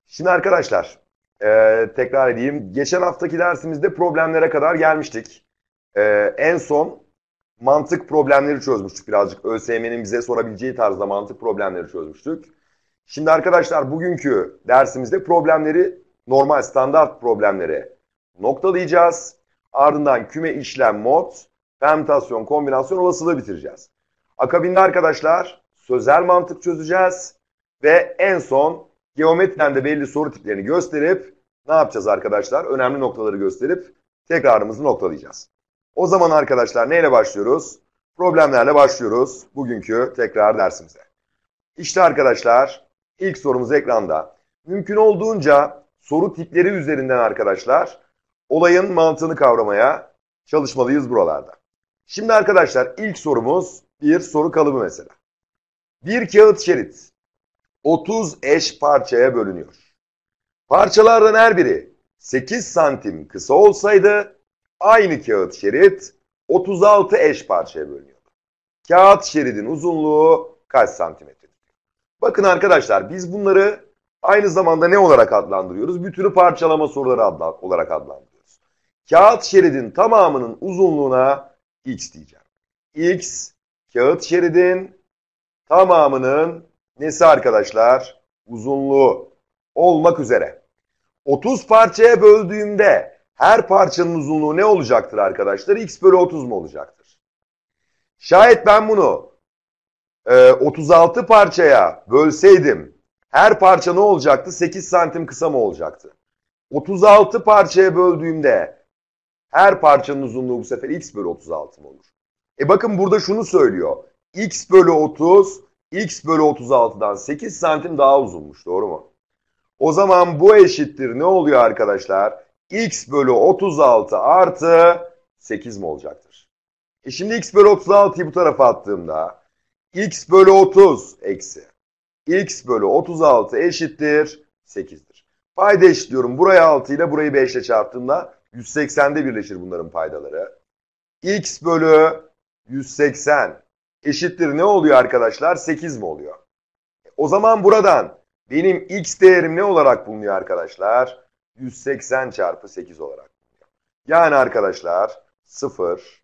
Şimdi arkadaşlar tekrar edeyim. Geçen haftaki dersimizde problemlere kadar gelmiştik. En son mantık problemleri çözmüştük birazcık. ÖSYM'nin bize sorabileceği tarzda mantık problemleri çözmüştük. Şimdi arkadaşlar bugünkü dersimizde problemleri normal standart problemleri noktalayacağız. Ardından küme işlem mod, permütasyon, kombinasyon olasılığı bitireceğiz. Akabinde arkadaşlar sözel mantık çözeceğiz. Ve en son geometriden de belli soru tiplerini gösterip ne yapacağız arkadaşlar? Önemli noktaları gösterip tekrarımızı noktalayacağız. O zaman arkadaşlar neyle başlıyoruz? Problemlerle başlıyoruz bugünkü tekrar dersimize. İşte arkadaşlar ilk sorumuz ekranda. Mümkün olduğunca soru tipleri üzerinden arkadaşlar olayın mantığını kavramaya çalışmalıyız buralarda. Şimdi arkadaşlar ilk sorumuz bir soru kalıbı mesela. Bir kağıt şerit 30 eş parçaya bölünüyor. Parçalardan her biri 8 santim kısa olsaydı aynı kağıt şerit 36 eş parçaya bölünüyordu. Kağıt şeridin uzunluğu kaç santimetre? Bakın arkadaşlar biz bunları aynı zamanda ne olarak adlandırıyoruz? Bütünü parçalama soruları olarak adlandırıyoruz. Kağıt şeridin tamamının uzunluğuna x diyeceğim. X kağıt şeridin tamamının nesi arkadaşlar? Uzunluğu olmak üzere. 30 parçaya böldüğümde her parçanın uzunluğu ne olacaktır arkadaşlar? X bölü 30 mu olacaktır? Şayet ben bunu 36 parçaya bölseydim her parça ne olacaktı? 8 santim kısa mı olacaktı? 36 parçaya böldüğümde her parçanın uzunluğu bu sefer X bölü 36 mı olur? Bakın burada şunu söylüyor. X bölü 30, X bölü 36'dan 8 santim daha uzunmuş. Doğru mu? O zaman bu eşittir ne oluyor arkadaşlar? X bölü 36 artı 8 mi olacaktır? Şimdi X bölü 36'yı bu tarafa attığımda X bölü 30 eksi X bölü 36 eşittir 8'dir. Payda eşitliyorum. Buraya 6 ile burayı 5 ile çarptığımda 180'de birleşir bunların paydaları. X bölü 180 eşittir ne oluyor arkadaşlar? 8 mi oluyor? O zaman buradan benim x değerim ne olarak bulunuyor arkadaşlar? 180 çarpı 8 olarak bulunuyor. Yani arkadaşlar 0,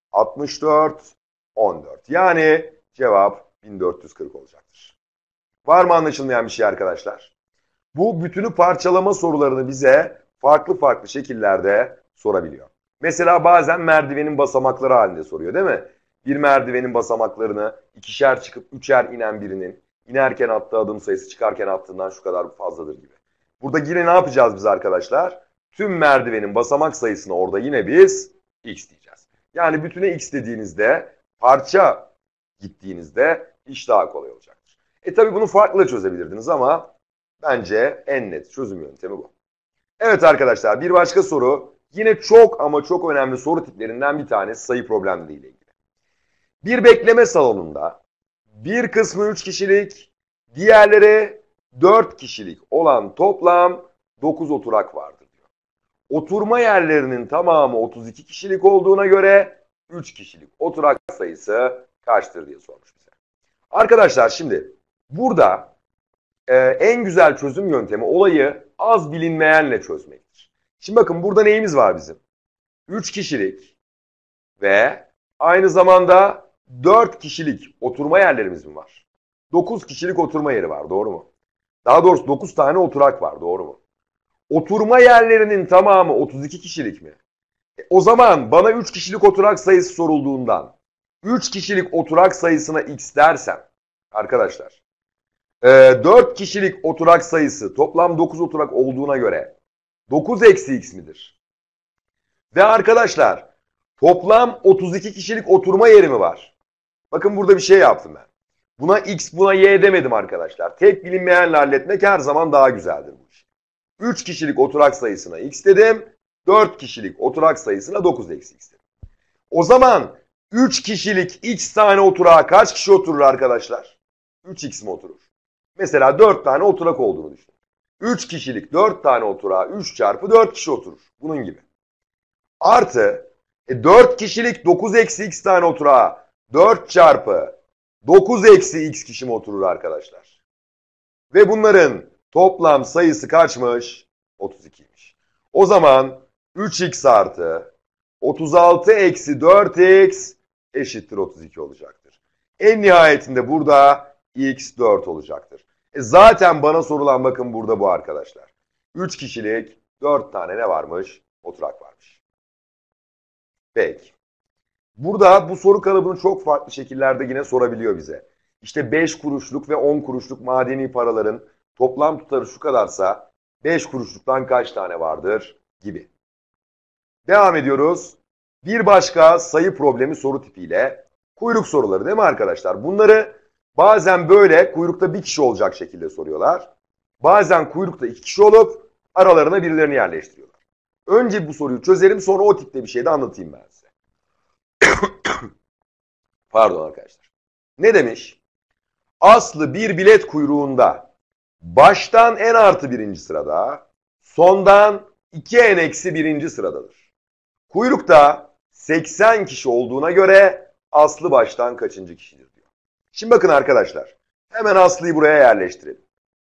64, 14. Yani cevap 1440 olacaktır. Var mı anlaşılmayan bir şey arkadaşlar? Bu bütünü parçalama sorularını bize farklı farklı şekillerde sorabiliyor. Mesela bazen merdivenin basamakları halinde soruyor değil mi? Bir merdivenin basamaklarını ikişer çıkıp üçer inen birinin inerken attığı adım sayısı çıkarken attığından şu kadar fazladır gibi. Burada yine ne yapacağız biz arkadaşlar? Tüm merdivenin basamak sayısını orada yine biz x diyeceğiz. Yani bütüne x dediğinizde parça gittiğinizde iş daha kolay olacaktır. Tabi bunu farklı da çözebilirdiniz ama bence en net çözüm yöntemi bu. Evet arkadaşlar bir başka soru yine çok ama çok önemli soru tiplerinden bir tanesi sayı problemleriyle ilgili. Bir bekleme salonunda bir kısmı 3 kişilik, diğerleri 4 kişilik olan toplam 9 oturak vardır diyor. Oturma yerlerinin tamamı 32 kişilik olduğuna göre 3 kişilik oturak sayısı kaçtır diye sormuş bize. Arkadaşlar şimdi burada en güzel çözüm yöntemi olayı az bilinmeyenle çözmektir. Şimdi bakın burada neyimiz var bizim? 3 kişilik ve aynı zamanda 4 kişilik oturma yerlerimiz mi var? 9 kişilik oturma yeri var, doğru mu? Daha doğrusu 9 tane oturak var, doğru mu? Oturma yerlerinin tamamı 32 kişilik mi? O zaman bana 3 kişilik oturak sayısı sorulduğundan 3 kişilik oturak sayısına x dersem arkadaşlar 4 kişilik oturak sayısı toplam 9 oturak olduğuna göre 9 eksi x midir? Ve arkadaşlar toplam 32 kişilik oturma yeri mi var? Bakın burada bir şey yaptım ben. Buna x buna y demedim arkadaşlar. Tek bilinmeyenle halletmek her zaman daha güzeldir bu iş. 3 kişilik oturak sayısına x dedim. 4 kişilik oturak sayısına 9 eksi x dedim. O zaman 3 kişilik x tane oturağa kaç kişi oturur arkadaşlar? 3x mi oturur? Mesela 4 tane oturak olduğunu düşünün. 3 kişilik 4 tane oturağa 3 çarpı 4 kişi oturur. Bunun gibi. Artı 4 kişilik 9 eksi x tane oturağa 4 çarpı 9 eksi x kişi mi oturur arkadaşlar? Ve bunların Toplam sayısı kaçmış? 32'ymiş. O zaman 3x artı 36 eksi 4x eşittir 32 olacaktır. En nihayetinde burada x 4 olacaktır. Zaten bana sorulan bakın burada bu arkadaşlar. 3 kişilik 4 tane ne varmış? Oturak varmış. Peki. Burada bu soru kalıbını çok farklı şekillerde yine sorabiliyor bize. İşte 5 kuruşluk ve 10 kuruşluk madeni paraların toplam tutarı şu kadarsa 5 kuruşluktan kaç tane vardır gibi. Devam ediyoruz. Bir başka sayı problemi soru tipiyle kuyruk soruları değil mi arkadaşlar? Bunları bazen böyle kuyrukta bir kişi olacak şekilde soruyorlar. Bazen kuyrukta 2 kişi olup aralarına birilerini yerleştiriyorlar. Önce bu soruyu çözelim, sonra o tipte bir şey de anlatayım ben size. Pardon arkadaşlar. Ne demiş? Aslı bir bilet kuyruğunda baştan en artı birinci sırada, sondan 2 en eksi birinci sıradadır. Kuyrukta 80 kişi olduğuna göre Aslı baştan kaçıncı kişidir diyor. Şimdi bakın arkadaşlar. Hemen Aslı'yı buraya yerleştirelim.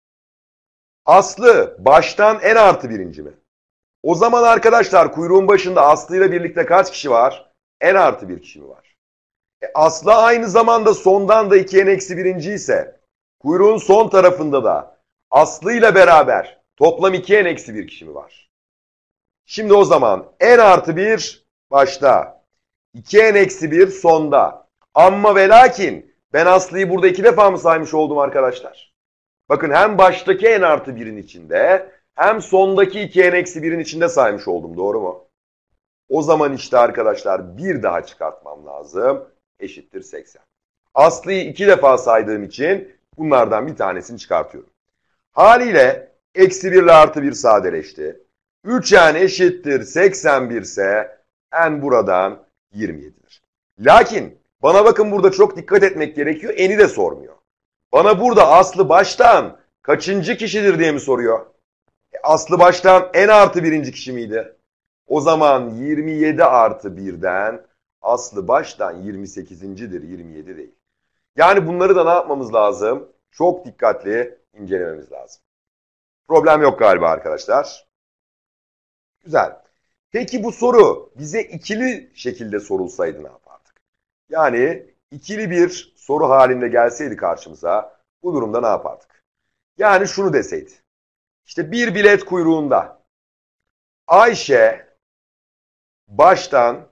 Aslı baştan en artı birinci mi? O zaman arkadaşlar kuyruğun başında Aslı ile birlikte kaç kişi var? En artı bir kişi mi var? Aslı aynı zamanda sondan da 2 en eksi birinci ise kuyruğun son tarafında da Aslı ile beraber toplam 2 en eksi bir kişi mi var? Şimdi o zaman en artı 1 başta, 2 en eksi 1 sonda. Amma ve lakin ben Aslı'yı burada 2 defa mı saymış oldum arkadaşlar? Bakın hem baştaki en artı 1'in içinde hem sondaki 2 en eksi 1'in içinde saymış oldum, doğru mu? O zaman işte arkadaşlar bir daha çıkartmam lazım. Eşittir 80. Aslı'yı 2 defa saydığım için bunlardan bir tanesini çıkartıyorum. Haliyle eksi 1 ile artı 1 sadeleşti. 3n eşittir 81 ise n buradan 27'dir. Lakin bana bakın burada çok dikkat etmek gerekiyor. N'i de sormuyor. Bana burada Aslı baştan kaçıncı kişidir diye mi soruyor? Aslı baştan en artı birinci kişi miydi? O zaman 27 artı 1'den Aslı baştan 28.'dir, 27 değil. Yani bunları da ne yapmamız lazım? Çok dikkatli incelememiz lazım. Problem yok galiba arkadaşlar. Güzel. Peki bu soru bize ikili şekilde sorulsaydı ne yapardık? Yani ikili bir soru halinde gelseydi karşımıza bu durumda ne yapardık? Yani şunu deseydi. İşte bir bilet kuyruğunda Ayşe baştan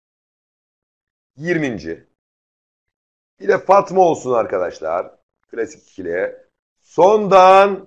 20. Bir de Fatma olsun arkadaşlar. Klasik ikili. Sondan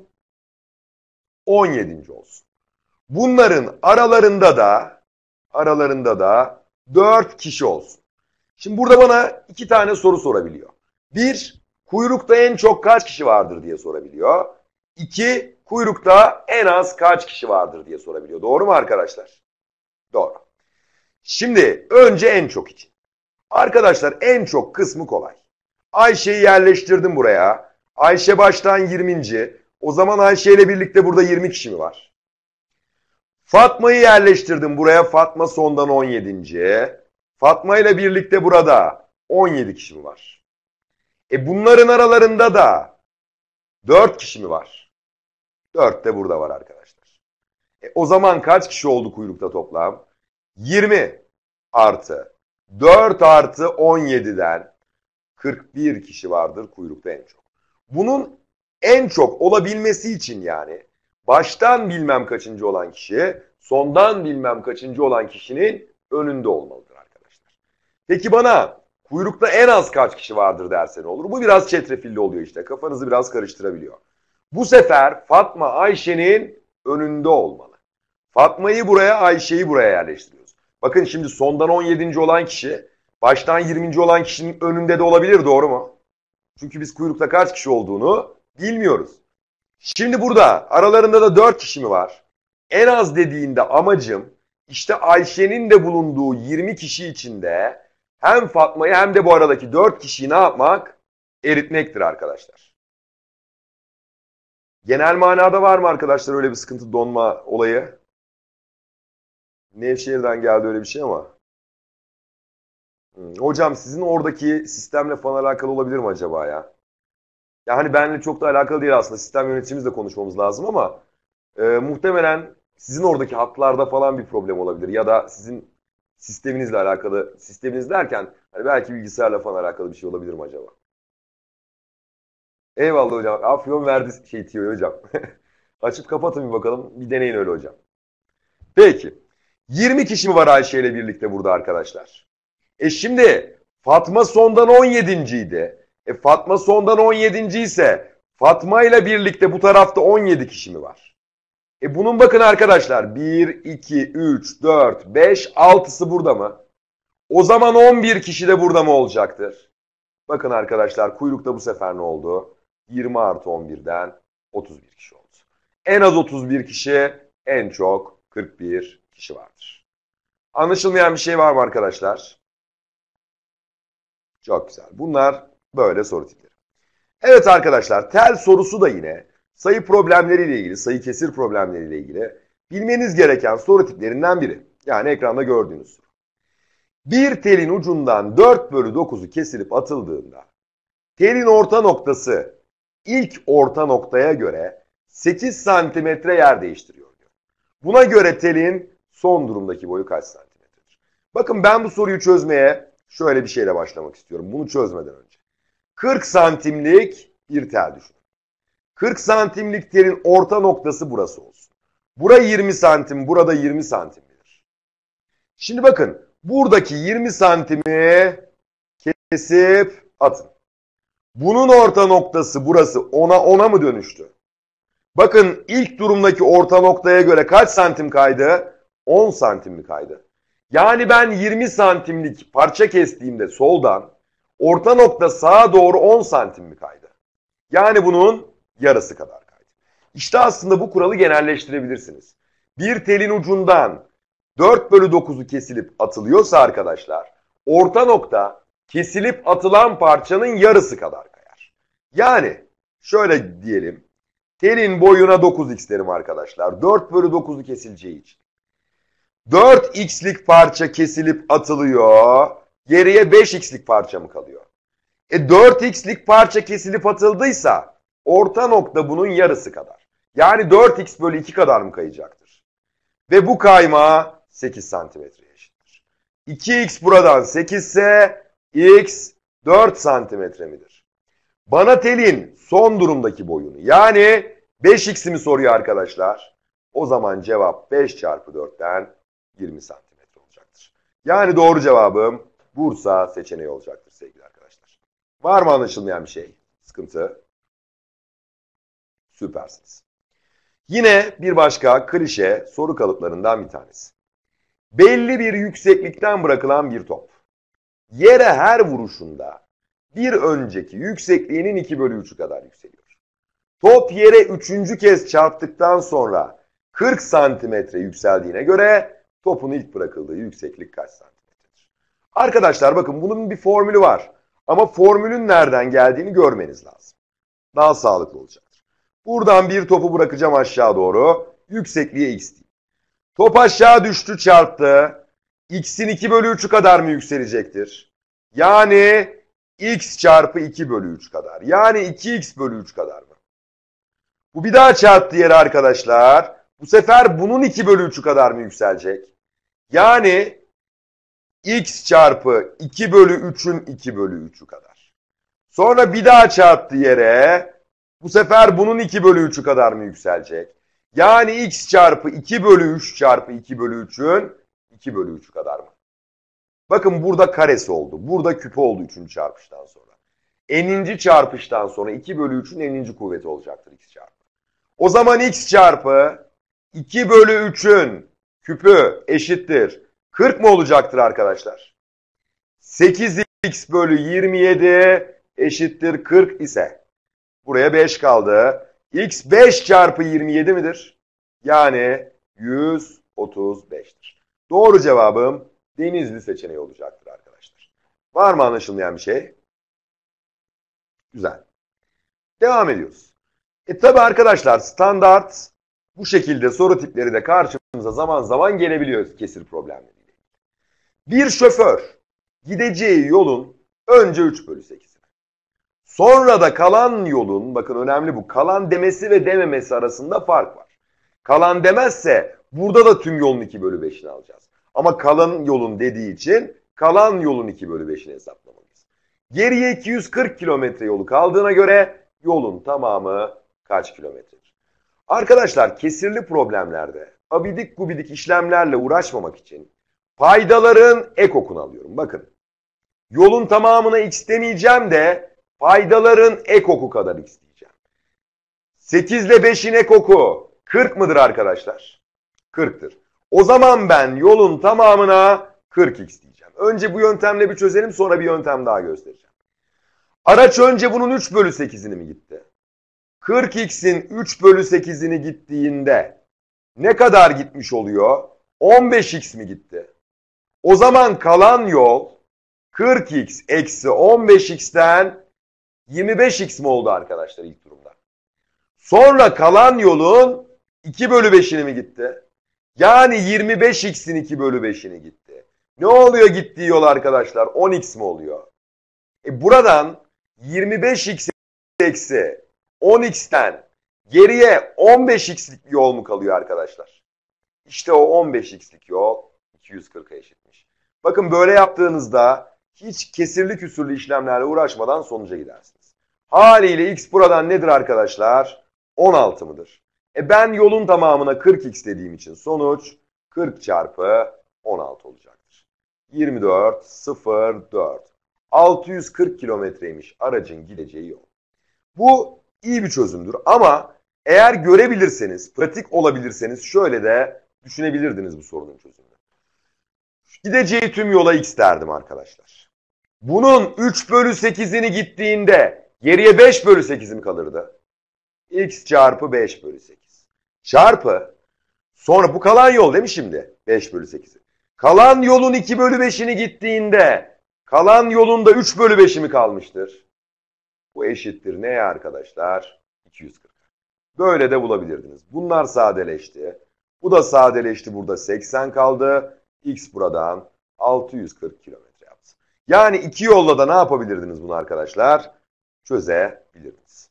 17. olsun. Bunların aralarında da 4 kişi olsun. Şimdi burada bana 2 tane soru sorabiliyor. 1, kuyrukta en çok kaç kişi vardır diye sorabiliyor. 2, kuyrukta en az kaç kişi vardır diye sorabiliyor. Doğru mu arkadaşlar? Doğru. Şimdi önce en çok için. Arkadaşlar en çok kısmı kolay. Ayşe'yi yerleştirdim buraya. Ayşe baştan 20. O zaman Ayşe ile birlikte burada 20 kişi mi var? Fatma'yı yerleştirdim buraya. Fatma sondan 17. Fatma ile birlikte burada 17 kişi mi var? Bunların aralarında da 4 kişi mi var? 4 de burada var arkadaşlar. O zaman kaç kişi oldu kuyrukta toplam? 20 artı 4 artı 17'den 41 kişi vardır kuyrukta en çok. Bunun en çok olabilmesi için yani baştan bilmem kaçıncı olan kişi, sondan bilmem kaçıncı olan kişinin önünde olmalıdır arkadaşlar. Peki bana kuyrukta en az kaç kişi vardır derse ne olur? Bu biraz çetrefilli oluyor işte. Kafanızı biraz karıştırabiliyor. Bu sefer Fatma Ayşe'nin önünde olmalı. Fatma'yı buraya, Ayşe'yi buraya yerleştiriyoruz. Bakın şimdi sondan 17. olan kişi baştan 20. olan kişinin önünde de olabilir, doğru mu? Çünkü biz kuyrukta kaç kişi olduğunu bilmiyoruz. Şimdi burada aralarında da 4 kişi mi var? En az dediğinde amacım işte Ayşe'nin de bulunduğu 20 kişi içinde hem Fatma'yı hem de bu aradaki 4 kişiyi ne yapmak? Eritmektir arkadaşlar. Genel manada var mı arkadaşlar öyle bir sıkıntı, donma olayı? Nevşehir'den geldi öyle bir şey ama. Hocam sizin oradaki sistemle falan alakalı olabilir mi acaba ya? Ya hani benimle çok da alakalı değil aslında. Sistem yöneticimizle konuşmamız lazım ama muhtemelen sizin oradaki hatlarda falan bir problem olabilir. Ya da sizin sisteminizle alakalı, sisteminiz derken hani belki bilgisayarla falan alakalı bir şey olabilir mi acaba? Eyvallah hocam. Afyon verdi şey tiyoyu hocam. Açıp kapatın bir bakalım. Bir deneyin öyle hocam. Peki. 20 kişi mi var Ayşe ile birlikte burada arkadaşlar? Şimdi Fatma sondan 17.'ydi. Fatma sondan 17. ise Fatma ile birlikte bu tarafta 17 kişi mi var? Bunun bakın arkadaşlar 1, 2, 3, 4, 5, 6'sı burada mı? O zaman 11 kişi de burada mı olacaktır? Bakın arkadaşlar kuyrukta bu sefer ne oldu? 20 artı 11'den 31 kişi oldu. En az 31 kişi, en çok 41 kişi vardır. Anlaşılmayan bir şey var mı arkadaşlar? Çok güzel. Bunlar böyle soru tipleri. Evet arkadaşlar, tel sorusu da yine sayı problemleriyle ilgili, sayı kesir problemleriyle ilgili bilmeniz gereken soru tiplerinden biri. Yani ekranda gördüğünüz soru. Bir telin ucundan 4/9'u kesilip atıldığında telin orta noktası ilk orta noktaya göre 8 santimetre yer değiştiriyor. Buna göre telin son durumdaki boyu kaç santimetredir? Bakın ben bu soruyu çözmeye şöyle bir şeyle başlamak istiyorum. Bunu çözmeden önce. 40 santimlik bir tel düşünün. 40 santimlik telin orta noktası burası olsun. Bura 20 santim, burada 20 santimdir. Şimdi bakın buradaki 20 santimi kesip atın. Bunun orta noktası burası 10'a mı dönüştü? Bakın ilk durumdaki orta noktaya göre kaç santim kaydı? 10 santim mi kaydı? Yani ben 20 santimlik parça kestiğimde soldan orta nokta sağa doğru 10 santim mi kaydı? Yani bunun yarısı kadar kaydı. İşte aslında bu kuralı genelleştirebilirsiniz. Bir telin ucundan 4/9'u kesilip atılıyorsa arkadaşlar orta nokta kesilip atılan parçanın yarısı kadar kayar. Yani şöyle diyelim. Telin boyuna 9x derim arkadaşlar. 4/9'u kesileceği için. 4x'lik parça kesilip atılıyor. Geriye 5x'lik parça mı kalıyor? 4x'lik parça kesilip atıldıysa orta nokta bunun yarısı kadar. Yani 4x/2 kadar mı kayacaktır? Ve bu kayma 8 santimetreye eşittir. 2x buradan 8 ise x 4 santimetre midir? Bana telin son durumdaki boyunu yani 5x'i mi soruyor arkadaşlar? O zaman cevap 5 çarpı 4'ten 20 santimetre olacaktır. Yani doğru cevabım Bursa seçeneği olacaktır sevgili arkadaşlar. Var mı anlaşılmayan bir şey? Sıkıntı? Süpersiniz. Yine bir başka klişe soru kalıplarından bir tanesi. Belli bir yükseklikten bırakılan bir top. Yere her vuruşunda bir önceki yüksekliğinin 2/3'ü kadar yükseliyor. Top yere 3. kez çarptıktan sonra 40 santimetre yükseldiğine göre topun ilk bırakıldığı yükseklik kaç santimetredir? Arkadaşlar bakın bunun bir formülü var. Ama formülün nereden geldiğini görmeniz lazım. Daha sağlıklı olacaktır. Buradan bir topu bırakacağım aşağı doğru. Yüksekliğe x diyeyim. Top aşağı düştü çarptı. X'in 2/3'ü kadar mı yükselecektir? Yani x çarpı 2/3 kadar. Yani 2x/3 kadar mı? Bu bir daha çarptı yere arkadaşlar. Bu sefer bunun 2/3'ü kadar mı yükselecek? Yani x çarpı 2/3'ün 2/3'ü kadar. Sonra bir daha çarptı yere. Bu sefer bunun 2/3'ü kadar mı yükselecek? Yani x çarpı 2/3 çarpı 2/3'ün 2/3'ü kadar mı? Bakın burada karesi oldu. Burada küpü oldu 3. çarpıştan sonra. N'inci çarpıştan sonra 2/3'ün n'inci kuvveti olacaktır x çarpı. O zaman x çarpı 2/3'ün küpü eşittir 40 mı olacaktır arkadaşlar? 8x/27 eşittir 40 ise buraya 5 kaldı. X 5 çarpı 27 midir? Yani 135'tir. Doğru cevabım Denizli seçeneği olacaktır arkadaşlar. Var mı anlaşılmayan bir şey? Güzel. Devam ediyoruz. Tabi arkadaşlar standart bu şekilde soru tipleri de karşımıza zaman zaman gelebiliyor kesir problemleriyle. Bir şoför gideceği yolun önce 3/8'ine, Sonra da kalan yolun, bakın önemli bu, kalan demesi ve dememesi arasında fark var. Kalan demezse burada da tüm yolun 2 bölü 5'ini alacağız. Ama kalan yolun dediği için kalan yolun 2 bölü 5'ini hesaplamalıyız. Geriye 240 kilometre yolu kaldığına göre yolun tamamı kaç kilometredir? Arkadaşlar kesirli problemlerde abidik gubidik işlemlerle uğraşmamak için paydaların ekokunu alıyorum. Bakın yolun tamamına x demeyeceğim de paydaların ekoku kadar x diyeceğim. 8 ile 5'in ekoku 40 mıdır arkadaşlar? 40'tır. O zaman ben yolun tamamına 40x diyeceğim. Önce bu yöntemle bir çözelim, sonra bir yöntem daha göstereceğim. Araç önce bunun 3 bölü 8'ini mi gitti? 40x'in 3 bölü 8'ini gittiğinde ne kadar gitmiş oluyor? 15x mi gitti? O zaman kalan yol 40x eksi 15x'ten 25x mi oldu arkadaşlar ilk durumda? Sonra kalan yolun 2 bölü 5'ini mi gitti? Yani 25x'in 2 bölü 5'ini gitti. Ne oluyor gittiği yol arkadaşlar? 10x mi oluyor? Buradan 25x eksi 10x'ten geriye 15x'lik bir yol mu kalıyor arkadaşlar? İşte o 15x'lik yol 240'a eşitmiş. Bakın böyle yaptığınızda hiç kesirli küsürlü işlemlerle uğraşmadan sonuca gidersiniz. Haliyle x buradan nedir arkadaşlar? 16 mıdır? Ben yolun tamamına 40x dediğim için sonuç 40 çarpı 16 olacaktır. 24, 0, 4. 640 kilometreymiş aracın gideceği yol. Bu iyi bir çözümdür ama eğer görebilirseniz, pratik olabilirseniz şöyle de düşünebilirdiniz bu sorunun çözümünü. Gideceği tüm yola x derdim arkadaşlar. Bunun 3 bölü 8'ini gittiğinde geriye 5 bölü 8'im kalırdı. X çarpı 5 bölü 8. Çarpı, sonra bu kalan yol değil mi şimdi? 5 bölü 8'i. Kalan yolun 2 bölü 5'ini gittiğinde kalan yolun da 3 bölü 5'i mi kalmıştır? Bu eşittir neye arkadaşlar? 240. Böyle de bulabilirdiniz. Bunlar sadeleşti. Bu da sadeleşti. Burada 80 kaldı. X buradan 640 kilometre yaptı. Yani iki yolla da ne yapabilirdiniz bunu arkadaşlar? Çözebilirdiniz.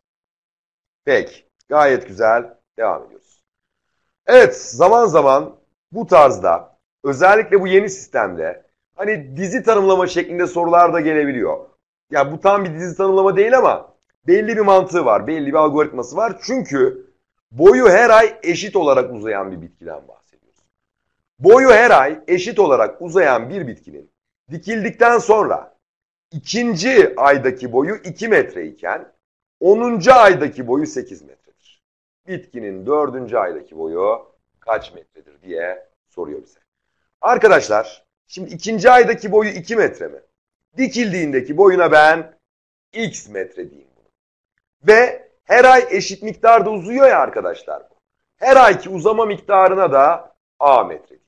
Peki. Gayet güzel. Devam ediyoruz. Evet. Zaman zaman bu tarzda özellikle bu yeni sistemde hani dizi tanımlama şeklinde sorular da gelebiliyor. Ya bu tam bir dizi tanımlama değil ama belli bir mantığı var. Belli bir algoritması var. Çünkü boyu her ay eşit olarak uzayan bir bitkiden bahsediyoruz. Boyu her ay eşit olarak uzayan bir bitkinin dikildikten sonra ikinci aydaki boyu 2 metre iken 10. aydaki boyu 8 metredir. Bitkinin 4. aydaki boyu kaç metredir diye soruyor bize. Arkadaşlar şimdi ikinci aydaki boyu 2 metre mi? Dikildiğindeki boyuna ben x metre diyeyim bunu. Ve her ay eşit miktarda uzuyor ya arkadaşlar bu. Her ayki uzama miktarına da a metre diyeyim.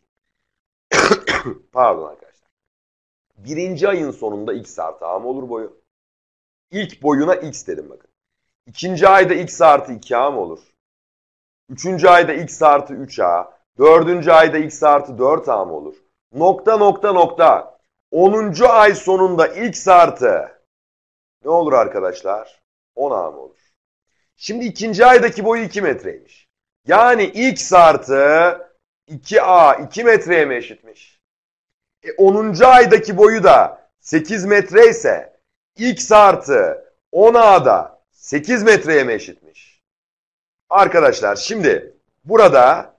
Pardon arkadaşlar. Birinci ayın sonunda x artı a mı olur boyu? İlk boyuna x dedim bakın. İkinci ayda x artı 2a mı olur? Üçüncü ayda x artı 3a. Dördüncü ayda x artı 4a mı olur? Nokta nokta nokta. 10. ay sonunda x artı ne olur arkadaşlar? 10a mı olur? Şimdi ikinci aydaki boyu 2 metreymiş. Yani x artı 2a 2 metreye mi eşitmiş? 10. aydaki boyu da 8 metre ise x artı 10a da 8 metreye mi eşitmiş? Arkadaşlar şimdi burada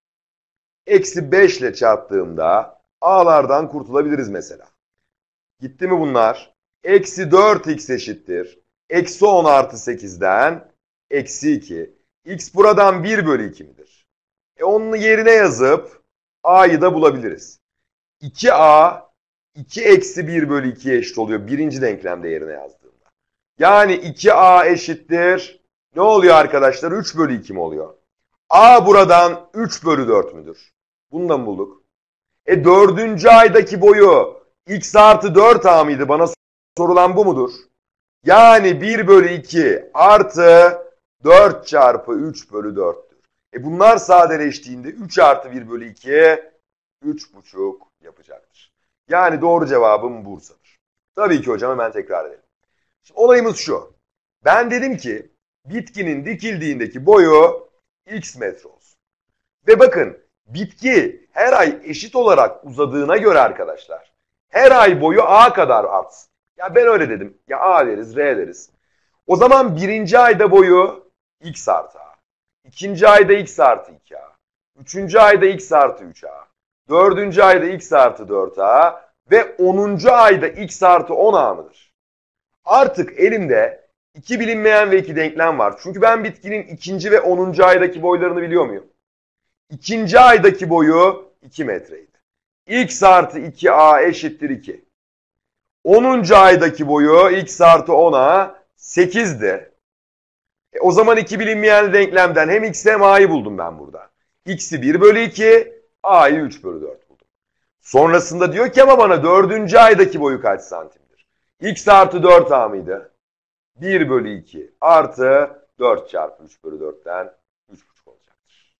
eksi 5 ile çarptığımda a'lardan kurtulabiliriz mesela. Gitti mi bunlar? Eksi 4x eşittir. Eksi 10 artı 8'den eksi 2. X buradan 1 bölü 2 midir? Onun yerine yazıp a'yı da bulabiliriz. 2a 2 eksi 1 bölü 2'ye eşit oluyor. Birinci denklemde yerine yazdığımda. Yani 2a eşittir. Ne oluyor arkadaşlar? 3 bölü 2 mi oluyor? A buradan 3 bölü 4 müdür? Bunu da mı bulduk? 4. aydaki boyu x artı 4a mıydı? Bana sorulan bu mudur? Yani 1 bölü 2 artı 4 çarpı 3 bölü 4'tür. Bunlar sadeleştiğinde 3 artı 1 bölü 2 3,5 yapacaktır. Yani doğru cevabım Bursa'dır. Tabii ki hocam hemen tekrar edelim. Şimdi olayımız şu. Ben dedim ki bitkinin dikildiğindeki boyu x metre olsun. Ve bakın bitki her ay eşit olarak uzadığına göre arkadaşlar her ay boyu a kadar artsın. Ya ben öyle dedim. Ya a deriz, r deriz. O zaman birinci ayda boyu x artı a. İkinci ayda x artı 2a. Üçüncü ayda x artı 3a. Dördüncü ayda x artı 4a. Ve 10. ayda x artı 10a mıdır? Artık elimde iki bilinmeyen ve iki denklem var. Çünkü ben bitkinin ikinci ve 10. aydaki boylarını biliyor muyum? İkinci aydaki boyu 2 metreydi. X artı 2a eşittir 2. 10. aydaki boyu x artı 10a 8'di. O zaman iki bilinmeyen denklemden hem x hem a'yı buldum ben burada. X'i 1 bölü 2, a'yı 3 bölü 4 buldum. Sonrasında diyor ki ama bana 4. aydaki boyu kaç santimdir? X artı 4a mıydı? 1 bölü 2 artı 4 çarpı 3 bölü 4'ten 3,5 olacaktır.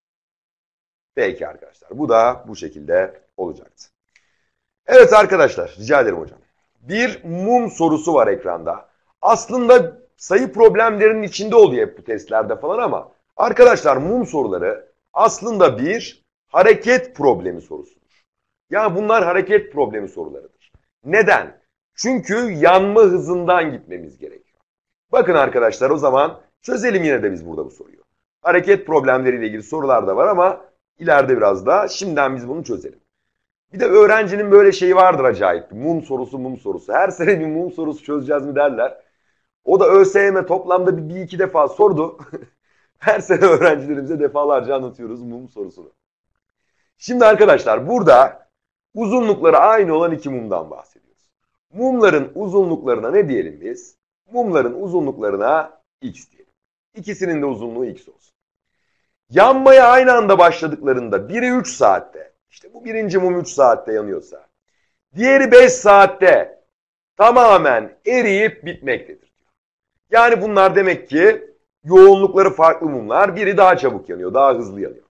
Peki arkadaşlar bu da bu şekilde olacaktı. Evet arkadaşlar rica ederim hocam. Bir mum sorusu var ekranda. Aslında sayı problemlerinin içinde oluyor hep bu testlerde falan ama arkadaşlar mum soruları aslında bir hareket problemi sorusudur. Ya bunlar hareket problemi sorularıdır. Neden? Çünkü yanma hızından gitmemiz gerekiyor. Bakın arkadaşlar o zaman çözelim yine de biz burada bu soruyu. Hareket problemleriyle ilgili sorular da var ama ileride biraz daha şimdiden biz bunu çözelim. Bir de öğrencinin böyle şeyi vardır acayip. Mum sorusu, mum sorusu. Her sene bir mum sorusu çözeceğiz mi derler. O da ÖSYM toplamda bir iki defa sordu. Her sene öğrencilerimize defalarca anlatıyoruz mum sorusunu. Şimdi arkadaşlar burada uzunlukları aynı olan iki mumdan bahsediyoruz. Mumların uzunluklarına ne diyelim biz? Mumların uzunluklarına x diyelim. İkisinin de uzunluğu x olsun. Yanmaya aynı anda başladıklarında biri 3 saatte, işte bu birinci mum 3 saatte yanıyorsa, diğeri 5 saatte tamamen eriyip bitmektedir diyor. Yani bunlar demek ki yoğunlukları farklı mumlar, biri daha çabuk yanıyor, daha hızlı yanıyor.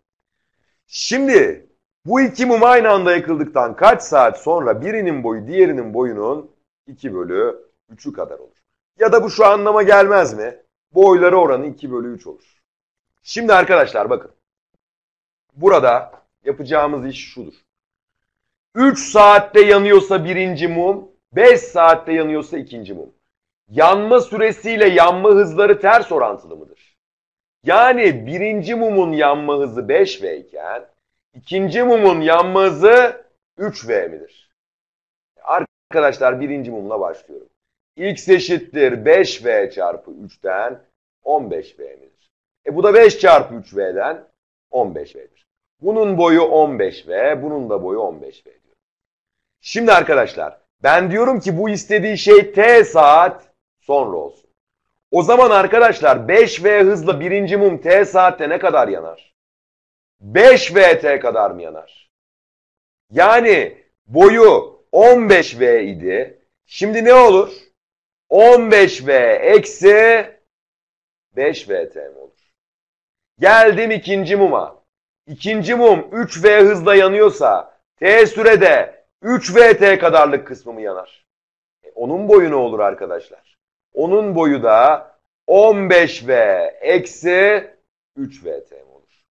Şimdi bu iki mum aynı anda yakıldıktan kaç saat sonra birinin boyu diğerinin boyunun 2 bölü 3'ü kadar olur. Ya da bu şu anlama gelmez mi? Boyları oranı 2 bölü 3 olur. Şimdi arkadaşlar bakın. Burada yapacağımız iş şudur. 3 saatte yanıyorsa birinci mum, 5 saatte yanıyorsa ikinci mum. Yanma süresiyle yanma hızları ters orantılı mıdır? Yani birinci mumun yanma hızı 5V iken ikinci mumun yanma hızı 3V midir? Arkadaşlar birinci mumla başlıyorum. X eşittir 5V çarpı 3'ten 15V midir? Bu da 5 çarpı 3V'den 15V'dir. Bunun boyu 15V, bunun da boyu 15V diyor. Şimdi arkadaşlar ben diyorum ki bu istediği şey T saat sonra olsun. O zaman arkadaşlar 5V hızla birinci mum T saatte ne kadar yanar? 5VT kadar mı yanar? Yani boyu 15V idi. Şimdi ne olur? 15V eksi 5VT mi olur? Geldim ikinci muma. İkinci mum 3V hızla yanıyorsa T sürede 3VT kadarlık kısmı mı yanar? Onun boyu ne olur arkadaşlar? Onun boyu da 15V eksi 3VT mi olur?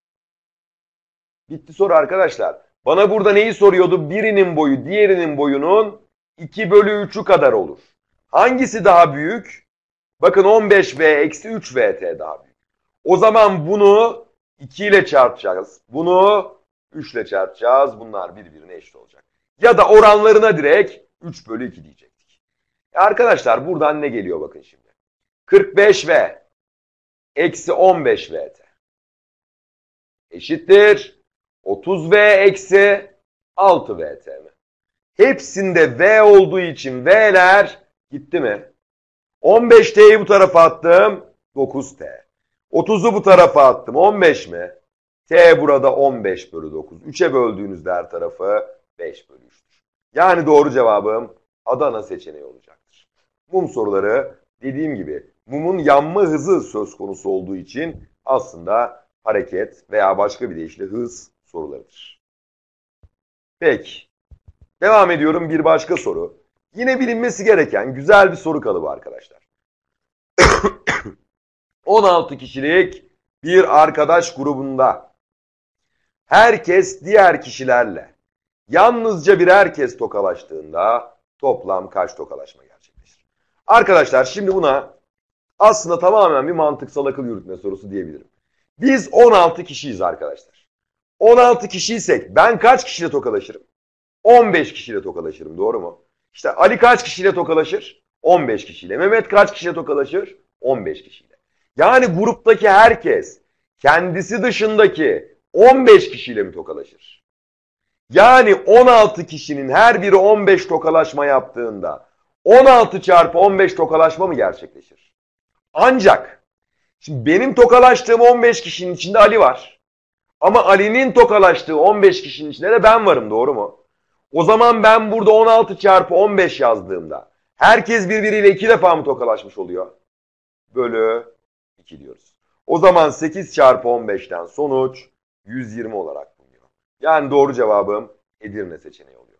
Bitti soru arkadaşlar. Bana burada neyi soruyordu? Birinin boyu diğerinin boyunun 2 bölü 3'ü kadar olur. Hangisi daha büyük? Bakın 15V eksi 3VT daha büyük. O zaman bunu 2 ile çarpacağız. Bunu 3 ile çarpacağız. Bunlar birbirine eşit olacak. Ya da oranlarına direkt 3 bölü 2 diyecektik. Arkadaşlar buradan ne geliyor bakın şimdi. 45V eksi 15VT eşittir 30V eksi 6VT mi? Hepsinde V olduğu için V'ler gitti mi? 15T'yi bu tarafa attım 9T. 30'u bu tarafa attım 15 mi? T burada 15 bölü 9. 3'e böldüğünüzde her tarafı 5 bölü 3'tür. Yani doğru cevabım Adana seçeneği olacaktır. Mum soruları dediğim gibi mumun yanma hızı söz konusu olduğu için aslında hareket veya başka bir deyişle hız sorularıdır. Peki. Devam ediyorum bir başka soru. Yine bilinmesi gereken güzel bir soru kalıbı arkadaşlar. 16 kişilik bir arkadaş grubunda herkes diğer kişilerle yalnızca birer kez tokalaştığında toplam kaç tokalaşma gerçekleşir? Arkadaşlar şimdi buna aslında tamamen bir mantıksal akıl yürütme sorusu diyebilirim. Biz 16 kişiyiz arkadaşlar. 16 kişiysek ben kaç kişiyle tokalaşırım? 15 kişiyle tokalaşırım, doğru mu? İşte Ali kaç kişiyle tokalaşır? 15 kişiyle. Mehmet kaç kişiyle tokalaşır? 15 kişiyle. Yani gruptaki herkes kendisi dışındaki 15 kişiyle mi tokalaşır? Yani 16 kişinin her biri 15 tokalaşma yaptığında 16 çarpı 15 tokalaşma mı gerçekleşir? Ancak şimdi benim tokalaştığım 15 kişinin içinde Ali var. Ama Ali'nin tokalaştığı 15 kişinin içinde de ben varım, doğru mu? O zaman ben burada 16 çarpı 15 yazdığımda herkes birbiriyle 2 defa mı tokalaşmış oluyor? Bölü 2 diyoruz. O zaman 8 çarpı 15'ten sonuç 120 olarak bulunuyor. Yani doğru cevabım Edirne seçeneği oluyor.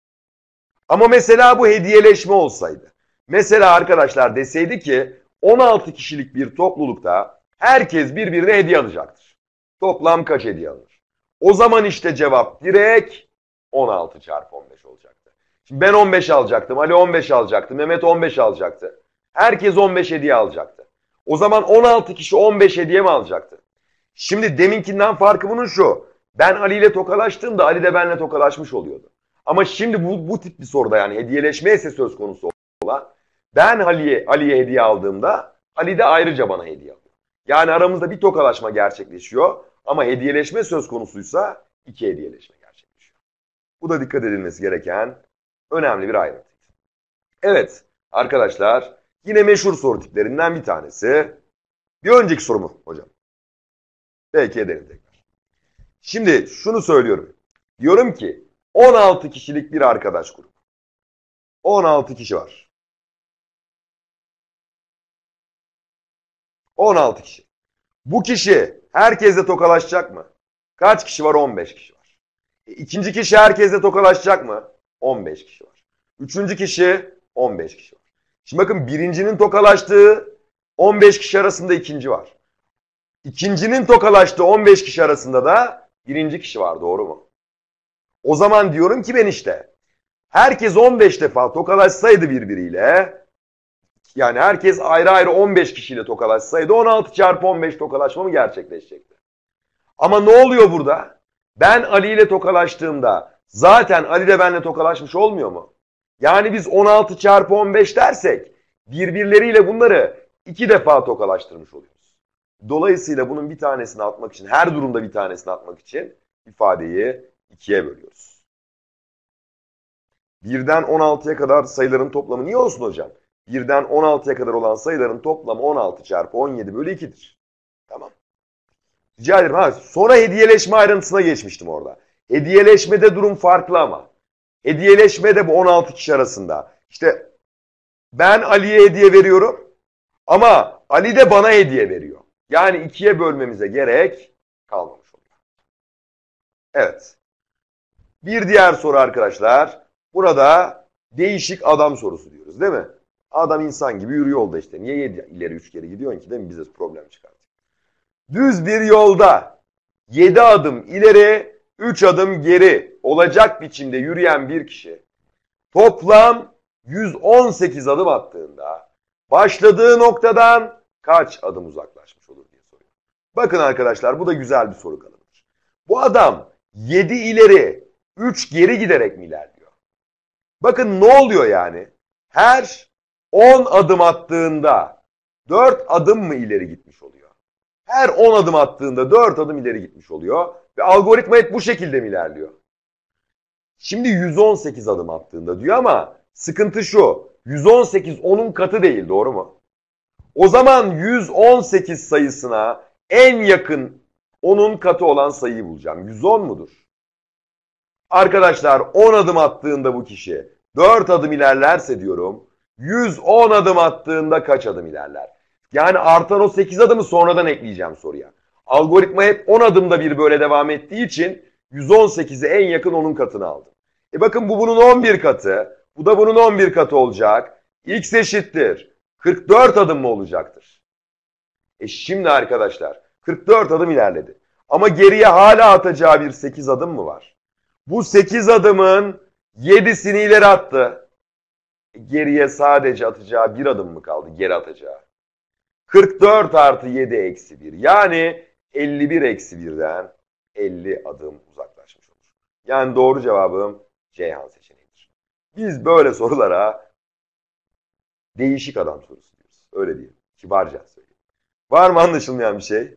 Ama mesela bu hediyeleşme olsaydı. Mesela arkadaşlar deseydi ki 16 kişilik bir toplulukta herkes birbirine hediye alacaktır. Toplam kaç hediye alınır? O zaman işte cevap direkt 16 çarpı 15 olacaktı. Şimdi ben 15 alacaktım, Ali 15 alacaktı, Mehmet 15 alacaktı. Herkes 15 hediye alacaktı. O zaman 16 kişi 15 hediye mi alacaktı? Şimdi deminkinden farkı bunun şu. Ben Ali ile tokalaştığımda Ali de benimle tokalaşmış oluyordu. Ama şimdi bu tip bir soruda, yani hediyeleşme ise söz konusu olan, ben Ali'ye hediye aldığımda Ali de ayrıca bana hediye alıyor. Yani aramızda bir tokalaşma gerçekleşiyor ama hediyeleşme söz konusuysa 2 hediyeleşme gerçekleşiyor. Bu da dikkat edilmesi gereken önemli bir ayrıntı. Evet arkadaşlar, yine meşhur soru tiplerinden bir tanesi. Bir önceki soru mu hocam? Belki edelim tekrar. Şimdi şunu söylüyorum. Diyorum ki 16 kişilik bir arkadaş grubu. 16 kişi var. 16 kişi. Bu kişi herkesle tokalaşacak mı? Kaç kişi var? 15 kişi var. İkinci kişi herkesle tokalaşacak mı? 15 kişi var. Üçüncü kişi 15 kişi var. Şimdi bakın, birincinin tokalaştığı 15 kişi arasında ikinci var. İkincinin tokalaştığı 15 kişi arasında da birinci kişi var, doğru mu? O zaman diyorum ki ben işte herkes 15 defa tokalaşsaydı birbiriyle, yani herkes ayrı ayrı 15 kişiyle tokalaşsaydı 16 çarpı 15 tokalaşma mı gerçekleşecekti? Ama ne oluyor burada? Ben Ali ile tokalaştığımda zaten Ali de benimle tokalaşmış olmuyor mu? Yani biz 16 çarpı 15 dersek birbirleriyle bunları 2 defa tokalaştırmış oluyoruz. Dolayısıyla bunun bir tanesini atmak için, her durumda bir tanesini atmak için ifadeyi 2'ye bölüyoruz. 1'den 16'ya kadar sayıların toplamı niye olsun hocam? 1'den 16'ya kadar olan sayıların toplamı 16 çarpı 17 bölü 2'dir. Tamam. Rica ederim. Sonra hediyeleşme ayrıntısına geçmiştim orada. Hediyeleşmede durum farklı ama. Hediyeleşmede bu 16 kişi arasında. İşte ben Ali'ye hediye veriyorum ama Ali de bana hediye veriyor. Yani 2'ye bölmemize gerek kalmamış oluyor. Evet. Bir diğer soru arkadaşlar. Burada değişik adam sorusu diyoruz, değil mi? Adam insan gibi yürüyor yolda işte. Niye ileri 3 kere gidiyorsun ki, değil mi? Bize problem çıkartıyor. Düz bir yolda 7 adım ileri 3 adım geri olacak biçimde yürüyen bir kişi toplam 118 adım attığında başladığı noktadan kaç adım uzaklaşmış olur diye soruyor. Bakın arkadaşlar, bu da güzel bir soru kalıbıdır. Bu adam 7 ileri 3 geri giderek mi ilerliyor? Bakın ne oluyor yani? Her 10 adım attığında 4 adım mı ileri gitmiş oluyor? Her 10 adım attığında 4 adım ileri gitmiş oluyor. Ve algoritma hep bu şekilde mi ilerliyor? Şimdi 118 adım attığında diyor ama sıkıntı şu. 118 onun katı değil, doğru mu? O zaman 118 sayısına en yakın onun katı olan sayıyı bulacağım. 110 mudur? Arkadaşlar 10 adım attığında bu kişi 4 adım ilerlerse diyorum, 110 adım attığında kaç adım ilerler? Yani artan o 8 adımı sonradan ekleyeceğim soruya. Algoritma hep 10 adımda bir böyle devam ettiği için 118'e en yakın onun katını aldım. Bakın, bu bunun 11 katı, bu da bunun 11 katı olacak. X eşittir 44 adım mı olacaktır? Şimdi arkadaşlar 44 adım ilerledi. Ama geriye hala atacağı bir 8 adım mı var? Bu 8 adımın 7'sini ileri attı. Geriye sadece atacağı bir adım mı kaldı? Geri atacağı. 44 artı 7 eksi 1. Yani 51 eksi 1'den 50 adım uzaklaşmış olur. Yani doğru cevabım Ceyhan seçeneğidir. Biz böyle sorulara değişik adam sorusu diyoruz. Öyle diyelim. Kibarca söyleyeyim. Var mı anlaşılmayan bir şey?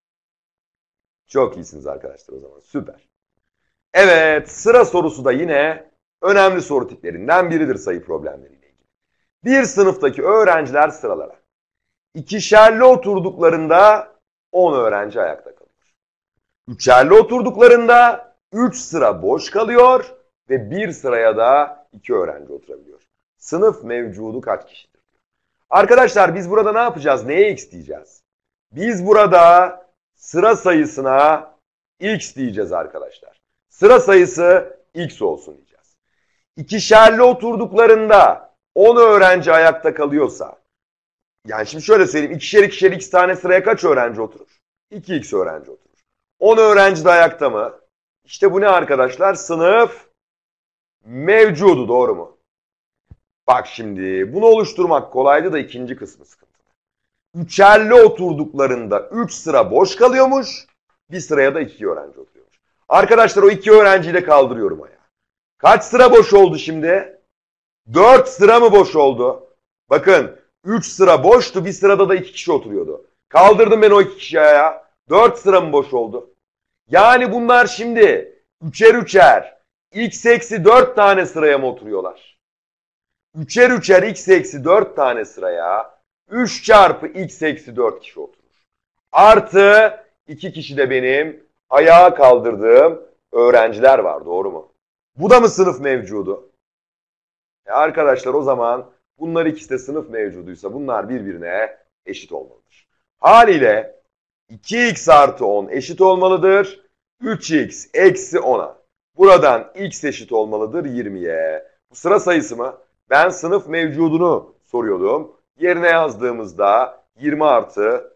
Çok iyisiniz arkadaşlar o zaman. Süper. Evet, sıra sorusu da yine önemli soru tiplerinden biridir sayı problemleriyle ilgili. Bir sınıftaki öğrenciler sıralara ikişerli oturduklarında 10 öğrenci ayakta kalıyor. Üçerli oturduklarında 3 sıra boş kalıyor ve bir sıraya da 2 öğrenci oturabiliyor. Sınıf mevcudu kaç kişidir? Arkadaşlar biz burada ne yapacağız? Neye x diyeceğiz? Biz burada sıra sayısına x diyeceğiz arkadaşlar. Sıra sayısı x olsun diyeceğiz. İkişerli oturduklarında 10 öğrenci ayakta kalıyorsa, yani şimdi şöyle söyleyeyim, ikişer ikişer x tane sıraya kaç öğrenci oturur? 2x öğrenci oturur. 10 öğrenci de ayakta mı? İşte bu ne arkadaşlar? Sınıf mevcudu, doğru mu? Bak şimdi bunu oluşturmak kolaydı da ikinci kısmı sıkıntılı. Üçerli oturduklarında 3 sıra boş kalıyormuş. Bir sıraya da 2 öğrenci oturuyormuş. Arkadaşlar o 2 öğrenciyi de kaldırıyorum ayağa. Kaç sıra boş oldu şimdi? 4 sıra mı boş oldu? Bakın 3 sıra boştu, bir sırada da 2 kişi oturuyordu. Kaldırdım ben o 2 kişiyi ayağa. 4 sıra mı boş oldu? Yani bunlar şimdi üçer üçer x eksi 4 tane sıraya mı oturuyorlar? Üçer üçer x eksi 4 tane sıraya 3 çarpı x eksi 4 kişi oturur. Artı 2 kişi de benim ayağa kaldırdığım öğrenciler var, doğru mu? Bu da mı sınıf mevcudu? Arkadaşlar o zaman bunlar ikisi de sınıf mevcuduysa bunlar birbirine eşit olmalıdır. Haliyle 2x artı 10 eşit olmalıdır. 3x eksi 10'a. Buradan x eşit olmalıdır 20'ye. Bu sıra sayısı mı? Ben sınıf mevcudunu soruyordum. Yerine yazdığımızda 20 artı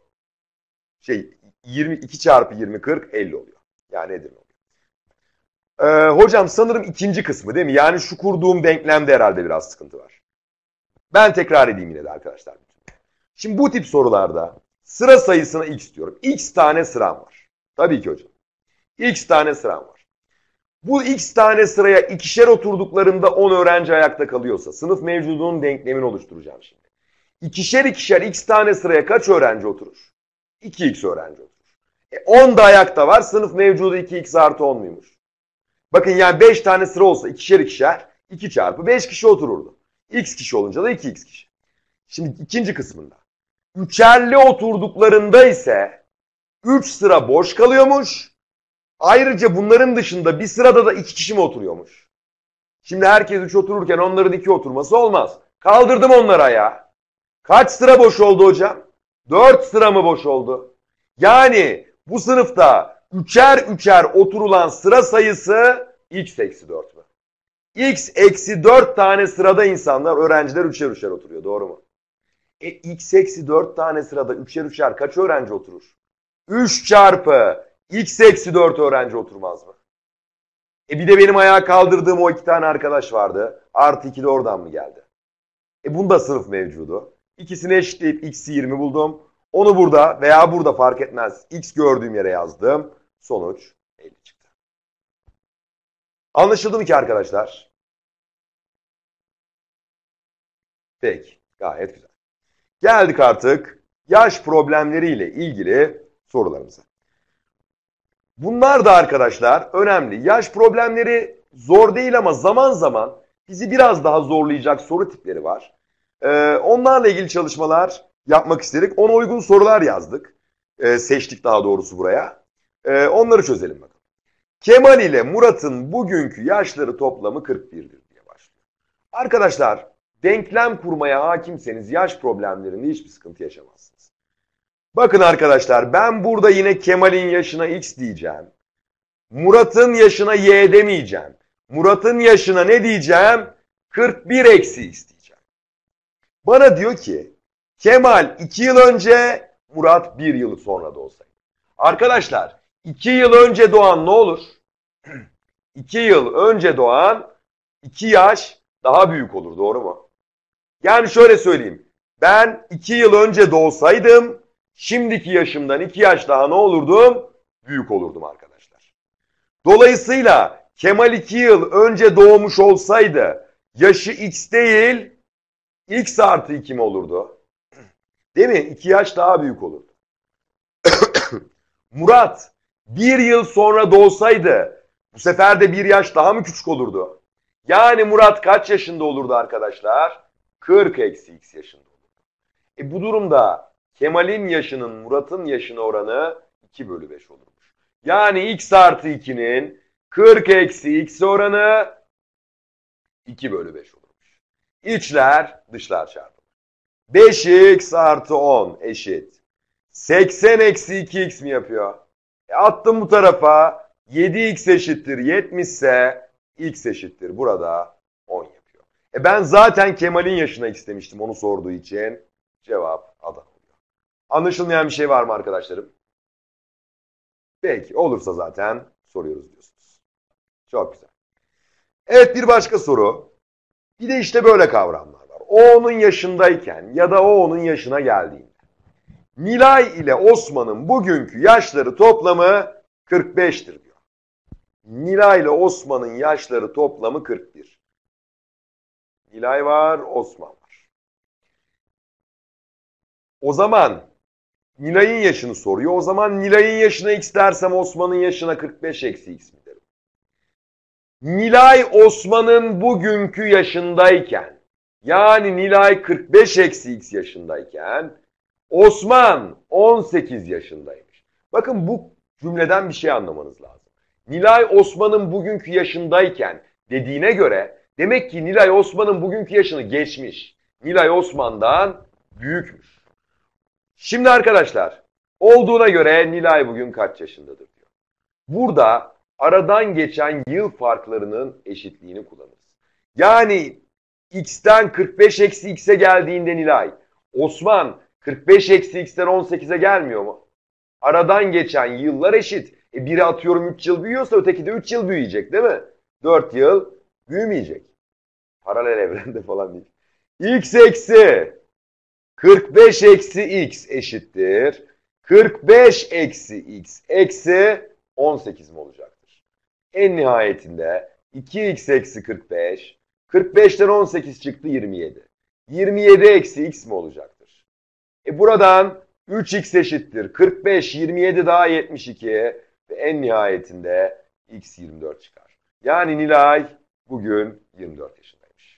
22 çarpı 20 40 50 oluyor. Yani Edirne oluyor. Hocam sanırım ikinci kısmı değil mi? Yani şu kurduğum denklemde herhalde biraz sıkıntı var. Ben tekrar edeyim yine de arkadaşlar. Şimdi bu tip sorularda sıra sayısına x diyorum. X tane sıram var. Tabii ki hocam. X tane sıram var. Bu x tane sıraya ikişer oturduklarında 10 öğrenci ayakta kalıyorsa sınıf mevcudunun denklemini oluşturacağım şimdi. İkişer ikişer x tane sıraya kaç öğrenci oturur? 2x öğrenci oturur. 10 da ayakta var. Sınıf mevcudu 2x artı 10 muymuş? Bakın yani 5 tane sıra olsa ikişer ikişer 2 çarpı 5 kişi otururdu. X kişi olunca da 2x kişi. Şimdi ikinci kısmında. Üçerli oturduklarında ise 3 sıra boş kalıyormuş. Ayrıca bunların dışında bir sırada da 2 kişi mi oturuyormuş? Şimdi herkes 3 otururken onların 2 oturması olmaz. Kaldırdım onları ayağa. Kaç sıra boş oldu hocam? 4 sıra mı boş oldu? Yani bu sınıfta üçer üçer oturulan sıra sayısı x eksi 4 mü? X eksi 4 tane sırada insanlar, öğrenciler üçer üçer oturuyor. Doğru mu? X eksi 4 tane sırada üçer üçer kaç öğrenci oturur? 3 çarpı x eksi 4 öğrenci oturmaz mı? Bir de benim ayağa kaldırdığım o 2 tane arkadaş vardı. Artı 2 de oradan mı geldi? Bunda sınıf mevcudu. İkisini eşitleyip x'i 20 buldum. Onu burada veya burada fark etmez. X gördüğüm yere yazdım. Sonuç 50 çıktı. Anlaşıldı mı ki arkadaşlar? Peki. Gayet güzel. Geldik artık yaş problemleriyle ilgili sorularımıza. Bunlar da arkadaşlar önemli. Yaş problemleri zor değil ama zaman zaman bizi biraz daha zorlayacak soru tipleri var. Onlarla ilgili çalışmalar yapmak istedik. Ona uygun sorular yazdık. Seçtik daha doğrusu buraya. Onları çözelim bakalım. Kemal ile Murat'ın bugünkü yaşları toplamı 41'dir diye başlıyor. Arkadaşlar denklem kurmaya hakimseniz yaş problemlerinde hiçbir sıkıntı yaşamazsınız. Bakın arkadaşlar ben burada yine Kemal'in yaşına x diyeceğim. Murat'ın yaşına y demeyeceğim. Murat'ın yaşına ne diyeceğim? 41 eksi x diyeceğim. Bana diyor ki Kemal 2 yıl önce, Murat 1 yıl sonra doğsaydı. Arkadaşlar 2 yıl önce doğan ne olur? 2 yıl önce doğan 2 yaş daha büyük olur, doğru mu? Yani şöyle söyleyeyim. Ben 2 yıl önce doğsaydım şimdiki yaşımdan 2 yaş daha ne olurdum? Büyük olurdum arkadaşlar. Dolayısıyla Kemal 2 yıl önce doğmuş olsaydı yaşı x değil x artı 2 mi olurdu? Değil mi? 2 yaş daha büyük olurdu. Murat 1 yıl sonra doğsaydı bu sefer de 1 yaş daha mı küçük olurdu? Yani Murat kaç yaşında olurdu arkadaşlar? 40 eksi x yaşında olurdu. Bu durumda Kemal'in yaşının Murat'ın yaşına oranı 2 bölü 5 olurmuş. Yani x artı 2'nin 40 eksi x oranı 2 bölü 5 olurmuş. İçler dışlar çarpımı. 5x artı 10 eşit 80 eksi 2x mi yapıyor? Attım bu tarafa 7x eşittir 70 ise x eşittir burada 10 yapıyor. Ben zaten Kemal'in yaşına x demiştim onu sorduğu için. Cevap Adana oluyor. Anlaşılmayan bir şey var mı arkadaşlarım? Peki olursa zaten soruyoruz diyorsunuz. Çok güzel. Evet, bir başka soru. Bir de işte böyle kavramlar var. O onun yaşındayken ya da o onun yaşına geldiğinde. Nilay ile Osman'ın bugünkü yaşları toplamı 45'tir diyor. Nilay ile Osman'ın yaşları toplamı 41. Nilay var, Osman var. O zaman Nilay'ın yaşını soruyor. O zaman Nilay'ın yaşına x dersem Osman'ın yaşına 45 eksi x mi derim? Nilay Osman'ın bugünkü yaşındayken, yani Nilay 45 eksi x yaşındayken Osman 18 yaşındaymış. Bakın bu cümleden bir şey anlamanız lazım. Nilay Osman'ın bugünkü yaşındayken dediğine göre demek ki Nilay Osman'ın bugünkü yaşını geçmiş. Nilay Osman'dan büyükmüş. Şimdi arkadaşlar olduğuna göre Nilay bugün kaç yaşındadır diyor. Burada aradan geçen yıl farklarının eşitliğini kullanırız. Yani x'ten 45 eksi x'e geldiğinde Nilay, Osman 45 eksi x'ten 18'e gelmiyor mu? Aradan geçen yıllar eşit. Biri atıyorum 3 yıl büyüyorsa öteki de 3 yıl büyüyecek değil mi? 4 yıl büyümeyecek. Paralel evrende falan değil. X eksi 45 eksi x eşittir 45 eksi x eksi 18 mi olacaktır? En nihayetinde 2x eksi 45, 45'ten 18 çıktı 27. 27 eksi x mi olacaktır? Buradan 3x eşittir 45, 27 daha 72 ve en nihayetinde x 24 çıkar. Yani Nilay bugün 24 yaşındaymış.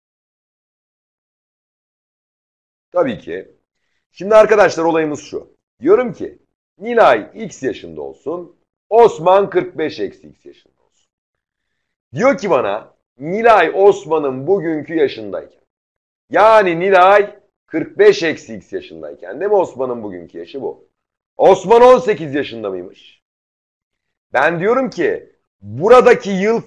Tabii ki. Şimdi arkadaşlar olayımız şu. Diyorum ki Nilay x yaşında olsun, Osman 45 eksi x yaşında olsun. Diyor ki bana Nilay Osman'ın bugünkü yaşındayken. Yani Nilay 45 eksi x yaşındayken. Değil mi Osman'ın bugünkü yaşı bu? Osman 18 yaşında mıymış? Ben diyorum ki buradaki yıl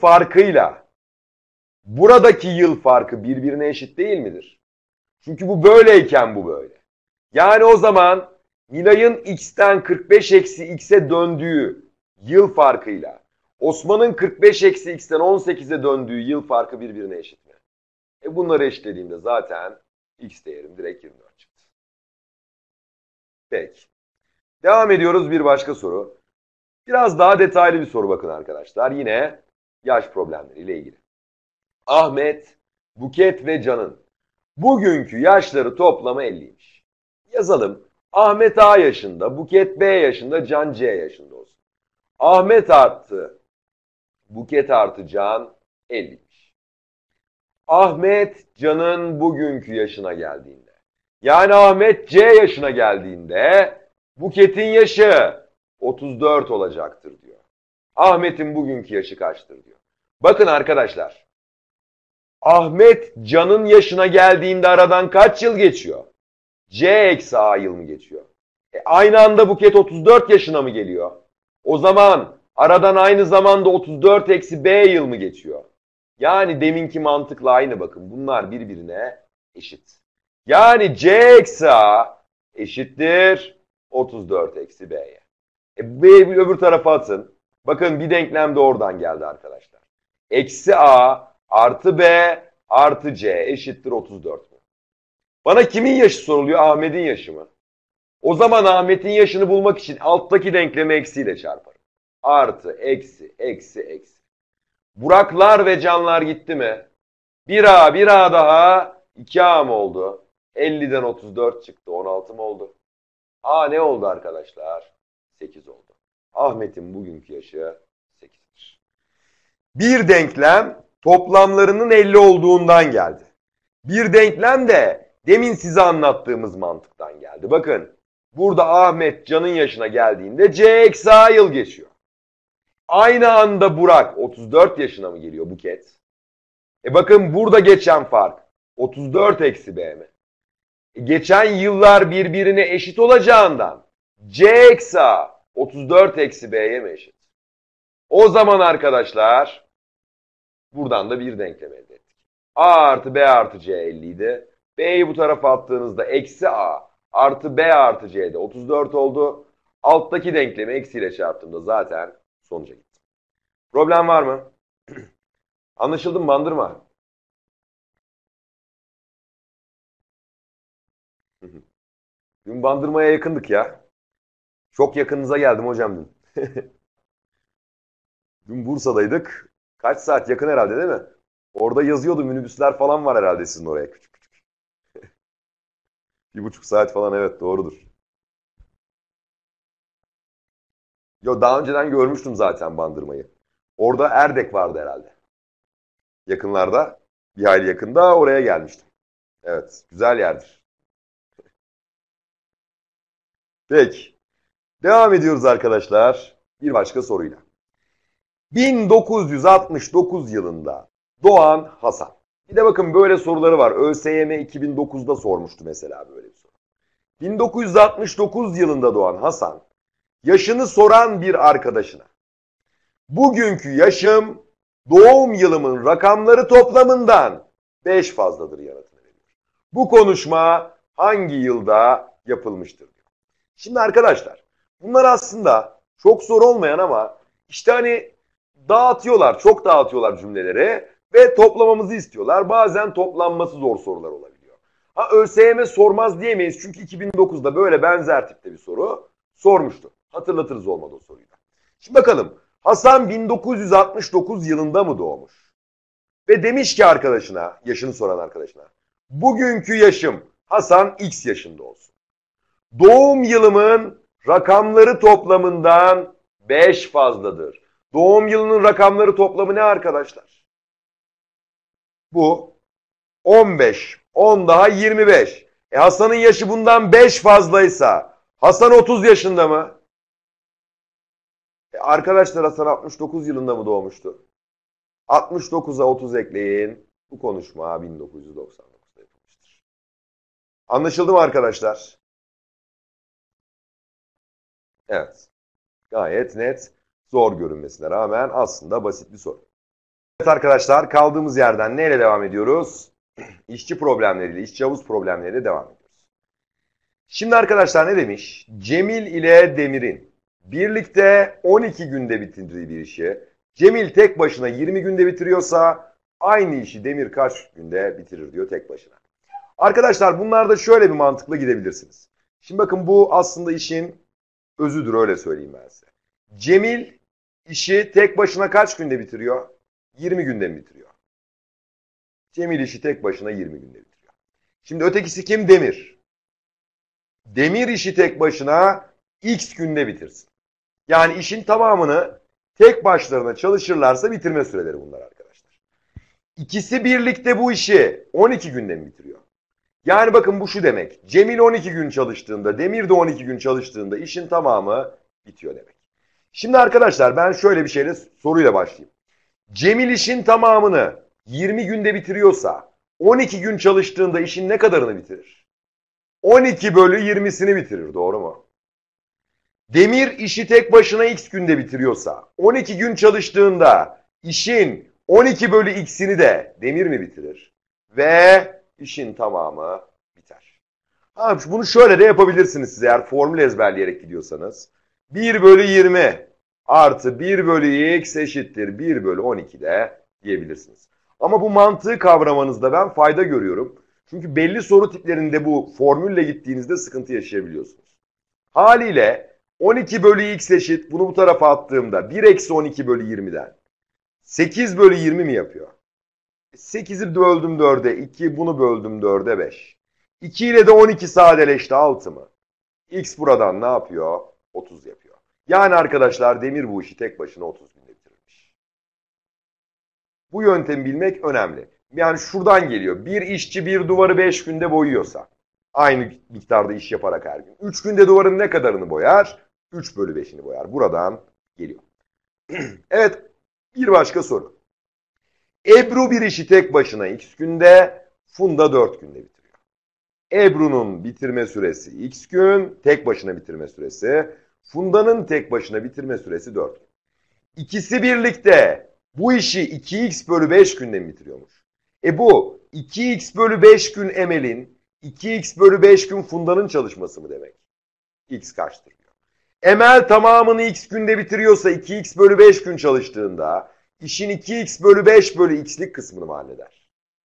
farkı birbirine eşit değil midir? Çünkü bu böyleyken bu böyle. Yani o zaman Nilay'ın x'ten 45 eksi x'e döndüğü yıl farkıyla Osman'ın 45 eksi x'ten 18'e döndüğü yıl farkı birbirine eşit mi? Bunları eşitlediğimde zaten x değerim direkt 24 çıktı. Peki. Devam ediyoruz, bir başka soru. Biraz daha detaylı bir soru bakın arkadaşlar. Yine yaş problemleriyle ilgili. Ahmet, Buket ve Can'ın bugünkü yaşları toplamı 50'ymiş. Yazalım. Ahmet A yaşında, Buket B yaşında, Can C yaşında olsun. Ahmet artı Buket artı Can 50'ymiş. Ahmet Can'ın bugünkü yaşına geldiğinde, yani Ahmet C yaşına geldiğinde Buket'in yaşı 34 olacaktır diyor. Ahmet'in bugünkü yaşı kaçtır diyor. Bakın arkadaşlar. Ahmet Can'ın yaşına geldiğinde aradan kaç yıl geçiyor? C eksi A yıl mı geçiyor? Aynı anda Buket 34 yaşına mı geliyor? O zaman aradan aynı zamanda 34 eksi B yıl mı geçiyor? Yani deminki mantıkla aynı, bakın. Bunlar birbirine eşit. Yani C eksi A eşittir 34 eksi B'ye. B'yi öbür tarafa atın. Bakın bir denklem de oradan geldi arkadaşlar. Eksi A artı B artı C eşittir 34 mu? Bana kimin yaşı soruluyor? Ahmet'in yaşı mı? O zaman Ahmet'in yaşını bulmak için alttaki denklemi eksiyle çarparım. Artı, eksi, eksi, eksi. Buraklar ve Canlar gitti mi? 1A daha 2A mı oldu? 50'den 34 çıktı. 16 mı oldu? A ne oldu arkadaşlar? 8 oldu. Ahmet'in bugünkü yaşı 8'dir. Bir denklem toplamlarının 50 olduğundan geldi. Bir denklem de demin size anlattığımız mantıktan geldi. Bakın burada Ahmet Can'ın yaşına geldiğinde C eksi A yıl geçiyor. Aynı anda Burak 34 yaşına mı geliyor Buket? Bakın burada geçen fark 34 eksi B mi? Geçen yıllar birbirine eşit olacağından C eksi A 34 eksi B'ye mi eşit? O zaman arkadaşlar buradan da bir denklem elde ettik. A artı B artı C 50 idi. B'yi bu tarafa attığınızda eksi A artı B artı C'de 34 oldu. Alttaki denklemi eksiyle çarptığımda zaten sonuca gitti. Problem var mı? Anlaşıldı mı Bandırma? Dün Bandırma'ya yakındık ya. Çok yakınınıza geldim hocam dün. Dün Bursa'daydık. Kaç saat yakın herhalde değil mi? Orada yazıyordu, minibüsler falan var herhalde sizin oraya küçük küçük. 1,5 saat falan, evet doğrudur. Yo, daha önceden görmüştüm zaten Bandırma'yı. Orada Erdek vardı herhalde. Yakınlarda. Bir hayli yakında oraya gelmiştim. Evet, güzel yerdir. Peki. Devam ediyoruz arkadaşlar. Bir başka soruyla. 1969 yılında doğan Hasan. Bir de bakın böyle soruları var. ÖSYM 2009'da sormuştu mesela böyle bir soru. 1969 yılında doğan Hasan, yaşını soran bir arkadaşına, bugünkü yaşım doğum yılımın rakamları toplamından 5 fazladır yanıtını veriyor. Bu konuşma hangi yılda yapılmıştır diyor. Şimdi arkadaşlar bunlar aslında çok zor olmayan ama işte hani dağıtıyorlar, çok dağıtıyorlar cümleleri ve toplamamızı istiyorlar. Bazen toplanması zor sorular olabiliyor. Ha, ÖSYM sormaz diyemeyiz çünkü 2009'da böyle benzer tipte bir soru sormuştu. Hatırlatırız olmadı o soruyu da. Şimdi bakalım, Hasan 1969 yılında mı doğmuş? Ve demiş ki arkadaşına, yaşını soran arkadaşına, bugünkü yaşım Hasan X yaşında olsun. Doğum yılımın rakamları toplamından 5 fazladır. Doğum yılının rakamları toplamı ne arkadaşlar? Bu 15, 10 daha 25. Hasan'ın yaşı bundan 5 fazlaysa Hasan 30 yaşında mı? Arkadaşlar Hasan 69 yılında mı doğmuştu? 69'a 30 ekleyin. Bu konuşma 1999'da yapılmıştır. Anlaşıldı mı arkadaşlar? Evet. Gayet net. Zor görünmesine rağmen aslında basit bir soru. Evet arkadaşlar, kaldığımız yerden neyle devam ediyoruz? İşçi problemleriyle, işçi havuz problemleriyle devam ediyoruz. Şimdi arkadaşlar ne demiş? Cemil ile Demir'in birlikte 12 günde bitirdiği bir işi Cemil tek başına 20 günde bitiriyorsa aynı işi Demir kaç günde bitirir diyor tek başına. Arkadaşlar bunlarda şöyle bir mantıkla gidebilirsiniz. Şimdi bakın bu aslında işin özüdür, öyle söyleyeyim ben size. Cemil işi tek başına kaç günde bitiriyor? 20 günde mi bitiriyor? Cemil işi tek başına 20 günde bitiriyor. Şimdi ötekisi kim? Demir. Demir işi tek başına X günde bitirsin. Yani işin tamamını tek başlarına çalışırlarsa bitirme süreleri bunlar arkadaşlar. İkisi birlikte bu işi 12 günde mi bitiriyor? Yani bakın bu şu demek. Cemil 12 gün çalıştığında, Demir de 12 gün çalıştığında işin tamamı bitiyor demek. Şimdi arkadaşlar ben şöyle bir şeyle soruyla başlayayım. Cemil işin tamamını 20 günde bitiriyorsa 12 gün çalıştığında işin ne kadarını bitirir? 12 bölü 20'sini bitirir, doğru mu? Demir işi tek başına X günde bitiriyorsa 12 gün çalıştığında işin 12 bölü X'ini de Demir mi bitirir? Ve işin tamamı biter. Ha, bunu şöyle de yapabilirsiniz siz eğer formül ezberleyerek gidiyorsanız. 1 bölü 20 artı 1 bölü x eşittir 1 bölü 12 de diyebilirsiniz. Ama bu mantığı kavramanızda ben fayda görüyorum. Çünkü belli soru tiplerinde bu formülle gittiğinizde sıkıntı yaşayabiliyorsunuz. Haliyle 12 bölü x eşit, bunu bu tarafa attığımda 1 eksi 12 bölü 20'den 8 bölü 20 mi yapıyor? 8'i böldüm 4'e 2, bunu böldüm 4'e 5. 2 ile de 12 sadeleşti 6 mı? X buradan ne yapıyor? 30 yapıyor. Yani arkadaşlar Demir bu işi tek başına 30 günde bitirmiş. Bu yöntemi bilmek önemli. Yani şuradan geliyor. Bir işçi bir duvarı 5 günde boyuyorsa, aynı miktarda iş yaparak her gün, 3 günde duvarın ne kadarını boyar? 3 bölü 5'ini boyar. Buradan geliyor. Evet, bir başka soru. Ebru bir işi tek başına x günde, Funda 4 günde bitiriyor. Ebru'nun bitirme süresi x gün, tek başına bitirme süresi. Funda'nın tek başına bitirme süresi 4 gün. İkisi birlikte bu işi 2x bölü 5 günde mi bitiriyormuş? Bu 2x bölü 5 gün Emel'in, 2x bölü 5 gün Funda'nın çalışması mı demek? X kaçtır diyor. Emel tamamını x günde bitiriyorsa 2x bölü 5 gün çalıştığında işin 2x bölü 5 bölü x'lik kısmını mı halleder?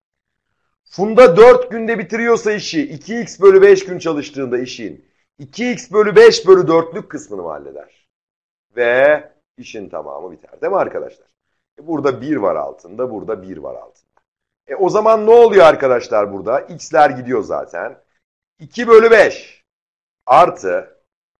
Funda 4 günde bitiriyorsa işi 2x bölü 5 gün çalıştığında işin 2x bölü 5 bölü 4'lük kısmını mı halleder? Ve işin tamamı biter değil mi arkadaşlar? Burada 1 var altında, burada 1 var altında. O zaman ne oluyor arkadaşlar burada? X'ler gidiyor zaten. 2 bölü 5 artı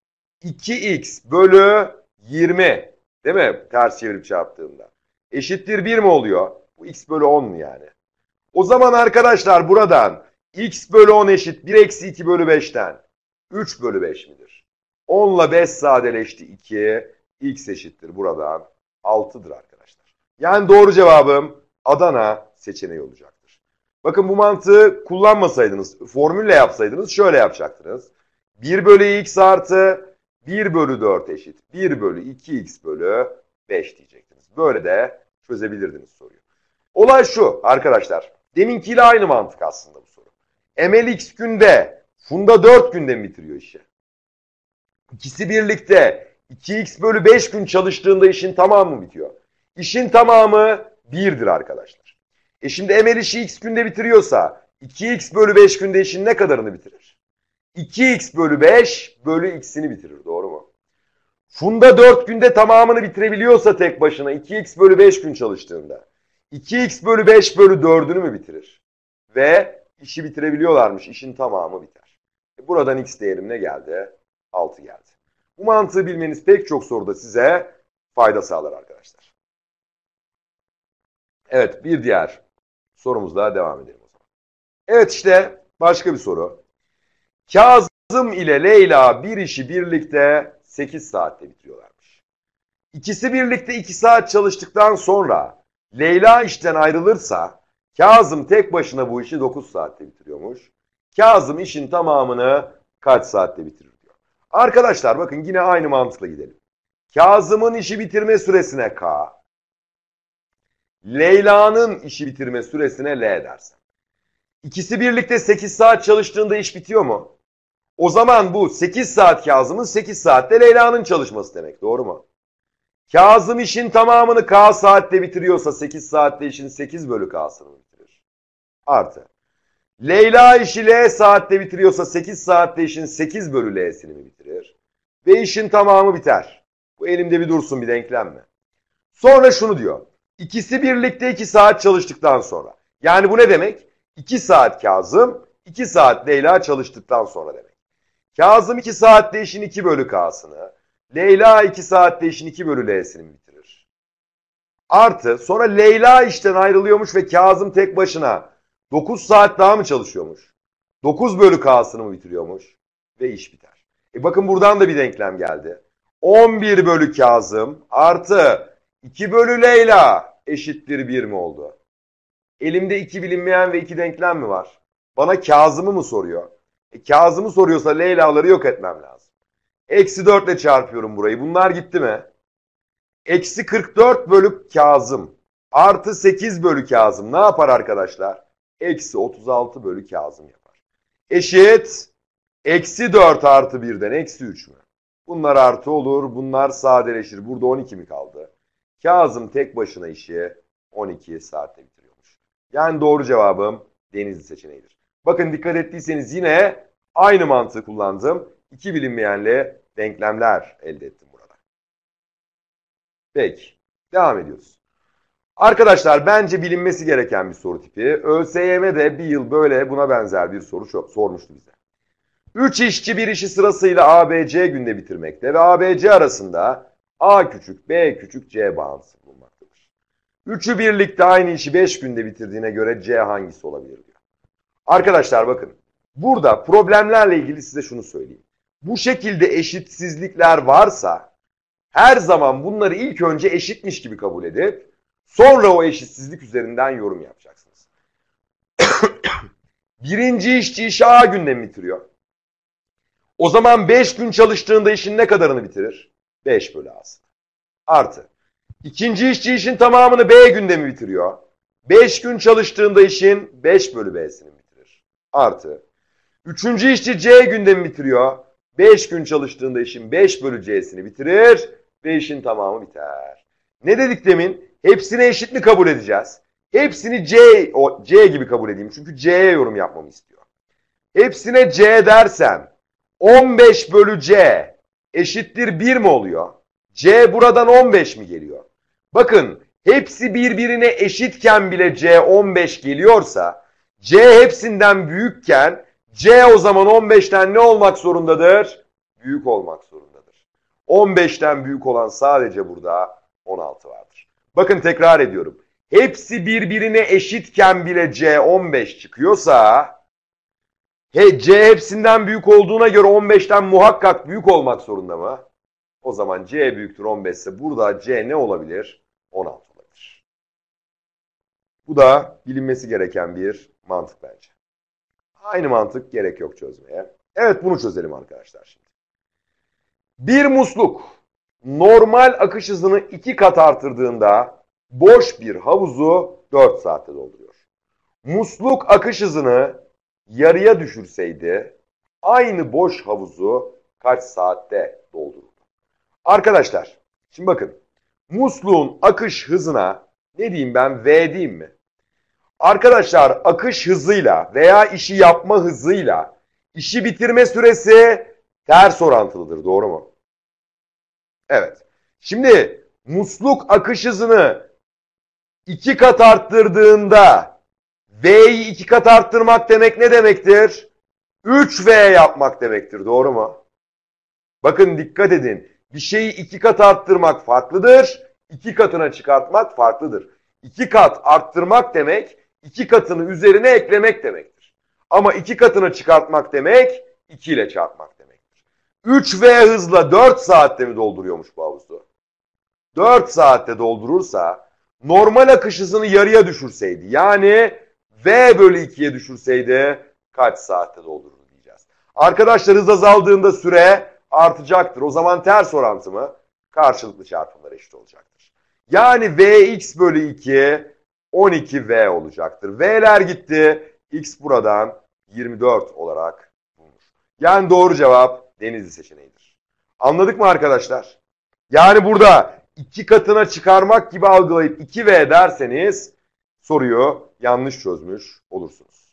2x bölü 20 değil mi? Ters çevirip çarptığımda. Eşittir 1 mi oluyor? Bu x bölü 10 mu yani? O zaman arkadaşlar buradan x bölü 10 eşit 1 eksi 2 bölü 5'ten 3 bölü 5 midir? 10 ile 5 sadeleşti 2. X eşittir buradan 6'dır arkadaşlar. Yani doğru cevabım Adana seçeneği olacaktır. Bakın bu mantığı kullanmasaydınız, formülle yapsaydınız şöyle yapacaktınız. 1 bölü x artı 1 bölü 4 eşit 1 bölü 2x bölü 5 diyecektiniz. Böyle de çözebilirdiniz soruyu. Olay şu arkadaşlar. Deminkiyle aynı mantık aslında bu soru. Emel x günde, Funda 4 günde mi bitiriyor işi? İkisi birlikte 2x bölü 5 gün çalıştığında işin tamamı bitiyor. İşin tamamı 1'dir arkadaşlar. Şimdi Emel işi x günde bitiriyorsa 2x bölü 5 günde işin ne kadarını bitirir? 2x bölü 5 bölü x'ini bitirir, doğru mu? Funda 4 günde tamamını bitirebiliyorsa tek başına 2x bölü 5 gün çalıştığında 2x bölü 5 bölü 4'ünü mü bitirir? Ve işi bitirebiliyorlarmış. İşin tamamı biter. Buradan x değerim ne geldi? 6 geldi. Bu mantığı bilmeniz pek çok soruda size fayda sağlar arkadaşlar. Evet, bir diğer sorumuzla devam edelim o zaman. Evet, işte başka bir soru. Kazım ile Leyla bir işi birlikte 8 saatte bitiriyorlarmış. İkisi birlikte 2 saat çalıştıktan sonra Leyla işten ayrılırsa Kazım tek başına bu işi 9 saatte bitiriyormuş. Kazım işin tamamını kaç saatte bitirir diyor. Arkadaşlar bakın yine aynı mantıkla gidelim. Kazım'ın işi bitirme süresine K, Leyla'nın işi bitirme süresine L dersen. İkisi birlikte 8 saat çalıştığında iş bitiyor mu? O zaman bu 8 saat Kazım'ın, 8 saatte Leyla'nın çalışması demek, doğru mu? Kazım işin tamamını K saatte bitiriyorsa 8 saatte işin 8 bölü K'sını bitirir. Artı. Leyla işi L saatte bitiriyorsa 8 saatte işin 8 bölü L'sini mi bitirir? Ve işin tamamı biter. Bu elimde bir dursun, bir denklem mi? Sonra şunu diyor. İkisi birlikte 2 saat çalıştıktan sonra. Yani bu ne demek? 2 saat Kazım, 2 saat Leyla çalıştıktan sonra demek. Kazım 2 saatte işin 2 bölü K'sını, Leyla 2 saatte işin 2 bölü L'sini bitirir. Artı sonra Leyla işten ayrılıyormuş ve Kazım tek başına 9 saat daha mı çalışıyormuş? 9 bölü K'sını mı bitiriyormuş? Ve iş biter. Bakın buradan da bir denklem geldi. 11 bölü Kazım artı 2 bölü Leyla eşittir 1 mi oldu? Elimde 2 bilinmeyen ve 2 denklem mi var? Bana Kazım'ı mı soruyor? Kazım'ı soruyorsa Leyla'ları yok etmem lazım. Eksi 4 ile çarpıyorum burayı. Bunlar gitti mi? Eksi 44 bölü Kazım artı 8 bölü Kazım ne yapar arkadaşlar? Eksi 36 bölü Kazım yapar. Eşit Eksi 4 artı 1'den eksi 3 mü? Bunlar artı olur. Bunlar sadeleşir. Burada 12 mi kaldı? Kazım tek başına işi 12 saatte bitiriyormuş. Yani doğru cevabım Denizli seçeneğidir. Bakın dikkat ettiyseniz yine aynı mantığı kullandım. İki bilinmeyenle denklemler elde ettim burada. Peki. Devam ediyoruz. Arkadaşlar bence bilinmesi gereken bir soru tipi. ÖSYM'de bir yıl böyle buna benzer bir soru sormuştu bize. 3 işçi bir işi sırasıyla A, B, C günde bitirmekte ve A, B, C arasında A küçük, B küçük, C bağıntısı bulunmaktadır. Üçü birlikte aynı işi 5 günde bitirdiğine göre C hangisi olabilir diyor. Arkadaşlar bakın, burada problemlerle ilgili size şunu söyleyeyim. Bu şekilde eşitsizlikler varsa her zaman bunları ilk önce eşitmiş gibi kabul edip sonra o eşitsizlik üzerinden yorum yapacaksınız. Birinci işçi işi A günde mi bitiriyor? O zaman 5 gün çalıştığında işin ne kadarını bitirir? 5 bölü A'sı. Artı. İkinci işçi işin tamamını B günde mi bitiriyor? 5 gün çalıştığında işin 5 bölü B'sini bitirir. Artı. Üçüncü işçi C günde mi bitiriyor? 5 gün çalıştığında işin 5 bölü C'sini bitirir ve işin tamamı biter. Ne dedik demin? Hepsini eşit mi kabul edeceğiz? Hepsini C gibi kabul edeyim. Çünkü C'ye yorum yapmamı istiyor. Hepsine C dersem 15 bölü C eşittir 1 mi oluyor? C buradan 15 mi geliyor? Bakın hepsi birbirine eşitken bile C 15 geliyorsa C hepsinden büyükken C o zaman 15'ten ne olmak zorundadır? Büyük olmak zorundadır. 15'ten büyük olan sadece burada 16 vardır. Bakın tekrar ediyorum. Hepsi birbirine eşitken bile C 15 çıkıyorsa C hepsinden büyük olduğuna göre 15'ten muhakkak büyük olmak zorunda mı? O zaman C büyüktür 15 ise burada C ne olabilir? 16 olabilir. Bu da bilinmesi gereken bir mantık bence. Aynı mantık gerek yok çözmeye. Evet bunu çözelim arkadaşlar şimdi. Bir musluk normal akış hızını 2 kat artırdığında boş bir havuzu 4 saatte dolduruyor. Musluk akış hızını yarıya düşürseydi aynı boş havuzu kaç saatte doldururdu? Arkadaşlar şimdi bakın musluğun akış hızına ne diyeyim ben V diyeyim mi? Arkadaşlar akış hızıyla veya işi yapma hızıyla işi bitirme süresi ters orantılıdır, doğru mu? Evet. Şimdi musluk akış hızını 2 kat arttırdığında V'yi 2 kat arttırmak demek ne demektir? 3V yapmak demektir, doğru mu? Bakın dikkat edin. Bir şeyi 2 kat arttırmak farklıdır. 2 katına çıkartmak farklıdır. 2 kat arttırmak demek 2 katını üzerine eklemek demektir. Ama 2 katını çıkartmak demek 2 ile çarpmak demektir. 3V hızla 4 saatte mi dolduruyormuş bu havuzu? 4 saatte doldurursa normal akış hızını yarıya düşürseydi yani V bölü 2'ye düşürseydi kaç saatte doldurur diyeceğiz. Arkadaşlar hız azaldığında süre artacaktır. O zaman ters orantı mı? Karşılıklı çarpımlar eşit olacaktır. Yani Vx bölü 2 12V olacaktır. V'ler gitti. X buradan 24 olarak bulunur. Yani doğru cevap Denizli seçeneğidir. Anladık mı arkadaşlar? Yani burada 2 katına çıkarmak gibi algılayıp 2V derseniz soruyu yanlış çözmüş olursunuz.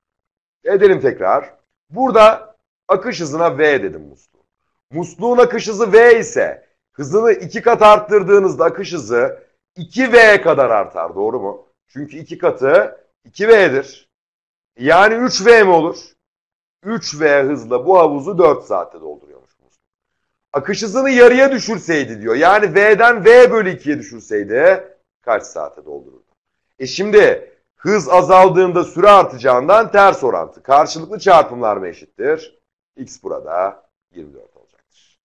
Edelim tekrar. Burada akış hızına V dedim musluğun. Musluğun akış hızı V ise hızını 2 kat arttırdığınızda akış hızı 2V kadar artar, doğru mu? Çünkü 2 katı 2V'dir. Yani 3V mi olur? 3V hızla bu havuzu 4 saatte dolduruyormuş musluk. Akış hızını yarıya düşürseydi diyor. Yani V'den V bölü 2'ye düşürseydi kaç saatte doldururdu? Şimdi hız azaldığında süre artacağından ters orantı. Karşılıklı çarpımlar mı eşittir? X burada 24 olacaktır.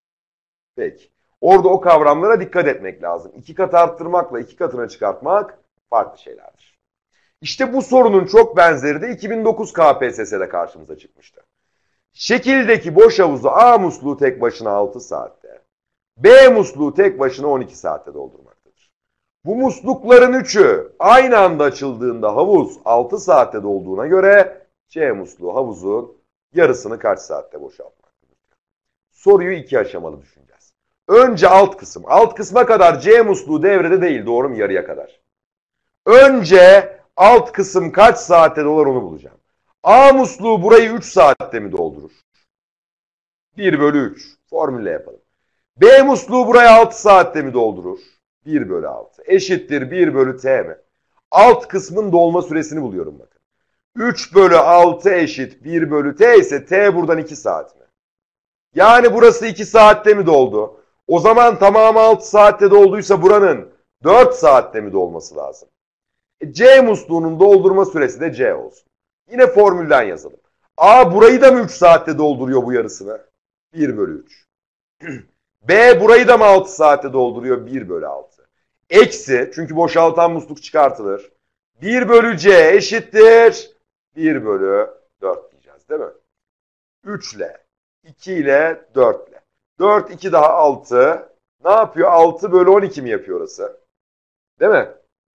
Peki. Orada o kavramlara dikkat etmek lazım. 2 kat arttırmakla 2 katına çıkartmak farklı şeylerdir. İşte bu sorunun çok benzeri de 2009 KPSS'de karşımıza çıkmıştı. Şekildeki boş havuzu A musluğu tek başına 6 saatte, B musluğu tek başına 12 saatte doldurmaktadır. Bu muslukların üçü aynı anda açıldığında havuz 6 saatte dolduğuna göre C musluğu havuzun Yarısını kaç saatte boşaltmak? Soruyu iki aşamalı düşüneceğiz. Önce alt kısım. Alt kısma kadar C musluğu devrede değil. Doğru mu? Yarıya kadar. Önce alt kısım kaç saatte dolar onu bulacağım. A musluğu burayı 3 saatte mi doldurur? 1 bölü 3. Formülle yapalım. B musluğu burayı 6 saatte mi doldurur? 1 bölü 6. Eşittir 1 bölü T mi? Alt kısmın dolma süresini buluyorum bakın. 3 bölü 6 eşit 1 bölü T ise T buradan 2 saat mi? Yani burası 2 saatte mi doldu? O zaman tamamı 6 saatte dolduysa buranın 4 saatte mi dolması lazım? C musluğunun doldurma süresi de C olsun. Yine formülden yazalım. A burayı da mı 3 saatte dolduruyor bu yarısını? 1 bölü 3. B burayı da mı 6 saatte dolduruyor? 1 bölü 6. Eksi, çünkü boşaltan musluk çıkartılır. 1 bölü C eşittir 1 bölü 4 diyeceğiz değil mi? 3 ile, 2 ile, 4 ile. 4, 2 daha 6. Ne yapıyor? 6 bölü 12 mi yapıyor orası? Değil mi?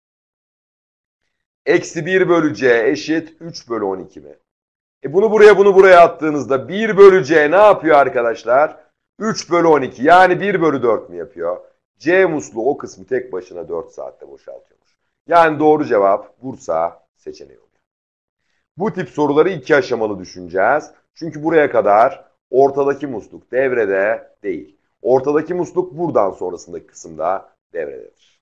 Eksi 1 bölü C eşit 3 bölü 12 mi? Bunu buraya attığınızda 1 bölü C ne yapıyor arkadaşlar? 3 bölü 12 yani 1 bölü 4 mi yapıyor? C musluğu o kısmı tek başına 4 saatte boşaltıyormuş. Yani doğru cevap Bursa seçeneği oluyor. Bu tip soruları iki aşamalı düşüneceğiz. Çünkü buraya kadar ortadaki musluk devrede değil. Ortadaki musluk buradan sonrasındaki kısımda devrededir.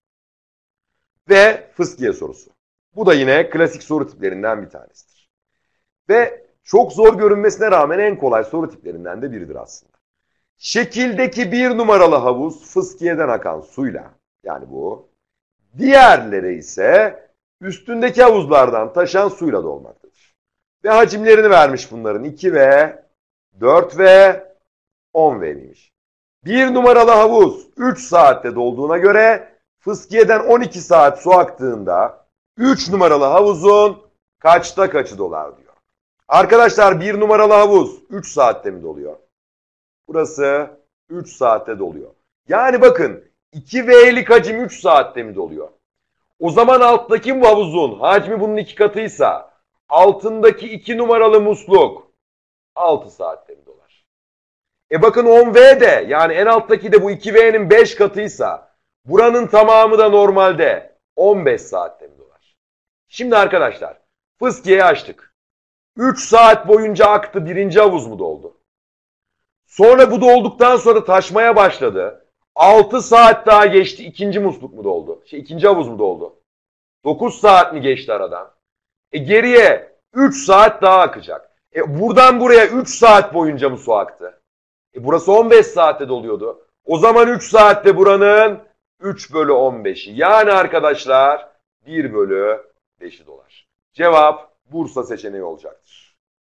Ve fıskiye sorusu. Bu da yine klasik soru tiplerinden bir tanesidir. Ve çok zor görünmesine rağmen en kolay soru tiplerinden de biridir aslında. Şekildeki bir numaralı havuz fıskiyeden akan suyla, yani bu, diğerleri ise üstündeki havuzlardan taşan suyla dolmaktadır. Ve hacimlerini vermiş bunların 2V, 4V, 10V miymiş. Bir numaralı havuz 3 saatte dolduğuna göre fıskiyeden 12 saat su aktığında 3 numaralı havuzun kaçta kaçı dolar diyor. Arkadaşlar bir numaralı havuz 3 saatte mi doluyor? Burası 3 saatte doluyor. Yani bakın 2V'lik hacim 3 saatte mi doluyor? O zaman alttaki bu havuzun hacmi bunun 2 katıysa altındaki 2 numaralı musluk 6 saatte mi dolar? Bakın 10V de yani en alttaki de bu 2V'nin 5 katıysa buranın tamamı da normalde 15 saatte mi dolar? Şimdi arkadaşlar fıskiyeyi açtık. 3 saat boyunca aktı, birinci havuz mu doldu? Sonra bu dolduktan sonra taşmaya başladı. 6 saat daha geçti, ikinci musluk mu doldu? İkinci havuz mu doldu? 9 saat mi geçti aradan? Geriye 3 saat daha akacak. Buradan buraya 3 saat boyunca mı su aktı? Burası 15 saatte doluyordu. O zaman 3 saatte buranın 3 bölü 15'i. Yani arkadaşlar 1 bölü 5'i dolar. Cevap Bursa seçeneği olacaktır.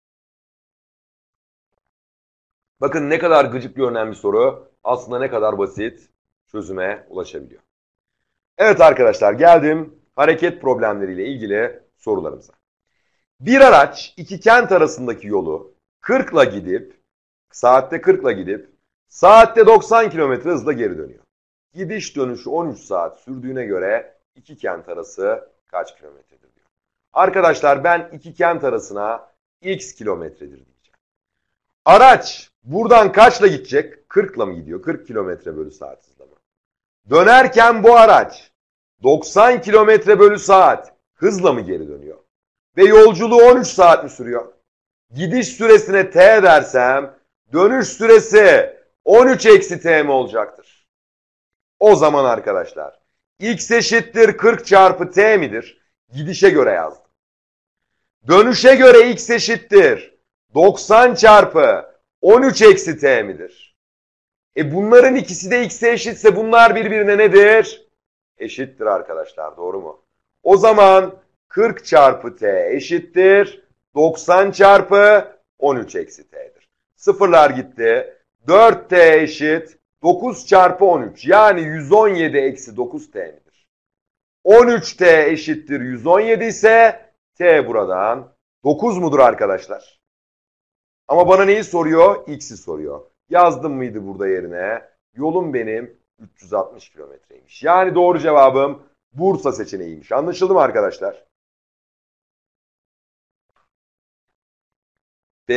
Bakın ne kadar gıcık görünen bir soru. Aslında ne kadar basit çözüme ulaşabiliyor. Evet arkadaşlar geldim hareket problemleriyle ilgili sorularımıza. Bir araç iki kent arasındaki yolu 40 ile gidip saatte 40 ile gidip saatte 90 km hızla geri dönüyor. Gidiş dönüşü 13 saat sürdüğüne göre iki kent arası kaç kilometredir diyor. Arkadaşlar ben iki kent arasına x kilometredir diyeceğim. Araç buradan kaçla gidecek? 40 ile mi gidiyor? 40 kilometre bölü saat hızla mı? Dönerken bu araç 90 kilometre bölü saat hızla mı geri dönüyor? Ve yolculuğu 13 saat mi sürüyor? Gidiş süresine t dersem dönüş süresi 13 eksi t mi olacaktır? O zaman arkadaşlar x eşittir 40 çarpı t midir? Gidişe göre yazdım. Dönüşe göre x eşittir 90 çarpı 13 eksi t midir? Bunların ikisi de x'e eşitse bunlar birbirine nedir? Eşittir arkadaşlar, doğru mu? O zaman 40 çarpı t eşittir 90 çarpı 13 eksi t'dir. Sıfırlar gitti. 4t eşit 9 çarpı 13 yani 117 eksi 9 t midir? 13t eşittir 117 ise t buradan 9 mudur arkadaşlar? Ama bana neyi soruyor? X'i soruyor. Yazdım mıydı burada yerine? Yolum benim 360 kilometreymiş. Yani doğru cevabım Bursa seçeneğiymiş. Anlaşıldı mı arkadaşlar? Peki.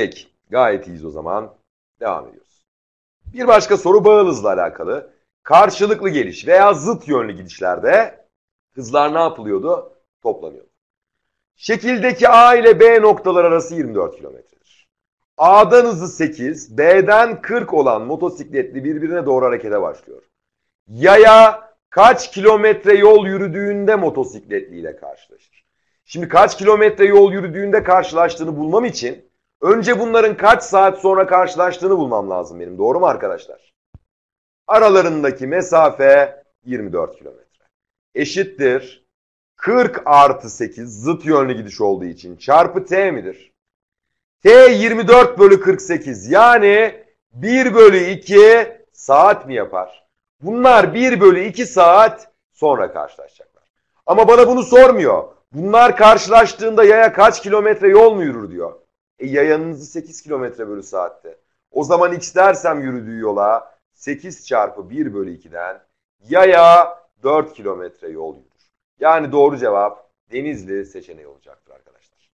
Gayet iyiyiz o zaman. Devam ediyoruz. Bir başka soru bağıl hızla alakalı. Karşılıklı geliş veya zıt yönlü gidişlerde hızlar ne yapılıyordu? Toplanıyordu. Şekildeki A ile B noktalar arası 24 kilometredir. A'dan hızı 8, B'den 40 olan motosikletli birbirine doğru harekete başlıyor. Yaya kaç kilometre yol yürüdüğünde motosikletliyle karşılaşır? Şimdi kaç kilometre yol yürüdüğünde karşılaştığını bulmam için önce bunların kaç saat sonra karşılaştığını bulmam lazım benim. Doğru mu arkadaşlar? Aralarındaki mesafe 24 kilometre. Eşittir 40 artı 8 zıt yönlü gidiş olduğu için çarpı t midir? T 24 bölü 48 yani 1 bölü 2 saat mi yapar? Bunlar 1 bölü 2 saat sonra karşılaşacaklar. Ama bana bunu sormuyor. Bunlar karşılaştığında yaya kaç kilometre yol mu yürür diyor. Yayanın hızı 8 kilometre bölü saatte. O zaman x dersem yürüdüğü yola 8 çarpı 1 bölü 2'den yaya 4 kilometre yol yürür. Yani doğru cevap Denizli seçeneği olacaktır arkadaşlar.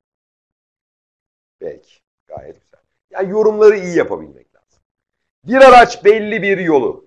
Peki. Gayet güzel. Yani yorumları iyi yapabilmek lazım. Bir araç belli bir yolu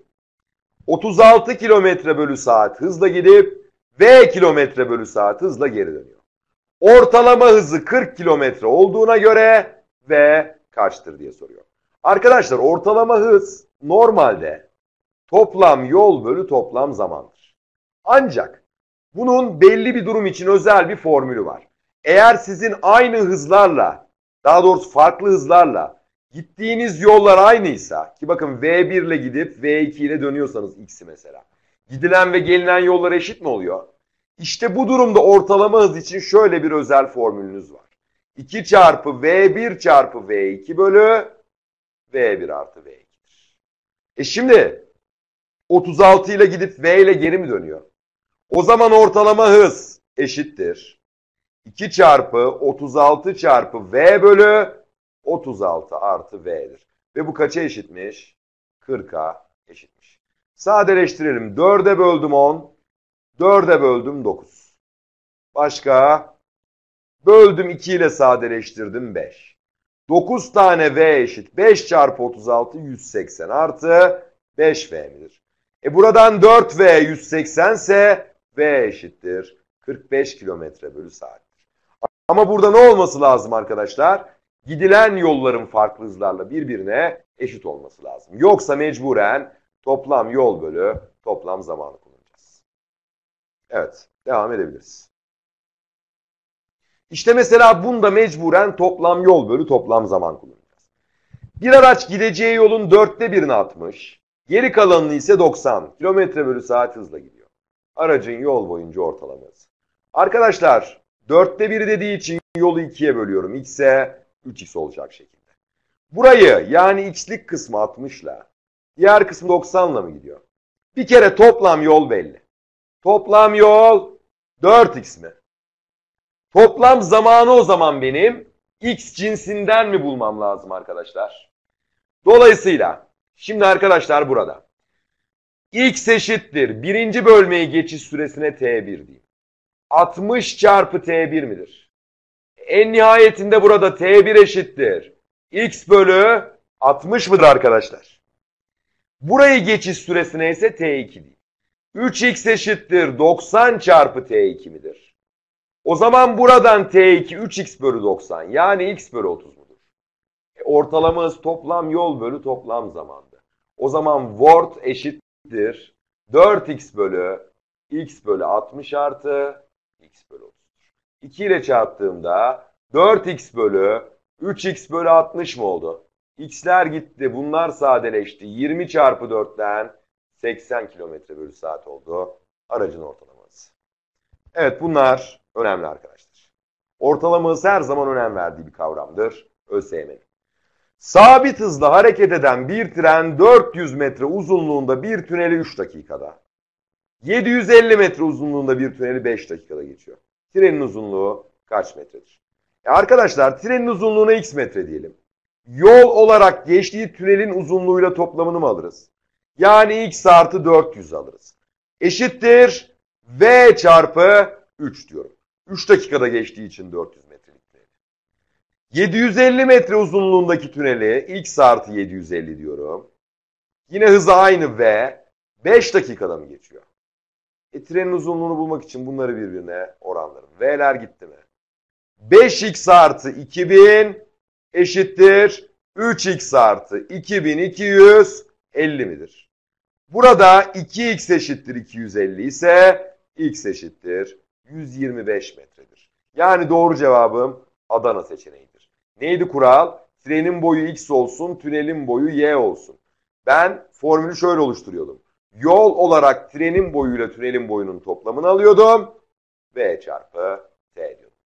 36 kilometre bölü saat hızla gidip v kilometre bölü saat hızla geri dönüyor. Ortalama hızı 40 kilometre olduğuna göre v kaçtır diye soruyor. Arkadaşlar ortalama hız normalde toplam yol bölü toplam zamandır. Ancak bunun belli bir durum için özel bir formülü var. Eğer sizin aynı hızlarla, daha doğrusu farklı hızlarla gittiğiniz yollar aynıysa, ki bakın V1 ile gidip V2 ile dönüyorsanız x'i mesela, gidilen ve gelinen yollar eşit mi oluyor? İşte bu durumda ortalama hız için şöyle bir özel formülünüz var. 2 çarpı V1 çarpı V2 bölü V1 artı V2'dir. Şimdi 36 ile gidip V ile geri mi dönüyor? O zaman ortalama hız eşittir 2 çarpı 36 çarpı V bölü 36 artı V'dir. Ve bu kaça eşitmiş? 40'a eşitmiş. Sadeleştirelim. 4'e böldüm 10. 4'e böldüm 9. Başka? Böldüm 2 ile sadeleştirdim 5. 9 tane V eşit. 5 çarpı 36 180 artı 5V midir? Buradan 4V 180 ise V eşittir 45 kilometre bölü saattir. Ama burada ne olması lazım arkadaşlar? Gidilen yolların farklı hızlarla birbirine eşit olması lazım. Yoksa mecburen toplam yol bölü toplam zamanı kullanacağız. Evet, devam edebiliriz. İşte mesela bunda mecburen toplam yol bölü toplam zaman kullanacağız. Bir araç gideceği yolun 1/4'ini atmış, geri kalanını ise 90 kilometre bölü saat hızla gidiyor. Aracın yol boyunca ortalama hızı. Arkadaşlar 1/4 dediği için yolu 2'ye bölüyorum. X'e 3x olacak şekilde. Burayı yani x'lik kısmı 60 ile diğer kısmı 90 ile mi gidiyor? Bir kere toplam yol belli. Toplam yol 4x mi? Toplam zamanı o zaman benim x cinsinden mi bulmam lazım arkadaşlar? Dolayısıyla şimdi arkadaşlar burada x eşittir. Birinci bölmeyi geçiş süresine t1 diyeyim. 60 çarpı t1 midir? En nihayetinde burada t1 eşittir. X bölü 60 mıdır arkadaşlar? Burayı geçiş süresine ise t2 diyeyim. 3x eşittir 90 çarpı t2 midir? O zaman buradan t2 3x bölü 90 yani x bölü 30 mudur? Ortalama hız toplam yol bölü toplam zamandı. O zaman Word eşittir 4x bölü x bölü 60 artı x bölü 30'dur. 2 ile çarptığımda 4x bölü 3x bölü 60 mı oldu? X'ler gitti. Bunlar sadeleşti. 20 çarpı 4'ten 80 kilometre bölü saat oldu. Aracın ortalaması. Evet bunlar önemli arkadaşlar. Ortalama hız her zaman önem verdiği bir kavramdır. ÖSYM'nin. Sabit hızla hareket eden bir tren 400 metre uzunluğunda bir tüneli 3 dakikada. 750 metre uzunluğunda bir tüneli 5 dakikada geçiyor. Trenin uzunluğu kaç metredir? Arkadaşlar trenin uzunluğuna x metre diyelim. Yol olarak geçtiği tünelin uzunluğuyla toplamını mı alırız? Yani x artı 400 alırız. Eşittir v çarpı 3 diyorum. 3 dakikada geçtiği için 400 metrelik tüneli. 750 metre uzunluğundaki tüneli x artı 750 diyorum. Yine hızı aynı v. 5 dakikada mı geçiyor? Trenin uzunluğunu bulmak için bunları birbirine oranlarım. V'ler gitti mi? 5x artı 2000 eşittir 3x artı 2250 midir? Burada 2x eşittir 250 ise x eşittir 125 metredir. Yani doğru cevabım Adana seçeneğidir. Neydi kural? Trenin boyu x olsun, tünelin boyu y olsun. Ben formülü şöyle oluşturuyordum. Yol olarak trenin boyuyla tünelin boyunun toplamını alıyordum. V çarpı T diyordum.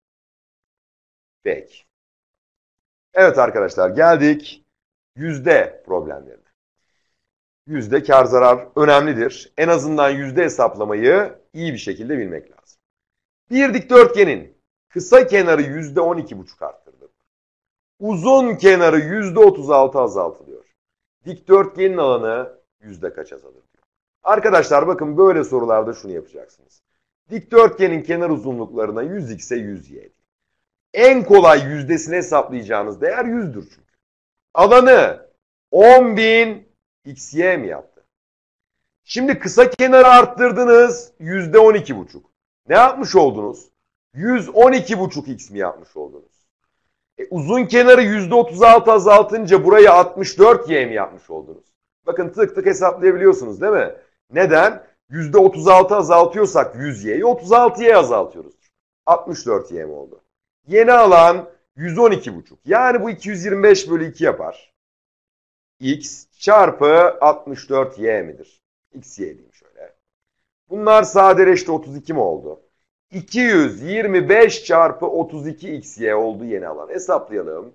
Peki. Evet arkadaşlar, geldik yüzde problemlerine. Yüzde kar zarar önemlidir. En azından yüzde hesaplamayı iyi bir şekilde bilmek lazım. Bir dikdörtgenin kısa kenarı %12,5 arttırılır. Uzun kenarı %36 azaltılıyor. Dikdörtgenin alanı yüzde kaç azalır diyor. Arkadaşlar bakın, böyle sorularda şunu yapacaksınız. Dikdörtgenin kenar uzunluklarına 100x'e 100y. En kolay yüzdesini hesaplayacağınız değer 100'dür çünkü. Alanı 10.000 xy mi yaptı? Şimdi kısa kenarı arttırdınız, %12,5. Ne yapmış oldunuz? 112,5 mi yapmış oldunuz? Uzun kenarı %36 azaltınca burayı 64y mi yapmış oldunuz? Bakın tık tık hesaplayabiliyorsunuz değil mi? Neden? %36 azaltıyorsak 100y'yi 36'ya azaltıyoruz. 64y mi oldu? Yeni alan 112,5. Yani bu 225 bölü 2 yapar. X çarpı 64y midir? Xy diyeyim şöyle. Bunlar sadeleşti, 32 mi oldu? 225 çarpı 32 xy oldu yeni alan. Hesaplayalım.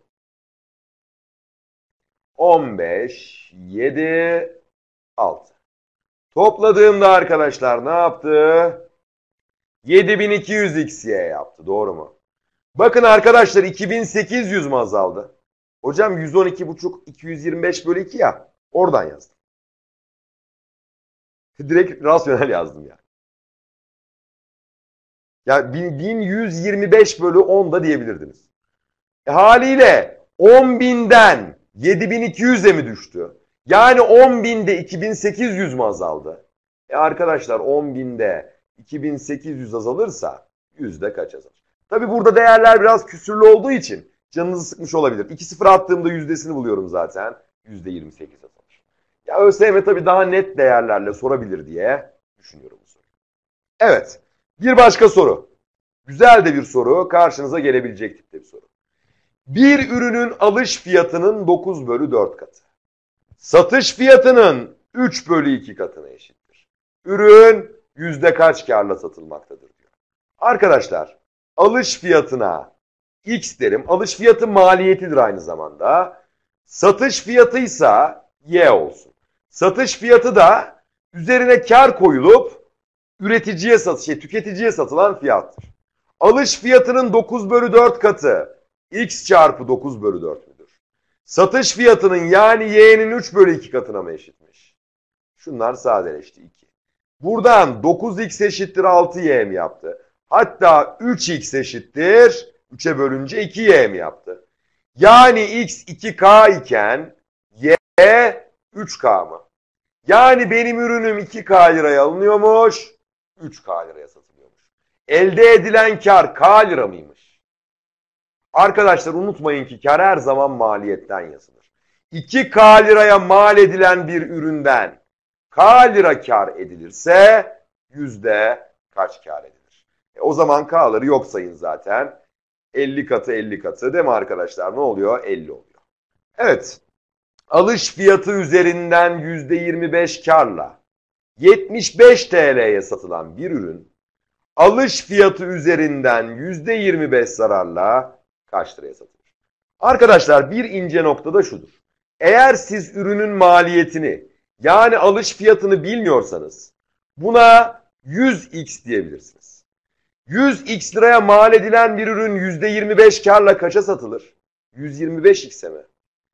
15, 7, 6. Topladığımda arkadaşlar ne yaptı? 7200 xy yaptı. Doğru mu? Bakın arkadaşlar, 2800 mu azaldı? Hocam 112,5 225 bölü 2 ya. Oradan yazdım. Direkt rasyonel yazdım yani. Ya 1125 bölü 10 da diyebilirdiniz. Haliyle 10.000'den 7200'e mi düştü? Yani 10.000'de 2800 mu azaldı? Arkadaşlar 10.000'de 2800 azalırsa yüzde kaç azalır? Tabi burada değerler biraz küsürlü olduğu için canınızı sıkmış olabilir. 2-0 attığımda yüzdesini buluyorum zaten. %28 azalır. Ya ÖSYM tabi daha net değerlerle sorabilir diye düşünüyorum bu soruyu. Evet. Bir başka soru. Güzel de bir soru. Karşınıza gelebilecek tipte bir soru. Bir ürünün alış fiyatının 9 bölü 4 katı. Satış fiyatının 3 bölü 2 katına eşittir. Ürün yüzde kaç karla satılmaktadır diyor. Arkadaşlar, alış fiyatına X derim. Alış fiyatı maliyetidir aynı zamanda. Satış fiyatıysa Y olsun. Satış fiyatı da üzerine kar koyulup tüketiciye satılan fiyattır. Alış fiyatının 9 bölü 4 katı X çarpı 9 bölü 4 müdür? Satış fiyatının yani Y'nin 3 bölü 2 katına mı eşitmiş? Şunlar sadeleşti 2. Buradan 9x eşittir 6y mi yaptı? Hatta 3x eşittir 3'e bölünce 2y mi yaptı? Yani x 2k iken y 3k mı? Yani benim ürünüm 2k liraya alınıyormuş, 3k liraya satılıyormuş. Elde edilen kar k lira mıymış? Arkadaşlar unutmayın ki kar her zaman maliyetten yazılır. 2k liraya mal edilen bir üründen k lira kar edilirse yüzde kaç kar edilir? O zaman k'ları yok sayın zaten. 50 katı 50 katı değil mi arkadaşlar? Ne oluyor? 50 oluyor. Evet. Alış fiyatı üzerinden %25 karla 75 TL'ye satılan bir ürün alış fiyatı üzerinden %25 zararla kaç liraya satılır? Arkadaşlar bir ince nokta da şudur. Eğer siz ürünün maliyetini yani alış fiyatını bilmiyorsanız buna 100x diyebilirsiniz. 100x liraya mal edilen bir ürün %25 karla kaça satılır? 125x'e mi?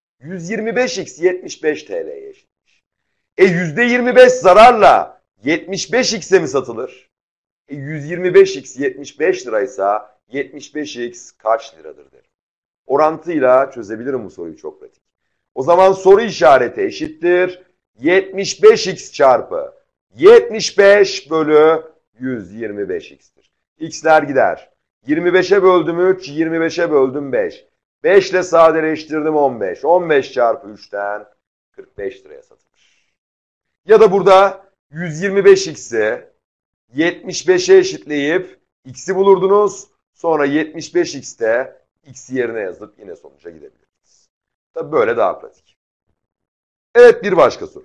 125x 75 TL'ye eşitmiş. %25 zararla 75x'e mi satılır? 125x 75 liraysa 75x kaç liradır derim. orantıyla çözebilirim bu soruyu, çok pratik. O zaman soru işareti eşittir 75x çarpı 75 bölü 125x'tir. X'ler gider. 25'e böldüm 3, 25'e böldüm 5. 5 ile sadeleştirdim 15. 15 çarpı 3'ten 45 liraya satılır. Ya da burada 125x'i 75'e eşitleyip x'i bulurdunuz. Sonra 75x'te x'i yerine yazıp yine sonuca gidebilirsiniz. Tabii böyle daha pratik. Evet, bir başka soru.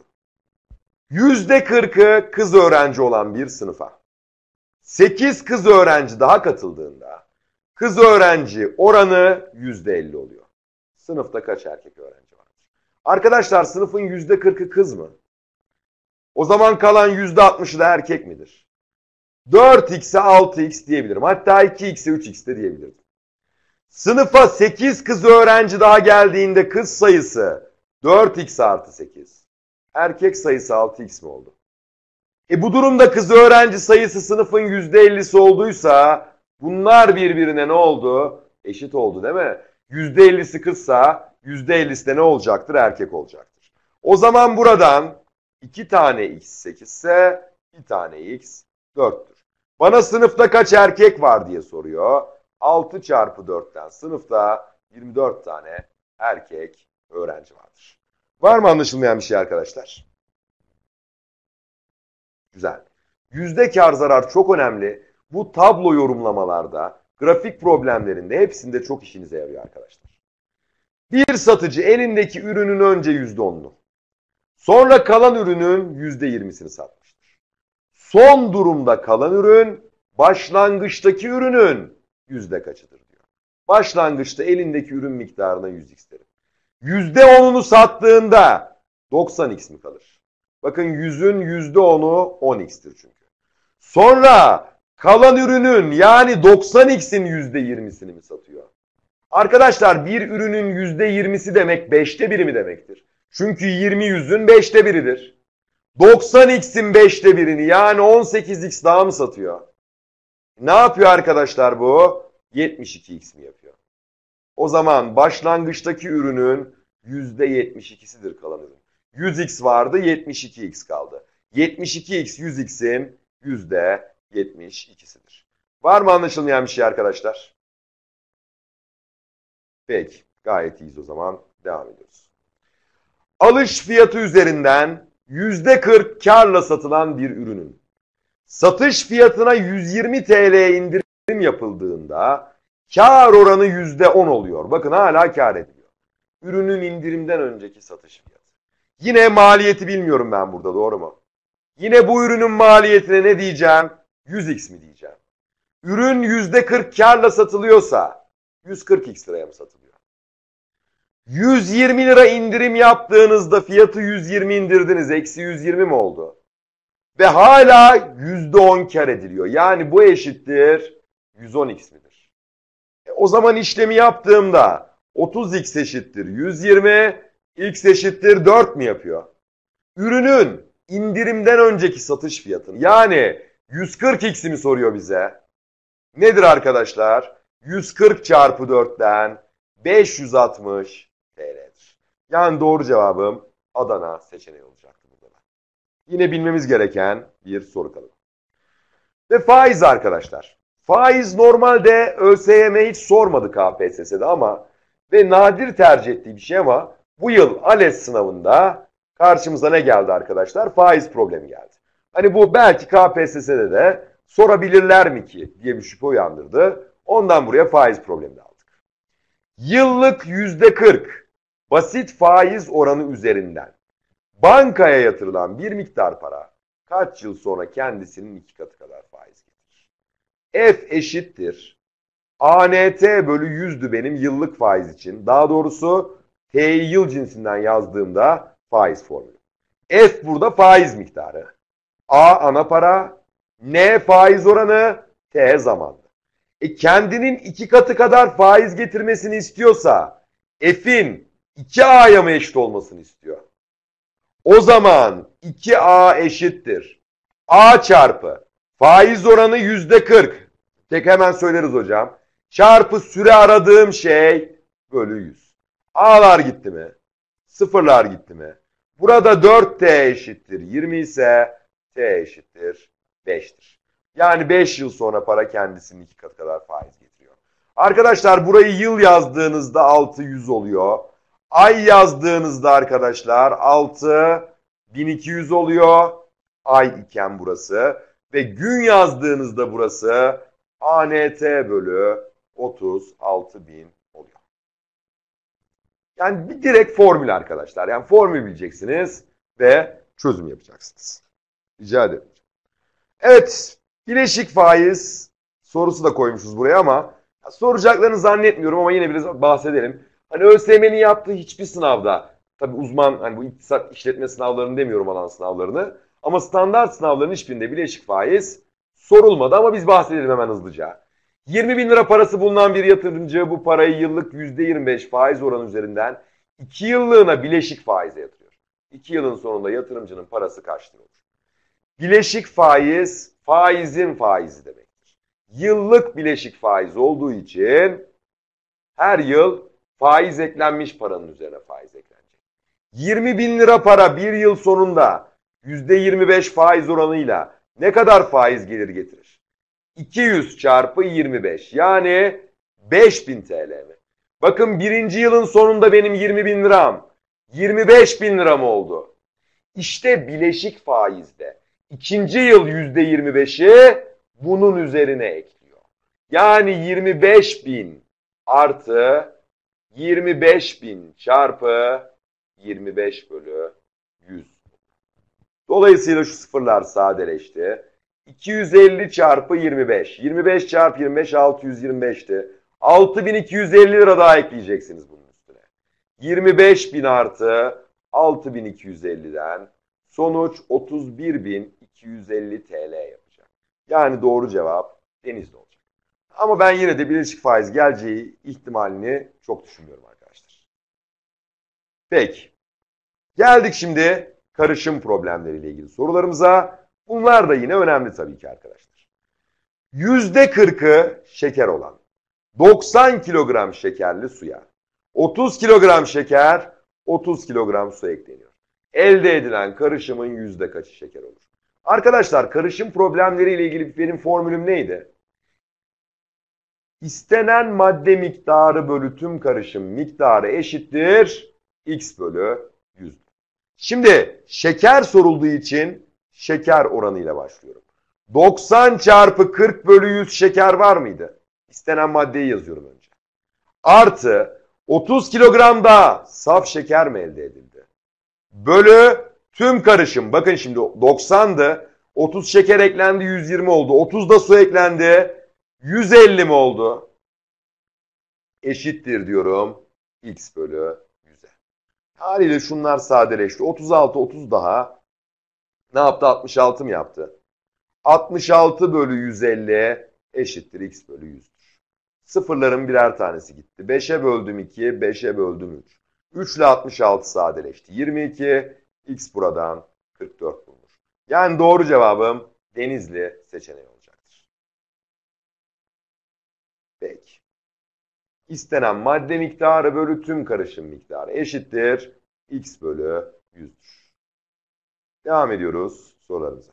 %40'ı kız öğrenci olan bir sınıfa 8 kız öğrenci daha katıldığında kız öğrenci oranı %50 oluyor. Sınıfta kaç erkek öğrenci vardır? Arkadaşlar, sınıfın %40'ı kız mı? O zaman kalan %60'ı da erkek midir? 4x'e 6x diyebilirim. Hatta 2x'e 3x de diyebilirim. Sınıfa 8 kız öğrenci daha geldiğinde kız sayısı 4x artı 8. Erkek sayısı 6x mi oldu? Bu durumda kız öğrenci sayısı sınıfın %50'si olduysa bunlar birbirine ne oldu? Eşit oldu, değil mi? %50'si kızsa %50'si de ne olacaktır? Erkek olacaktır. O zaman buradan 2 tane x 8 ise 1 tane x 4'tür. Bana sınıfta kaç erkek var diye soruyor. 6 çarpı 4'ten sınıfta 24 tane erkek öğrenci vardır. Var mı anlaşılmayan bir şey arkadaşlar? Güzel. Yüzde kar zarar çok önemli. Bu tablo yorumlamalarda, grafik problemlerinde hepsinde çok işinize yarıyor arkadaşlar. Bir satıcı elindeki ürünün önce %10'unu, sonra kalan ürünün %20'sini satmıştır. Son durumda kalan ürün başlangıçtaki ürünün yüzde kaçıdır diyor. Başlangıçta elindeki ürün miktarına 100x derim. %10'unu sattığında 90x mi kalır? Bakın 100'ün %10'u 10x'tir çünkü. Sonra kalan ürünün yani 90x'in %20'sini mi satıyor? Arkadaşlar, bir ürünün %20'si demek 5'te 1'i mi demektir? Çünkü 20 100'ün 5'te 1'idir. 90x'in 5'te 1'ini yani 18x daha mı satıyor? Ne yapıyor arkadaşlar bu? 72x mi yapıyor? O zaman başlangıçtaki ürünün %72'sidir kalan ürün. 100x vardı, 72x kaldı. 72x 100x'in %72'sidir. Var mı anlaşılmayan bir şey arkadaşlar? Peki, gayet iyiyiz o zaman. Devam ediyoruz. Alış fiyatı üzerinden %40 karla satılan bir ürünün satış fiyatına 120 TL indirim yapıldığında kar oranı %10 oluyor. Bakın, hala kar ediliyor. Ürünün indirimden önceki satış fiyatı. Yine maliyeti bilmiyorum ben burada, doğru mu? Yine bu ürünün maliyetine ne diyeceğim? 100x mi diyeceğim? Ürün %40 karla satılıyorsa 140x liraya mı satılıyor? 120 lira indirim yaptığınızda fiyatı 120 indirdiniz. Eksi 120 mi oldu? Ve hala %10 kar ediliyor. Yani bu eşittir 110x midir? O zaman işlemi yaptığımda 30x eşittir 120, x eşittir 4 mi yapıyor? Ürünün indirimden önceki satış fiyatını yani 140x'i mi soruyor bize? Nedir arkadaşlar? 140 çarpı 4'ten 560 TL'dir. Yani doğru cevabım Adana seçeneği olacaktı burada da. Yine bilmemiz gereken bir soru kalıbı. Ve faiz arkadaşlar. Faiz normalde ÖSYM hiç sormadı KPSS'de ama ve nadir tercih ettiği bir şey ama bu yıl ALES sınavında karşımıza ne geldi arkadaşlar? Faiz problemi geldi. Hani bu belki KPSS'de de sorabilirler mi ki diye bir şüphe uyandırdı. Ondan buraya faiz problemi de aldık. Yıllık %40 basit faiz oranı üzerinden bankaya yatırılan bir miktar para kaç yıl sonra kendisinin 2 katı kadar faiz getirir? F eşittir ANT bölü 100'dü benim yıllık faiz için. Daha doğrusu T'yi yıl cinsinden yazdığımda faiz formülü. F burada faiz miktarı. A ana para, N faiz oranı, T zamanı. Kendinin 2 katı kadar faiz getirmesini istiyorsa F'in 2A'ya mı eşit olmasını istiyor? O zaman 2A eşittir A çarpı faiz oranı %40. Tek hemen söyleriz hocam. Çarpı süre aradığım şey bölü 100. A'lar gitti mi? Sıfırlar gitti mi? Burada 4T eşittir 20 ise T eşittir 5'tir. Yani 5 yıl sonra para kendisinin 2 katı kadar faiz getiriyor. Arkadaşlar burayı yıl yazdığınızda 600 oluyor. Ay yazdığınızda arkadaşlar 6200 oluyor. Ay iken burası. Ve gün yazdığınızda burası ANT bölü 36.000 oluyor. Yani bir direkt formül arkadaşlar. Yani formül bileceksiniz ve çözüm yapacaksınız. Rica ederim. Evet, bileşik faiz sorusu da koymuşuz buraya ama soracaklarını zannetmiyorum ama yine biraz bahsedelim. Hani ÖSYM'nin yaptığı hiçbir sınavda, tabii uzman, hani bu iktisat işletme sınavlarını demiyorum, alan sınavlarını, ama standart sınavların hiçbirinde bileşik faiz sorulmadı ama biz bahsedelim hemen hızlıca. 20 bin lira parası bulunan bir yatırımcı bu parayı yıllık %25 faiz oranı üzerinden 2 yıllığına bileşik faize yatırıyor. 2 yılın sonunda yatırımcının parası kaç lira olur? Bileşik faiz, faizin faizi demektir. Yıllık bileşik faiz olduğu için her yıl faiz eklenmiş paranın üzerine faiz eklenecek. 20 bin lira para bir yıl sonunda %25 faiz oranıyla ne kadar faiz gelir getirir? 200 çarpı 25 yani 5000 TL mi? Bakın birinci yılın sonunda benim 20 bin liram 25 bin liram oldu. İşte bileşik faizde ikinci yıl %25'i bunun üzerine ekliyor. Yani 25 bin artı 25 bin çarpı 25 bölü 100. Dolayısıyla şu sıfırlar sadeleşti. 250 çarpı 25. 25 çarpı 25 625'ti. 6250 lira daha ekleyeceksiniz bunun üstüne. 25 bin artı 6250'den sonuç 31.250 TL yapacak. Yani doğru cevap Denizli olacak. Ama ben yine de bileşik faiz geleceği ihtimalini çok düşünmüyorum arkadaşlar. Peki. Geldik şimdi karışım problemleriyle ilgili sorularımıza. Bunlar da yine önemli tabii ki arkadaşlar. %40'ı şeker olan 90 kilogram şekerli suya 30 kilogram şeker, 30 kilogram su ekleniyor. Elde edilen karışımın yüzde kaçı şeker olur? Arkadaşlar karışım problemleriyle ilgili benim formülüm neydi? İstenen madde miktarı bölü tüm karışım miktarı eşittir x bölü 100. Şimdi şeker sorulduğu için şeker oranıyla başlıyorum. 90 çarpı 40 bölü 100 şeker var mıydı? İstenen maddeyi yazıyorum önce. Artı 30 kilogram da saf şeker mi elde edildi? Bölü tüm karışım. Bakın şimdi 90'dı. 30 şeker eklendi 120 oldu. 30 da su eklendi. 150 mi oldu? Eşittir diyorum. X bölü 100'e. Haliyle şunlar sadeleşti. 36, 30 daha. Ne yaptı? 66 mı yaptı? 66 bölü 150 eşittir X bölü 100'dür. Sıfırların birer tanesi gitti. 5'e böldüm 2, 5'e böldüm 3. 3 ile 66 sadeleşti. 22, X buradan 44 bulunur. Yani doğru cevabım Denizli seçeneği olacaktır. Peki. İstenen madde miktarı bölü tüm karışım miktarı eşittir X bölü 100'dür. Devam ediyoruz sorularımıza.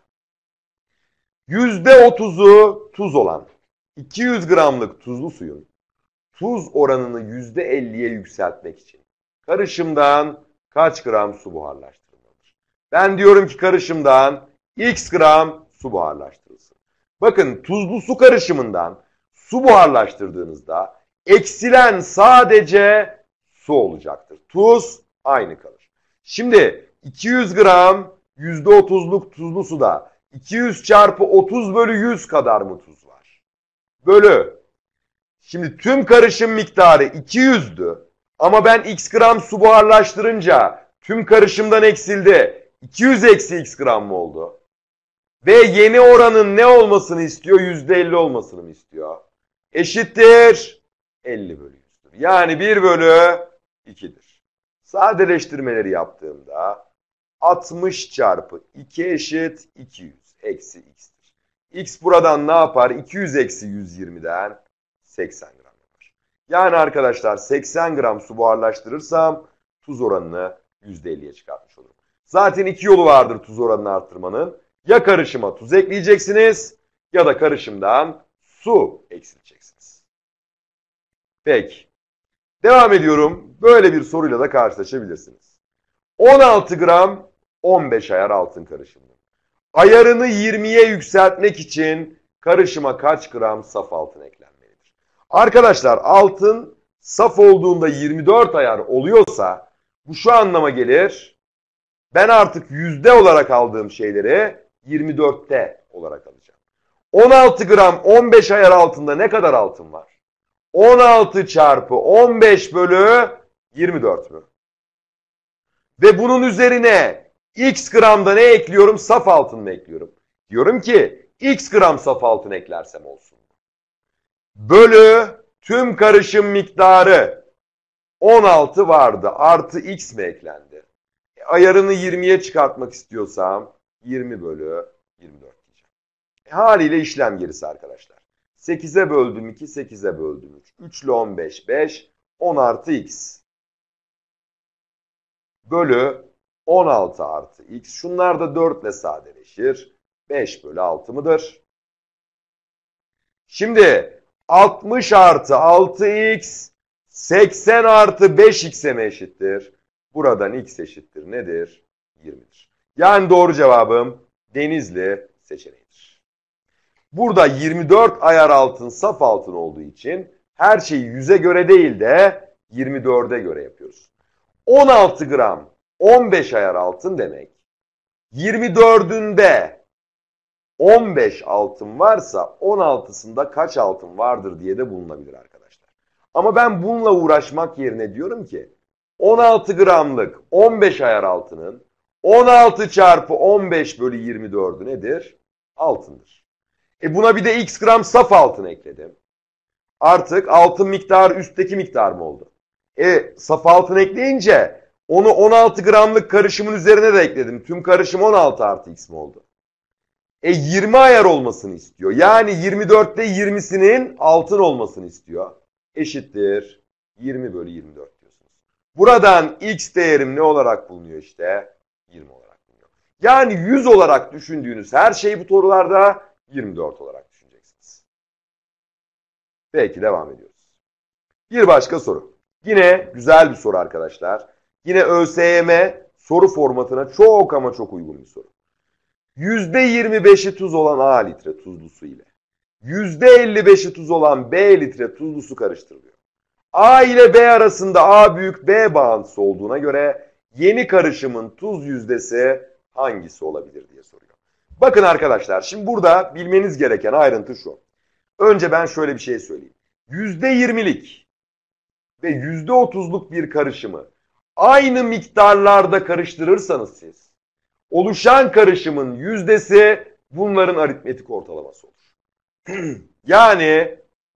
%30'u tuz olan 200 gramlık tuzlu suyun tuz oranını %50'ye yükseltmek için karışımdan kaç gram su buharlaştırılmalıdır? Ben diyorum ki karışımdan x gram su buharlaştırılsın. Bakın tuzlu su karışımından su buharlaştırdığınızda eksilen sadece su olacaktır. Tuz aynı kalır. Şimdi 200 gram %30'luk tuzlu suda 200 çarpı 30 bölü 100 kadar mı tuz var? Bölü. Şimdi tüm karışım miktarı 200'dü. Ama ben x gram su buharlaştırınca tüm karışımdan eksildi. 200 eksi x gram mı oldu? Ve yeni oranın ne olmasını istiyor? %50 olmasını mı istiyor? Eşittir 50 bölü 100'dür. Yani 1 bölü 2'dir. Sadeleştirmeleri yaptığımda 60 çarpı 2 eşit 200 eksi x'tir. X buradan ne yapar? 200 eksi 120'den 80 gram yapar. Yani arkadaşlar 80 gram su buharlaştırırsam tuz oranını %50'ye çıkartmış olurum. Zaten iki yolu vardır tuz oranını arttırmanın. Ya karışıma tuz ekleyeceksiniz ya da karışımdan su eksilteceksiniz. Peki. Devam ediyorum. Böyle bir soruyla da karşılaşabilirsiniz. 16 gram 15 ayar altın karışımı. Ayarını 20'ye yükseltmek için karışıma kaç gram saf altın eklenmelidir? Arkadaşlar altın saf olduğunda 24 ayar oluyorsa bu şu anlama gelir. Ben artık yüzde olarak aldığım şeyleri 24'te olarak alacağım. 16 gram 15 ayar altında ne kadar altın var? 16 çarpı 15 bölü 24 mü? Ve bunun üzerine x gramda ne ekliyorum? Saf altın mı ekliyorum? Diyorum ki x gram saf altın eklersem olsun. Bölü tüm karışım miktarı 16 vardı. Artı x mi eklendi? Ayarını 20'ye çıkartmak istiyorsam 20 bölü 24 diyeceğim. Haliyle işlem gerisi arkadaşlar. 8'e böldüm 2, 8'e böldüm 3. 3 ile 15, 5, 10 artı x. Bölü 16 artı x. Şunlar da 4 ile sadeleşir. 5 bölü 6 mıdır? Şimdi 60 artı 6x 80 artı 5x'e mi eşittir? Buradan x eşittir nedir? 20'dir. Yani doğru cevabım Denizli seçeneğidir. Burada 24 ayar altın saf altın olduğu için her şeyi 100'e göre değil de 24'e göre yapıyoruz. 16 gram 15 ayar altın demek. 24'ünde 15 altın varsa 16'sında kaç altın vardır diye de bulunabilir arkadaşlar. Ama ben bununla uğraşmak yerine diyorum ki 16 gramlık 15 ayar altının 16 çarpı 15 bölü 24'ü nedir? Altındır. Buna bir de x gram saf altın ekledim. Artık altın miktarı üstteki miktar mı oldu? Saf altın ekleyince onu 16 gramlık karışımın üzerine de ekledim. Tüm karışım 16 artı x mi oldu? 20 ayar olmasını istiyor. Yani 24'te 20'sinin altın olmasını istiyor. Eşittir 20 bölü 24 diyorsunuz. Buradan x değerim ne olarak bulunuyor işte? 20 olarak bulunuyor. Yani 100 olarak düşündüğünüz her şeyi bu sorularda 24 olarak düşüneceksiniz. Peki devam ediyoruz. Bir başka soru. Yine güzel bir soru arkadaşlar. Yine ÖSYM soru formatına çok ama çok uygun bir soru. %25'i tuz olan A litre tuzlu su ile %55'i tuz olan B litre tuzlu su karıştırılıyor. A ile B arasında A büyük B bağıntısı olduğuna göre yeni karışımın tuz yüzdesi hangisi olabilir diye soruyor. Bakın arkadaşlar şimdi burada bilmeniz gereken ayrıntı şu. Önce ben şöyle bir şey söyleyeyim. %20'lik ve %30'luk bir karışımı aynı miktarlarda karıştırırsanız siz oluşan karışımın yüzdesi bunların aritmetik ortalaması olur. Yani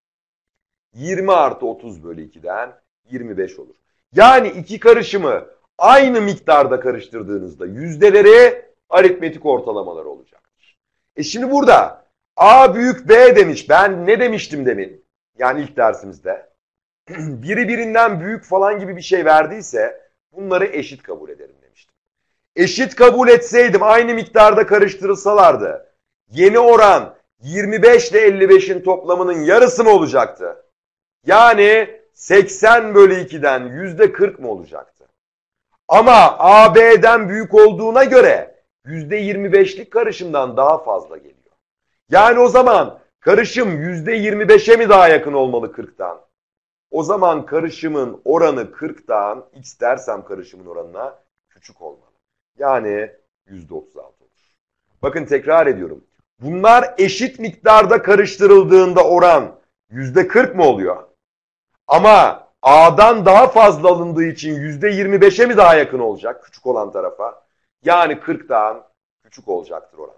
20 artı 30 bölü 2'den 25 olur. Yani iki karışımı aynı miktarda karıştırdığınızda yüzdeleri aritmetik ortalamalar olacaktır. Şimdi burada A büyük B demiş. Ben ne demiştim demin? Yani ilk dersimizde. Biri birinden büyük falan gibi bir şey verdiyse bunları eşit kabul ederim demiştim. Eşit kabul etseydim aynı miktarda karıştırılsalardı yeni oran 25 ile 55'in toplamının yarısı mı olacaktı? Yani 80 bölü 2'den %40 mı olacaktı? Ama AB'den büyük olduğuna göre %25'lik karışımdan daha fazla geliyor. Yani o zaman karışım %25'e mi daha yakın olmalı 40'tan? O zaman karışımın oranı 40'tan, x dersem karışımın oranına küçük olmalı. Yani %36 olur. Bakın tekrar ediyorum. Bunlar eşit miktarda karıştırıldığında oran %40 mı oluyor? Ama A'dan daha fazla alındığı için %25'e mi daha yakın olacak küçük olan tarafa? Yani 40'tan küçük olacaktır oran.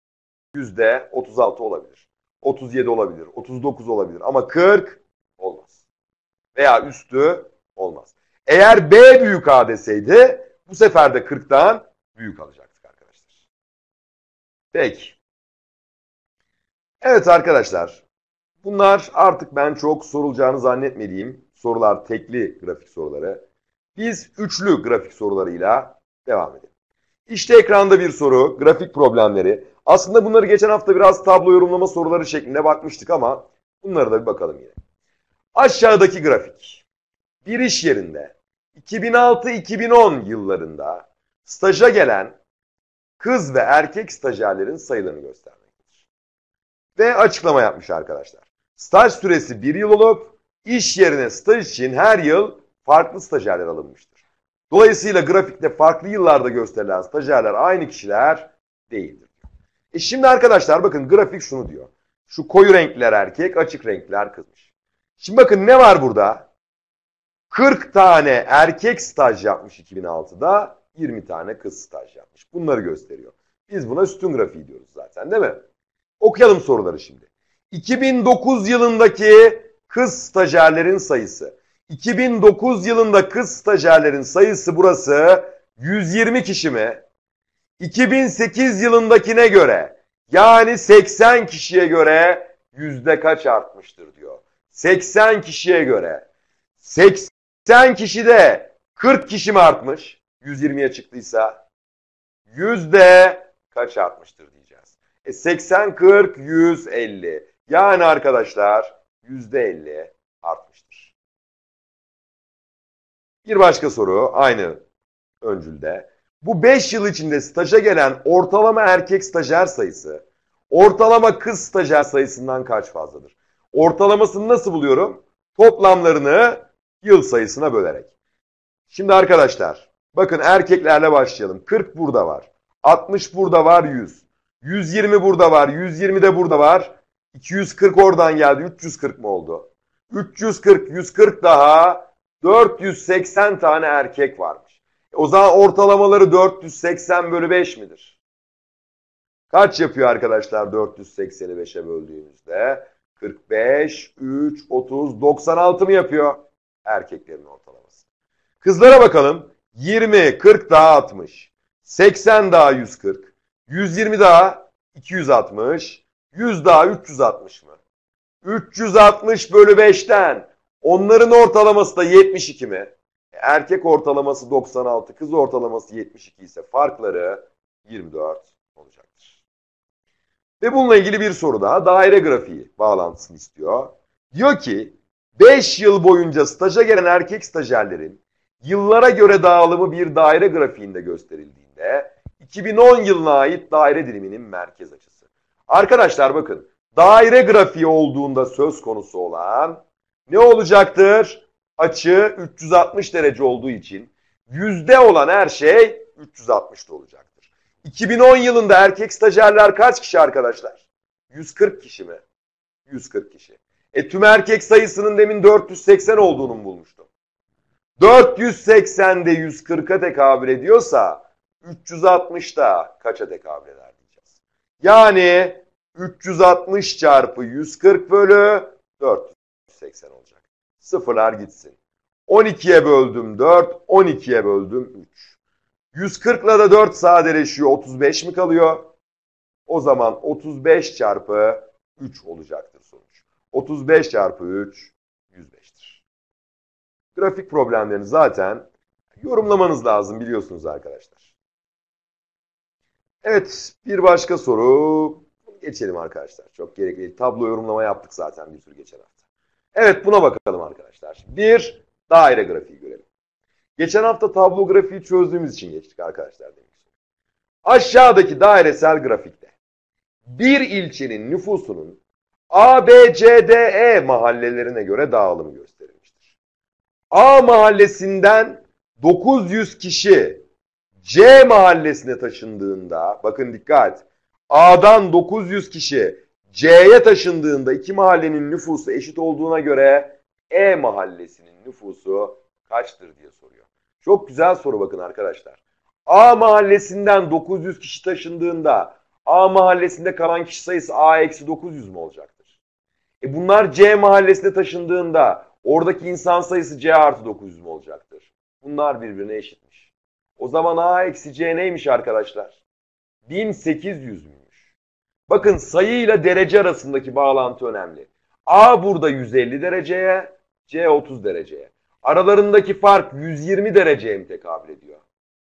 %36 olabilir. 37 olabilir. 39 olabilir. Ama 40 olmaz. Veya üstü olmaz. Eğer B büyük A deseydi bu sefer de 40'tan büyük alacaktık arkadaşlar. Peki. Evet arkadaşlar. Bunlar artık ben çok sorulacağını zannetmediğim sorular, tekli grafik soruları. Biz üçlü grafik sorularıyla devam edelim. İşte ekranda bir soru, grafik problemleri. Aslında bunları geçen hafta biraz tablo yorumlama soruları şeklinde bakmıştık ama bunlara da bir bakalım yine. Aşağıdaki grafik. Bir iş yerinde 2006-2010 yıllarında staja gelen kız ve erkek stajyerlerin sayılarını göstermektedir. Ve açıklama yapmış arkadaşlar. Staj süresi 1 yıl olup iş yerine staj için her yıl farklı stajyerler alınmıştır. Dolayısıyla grafikte farklı yıllarda gösterilen stajyerler aynı kişiler değildir. Şimdi arkadaşlar bakın grafik şunu diyor. Şu koyu renkler erkek, açık renkler kızmış. Şimdi bakın ne var burada? 40 tane erkek staj yapmış 2006'da, 20 tane kız staj yapmış. Bunları gösteriyor. Biz buna sütun grafiği diyoruz zaten, değil mi? Okuyalım soruları şimdi. 2009 yılındaki kız stajyerlerin sayısı. 2009 yılında kız stajyerlerin sayısı burası 120 kişi mi? 2008 yılındakine göre yani 80 kişiye göre yüzde kaç artmıştır diyor. 80 kişiye göre. 80 kişide 40 kişi mi artmış? 120'ye çıktıysa yüzde kaç artmıştır diyeceğiz. 80, 40, 150. Yani arkadaşlar %50 artmıştır. Bir başka soru aynı öncülde. Bu 5 yıl içinde staja gelen ortalama erkek stajyer sayısı ortalama kız stajyer sayısından kaç fazladır? Ortalamasını nasıl buluyorum? Toplamlarını yıl sayısına bölerek. Şimdi arkadaşlar bakın erkeklerle başlayalım. 40 burada var. 60 burada var, 100. 120 burada var, 120 de burada var. 240 oradan geldi. 340 mı oldu? 340, 140 daha 480 tane erkek varmış. O zaman ortalamaları 480 bölü 5 midir? Kaç yapıyor arkadaşlar 480'i 5'e böldüğümüzde? 45, 3, 30, 96 mı yapıyor? Erkeklerin ortalaması. Kızlara bakalım. 20, 40 daha 60. 80 daha 140. 120 daha 260. 100 daha 360 mı? 360 bölü 5'ten onların ortalaması da 72 mi? Erkek ortalaması 96, kız ortalaması 72 ise farkları 24 olacaktır. Ve bununla ilgili bir soru daha daire grafiği bağlantısını istiyor. Diyor ki 5 yıl boyunca staja gelen erkek stajyerlerin yıllara göre dağılımı bir daire grafiğinde gösterildiğinde 2010 yılına ait daire diliminin merkez açısı. Arkadaşlar bakın daire grafiği olduğunda söz konusu olan ne olacaktır? Açı 360 derece olduğu için yüzde olan her şey 360'da olacaktır. 2010 yılında erkek stajyerler kaç kişi arkadaşlar? 140 kişi mi? 140 kişi. Tüm erkek sayısının demin 480 olduğunu mu bulmuştum? 480'de 140'a tekabül ediyorsa 360'da kaça tekabül eder diyeceğiz. Yani 360 çarpı 140 bölü 480 olacak. Sıfırlar gitsin. 12'ye böldüm 4, 12'ye böldüm 3. 140 ile de 4 sadeleşiyor. 35 mi kalıyor? O zaman 35 çarpı 3 olacaktır sonuç. 35 çarpı 3, 105'tir. Grafik problemlerini zaten yorumlamanız lazım biliyorsunuz arkadaşlar. Evet, bir başka soru. Geçelim arkadaşlar. Çok gerekli değil. Tablo yorumlama yaptık zaten bir sürü geçen hafta. Evet, buna bakalım arkadaşlar. Bir daire grafiği görelim. Geçen hafta tablo grafiği çözdüğümüz için geçtik arkadaşlar. Aşağıdaki dairesel grafikte bir ilçenin nüfusunun A, B, C, D, E mahallelerine göre dağılımı gösterilmiştir. A mahallesinden 900 kişi C mahallesine taşındığında, bakın dikkat, A'dan 900 kişi C'ye taşındığında iki mahallenin nüfusu eşit olduğuna göre E mahallesinin nüfusu kaçtır diye soruyor. Çok güzel soru bakın arkadaşlar. A mahallesinden 900 kişi taşındığında A mahallesinde kalan kişi sayısı A-900 mü olacaktır? Bunlar C mahallesine taşındığında oradaki insan sayısı C+900 mü olacaktır? Bunlar birbirine eşitmiş. O zaman A-C neymiş arkadaşlar? 1800 müymüş? Bakın sayı ile derece arasındaki bağlantı önemli. A burada 150 dereceye, C 30 dereceye. Aralarındaki fark 120 dereceye mi tekabül ediyor?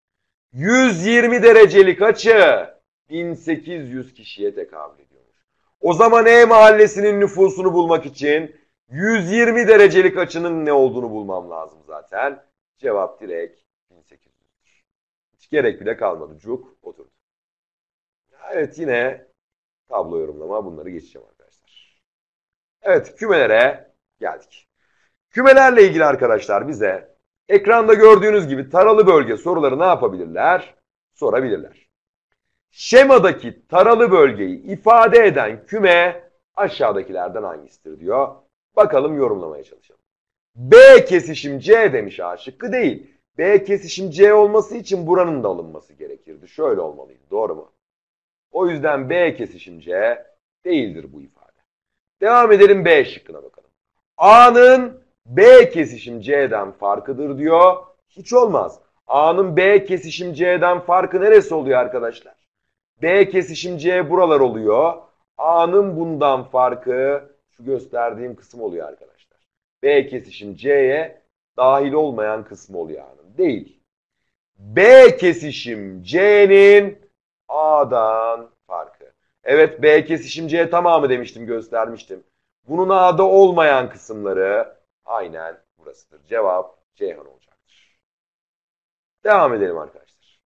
120 derecelik açı 1800 kişiye tekabül ediyormuş. O zaman E mahallesinin nüfusunu bulmak için 120 derecelik açının ne olduğunu bulmam lazım zaten. Cevap direkt 1800'dür. Hiç gerek bile kalmadı. Cuk oturdu. Evet, yine tablo yorumlama, bunları geçeceğim arkadaşlar. Evet, kümelere geldik. Kümelerle ilgili arkadaşlar bize ekranda gördüğünüz gibi taralı bölge soruları ne yapabilirler? Sorabilirler. Şemadaki taralı bölgeyi ifade eden küme aşağıdakilerden hangisidir diyor. Bakalım, yorumlamaya çalışalım. B kesişim C demiş, A şıkkı değil. B kesişim C olması için buranın da alınması gerekirdi. Şöyle olmalıydı, doğru mu? O yüzden B kesişim C değildir bu ifade. Devam edelim, B şıkkına bakalım. A'nın B kesişim C'den farkıdır diyor. Hiç olmaz. A'nın B kesişim C'den farkı neresi oluyor arkadaşlar? B kesişim C buralar oluyor. A'nın bundan farkı şu gösterdiğim kısım oluyor arkadaşlar. B kesişim C'ye dahil olmayan kısmı oluyor A'nın. Değil. B kesişim C'nin A'dan farkı. Evet, B kesişim C tamamı demiştim, göstermiştim. Bunun A'da olmayan kısımları aynen burasıdır. Cevap Ceyhan olacaktır. Devam edelim arkadaşlar.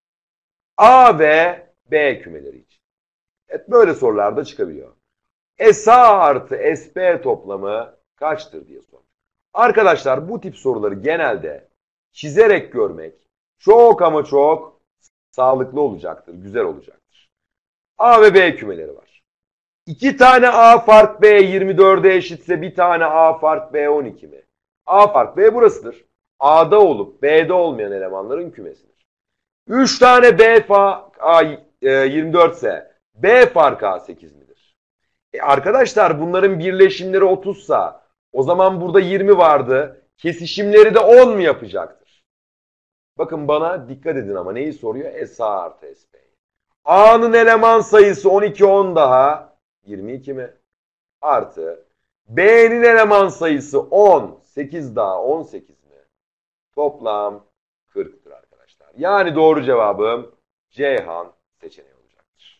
A ve B kümeleri için. Evet, böyle sorular da çıkabiliyor. SA artı SP toplamı kaçtır diye sormuş. Arkadaşlar, bu tip soruları genelde çizerek görmek çok ama çok sağlıklı olacaktır, güzel olacaktır. A ve B kümeleri var. 2 tane A fark B 24'e eşitse bir tane A fark B 12 mi? A fark B burasıdır. A'da olup B'de olmayan elemanların kümesidir. 3 tane B fark A 24 ise B fark A 8 midir? Arkadaşlar, bunların birleşimleri 30 sa o zaman burada 20 vardı. Kesişimleri de 10 mu yapacaktır? Bakın, bana dikkat edin ama neyi soruyor? SA artı SP. A'nın eleman sayısı 12, 10 daha 22 mi? Artı B'nin eleman sayısı 10, 8 daha 18 mi? Toplam 40'tır arkadaşlar. Yani doğru cevabım Ceyhan seçeneği olacaktır.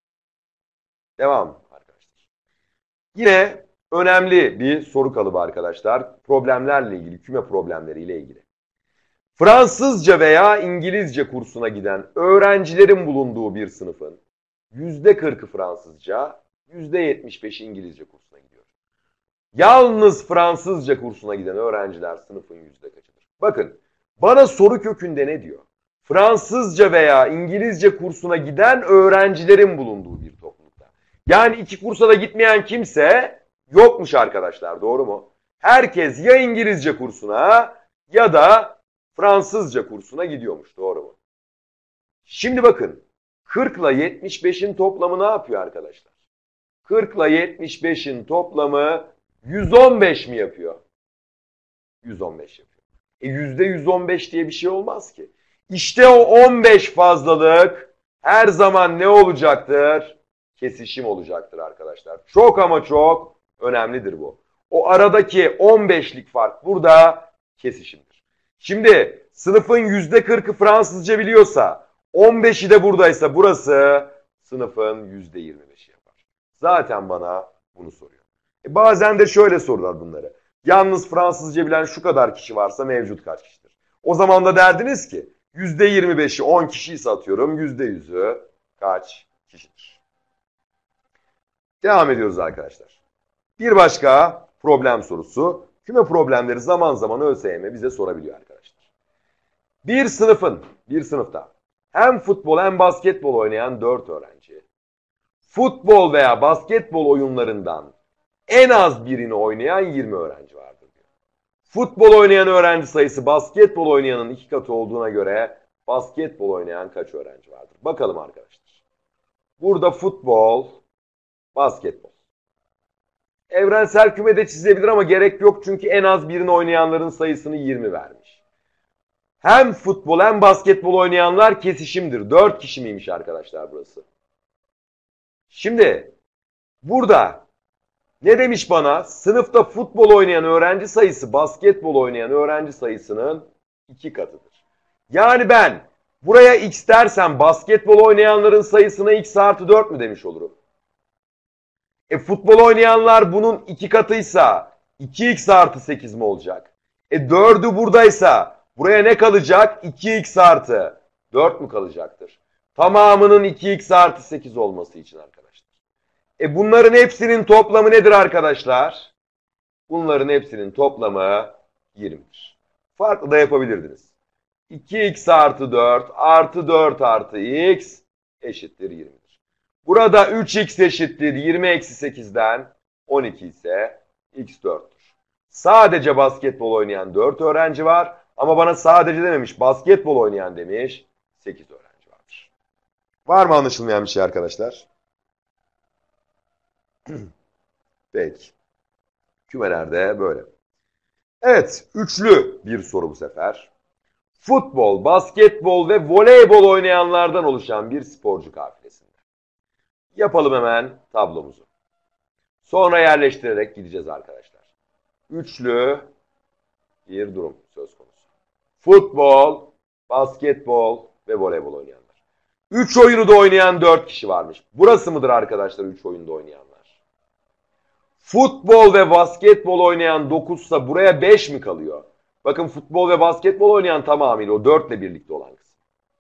Devam arkadaşlar. Yine önemli bir soru kalıbı arkadaşlar. Problemlerle ilgili, küme problemleriyle ilgili. Fransızca veya İngilizce kursuna giden öğrencilerin bulunduğu bir sınıfın %40'ı Fransızca, %75'i İngilizce kursuna gidiyor. Yalnız Fransızca kursuna giden öğrenciler sınıfın yüzde kaçıdır? Bakın, bana soru kökünde ne diyor? Fransızca veya İngilizce kursuna giden öğrencilerin bulunduğu bir toplulukta. Yani iki kursa da gitmeyen kimse yokmuş arkadaşlar, doğru mu? Herkes ya İngilizce kursuna ya da Fransızca kursuna gidiyormuş, doğru mu? Şimdi bakın, 40 ile 75'in toplamı ne yapıyor arkadaşlar? 40 ile 75'in toplamı 115 mi yapıyor? 115 yapıyor. %115 diye bir şey olmaz ki. İşte o 15 fazlalık her zaman ne olacaktır? Kesişim olacaktır arkadaşlar. Çok ama çok önemlidir bu. O aradaki 15'lik fark burada kesişimdir. Şimdi sınıfın %40'ı Fransızca biliyorsa, 15'i de buradaysa burası sınıfın %25'i yapar. Zaten bana bunu soruyor. Bazen de şöyle sorular bunları. Yalnız Fransızca bilen şu kadar kişi varsa mevcut kaç kişidir? O zaman da derdiniz ki %25'i 10 kişiyse atıyorum, %100'ü kaç kişidir? Devam ediyoruz arkadaşlar. Bir başka problem sorusu. Küme problemleri zaman zaman ÖSYM bize sorabiliyor arkadaşlar. Bir sınıfta hem futbol hem basketbol oynayan 4 öğrenci, futbol veya basketbol oyunlarından en az birini oynayan 20 öğrenci vardır diyor. Futbol oynayan öğrenci sayısı basketbol oynayanın 2 katı olduğuna göre basketbol oynayan kaç öğrenci vardır? Bakalım arkadaşlar. Burada futbol, basketbol. Evrensel kümede çizebilir ama gerek yok çünkü en az birini oynayanların sayısını 20 vermiş. Hem futbol hem basketbol oynayanlar kesişimdir. 4 kişi miymiş arkadaşlar burası? Şimdi burada Ne demiş bana? Sınıfta futbol oynayan öğrenci sayısı basketbol oynayan öğrenci sayısının 2 katıdır. Yani ben buraya x dersem basketbol oynayanların sayısına x artı 4 mü demiş olurum? Futbol oynayanlar bunun 2 katıysa 2x artı 8 mi olacak? 4'ü buradaysa buraya ne kalacak? 2x artı 4 mü kalacaktır? Tamamının 2x artı 8 olması için arkadaşlar. Bunların hepsinin toplamı nedir arkadaşlar? Bunların hepsinin toplamı 20'dir. Farklı da yapabilirdiniz. 2x artı 4 artı 4 artı x eşittir 20'dir. Burada 3x eşittir 20 eksi 8'den 12 ise x 4'tür. Sadece basketbol oynayan 4 öğrenci var. Ama bana sadece dememiş, basketbol oynayan demiş, 8 öğrenci vardır. Var mı anlaşılmayan bir şey arkadaşlar? Peki. Kümelerde böyle. Evet, üçlü bir soru bu sefer. Futbol, basketbol ve voleybol oynayanlardan oluşan bir sporcu kafilesinde. Yapalım hemen tablomuzu. Sonra yerleştirerek gideceğiz arkadaşlar. Üçlü bir durum söz konusu. Futbol, basketbol ve voleybol oynayanlar. 3 oyunu da oynayan 4 kişi varmış. Burası mıdır arkadaşlar 3 oyunda oynayanlar? Futbol ve basketbol oynayan 9 ise buraya 5 mi kalıyor? Bakın futbol ve basketbol oynayan tamamıyla o 4 ile birlikte olan kısım.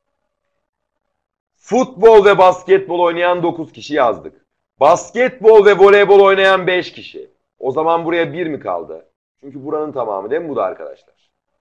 Futbol ve basketbol oynayan 9 kişi yazdık. Basketbol ve voleybol oynayan 5 kişi. O zaman buraya 1 mi kaldı? Çünkü buranın tamamı değil mi bu da arkadaşlar?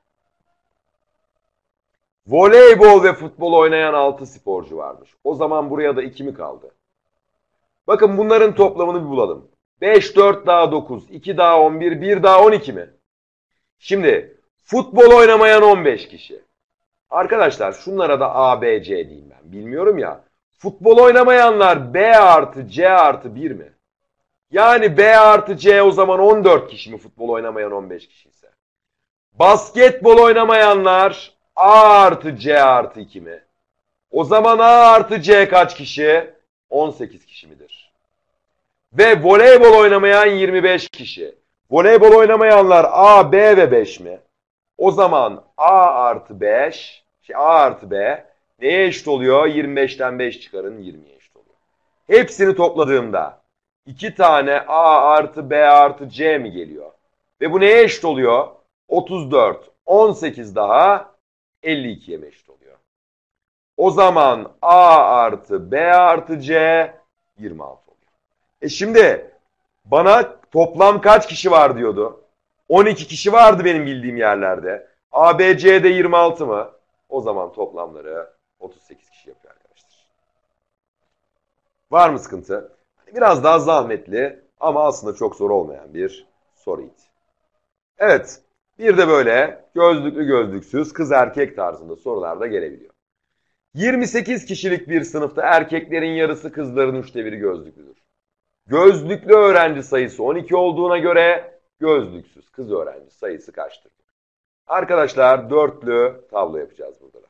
Voleybol ve futbol oynayan 6 sporcu varmış. O zaman buraya da 2 mi kaldı? Bakın bunların toplamını bir bulalım. 5, 4 daha 9, 2 daha 11, 1 daha 12 mi? Şimdi futbol oynamayan 15 kişi. Arkadaşlar şunlara da A, B, C diyeyim ben. Bilmiyorum ya. Futbol oynamayanlar B artı C artı 1 mi? Yani B artı C o zaman 14 kişi mi futbol oynamayan 15 kişi ise? Basketbol oynamayanlar A artı C artı 2 mi? O zaman A artı C kaç kişi? 18 kişi midir? Ve voleybol oynamayan 25 kişi. Voleybol oynamayanlar A, B ve 5 mi? O zaman A artı 5, A artı B neye eşit oluyor? 25'ten 5 çıkarın 20'ye eşit oluyor. Hepsini topladığımda 2 tane A artı B artı C mi geliyor? Ve bu neye eşit oluyor? 34, 18 daha 52'ye mi eşit oluyor? O zaman A artı B artı C 26 oluyor. Şimdi bana toplam kaç kişi var diyordu? 12 kişi vardı benim bildiğim yerlerde. A, B, C'de 26 mı? O zaman toplamları 38 kişi yapıyor arkadaşlar. Var mı sıkıntı? Biraz daha zahmetli ama aslında çok zor olmayan bir soruydu. Evet, bir de böyle gözlüklü gözlüksüz kız erkek tarzında sorular da gelebiliyor. 28 kişilik bir sınıfta erkeklerin yarısı kızların 1/3 gözlüklüdür. Gözlüklü öğrenci sayısı 12 olduğuna göre gözlüksüz kız öğrenci sayısı kaçtır? Arkadaşlar dörtlü tablo yapacağız burada da.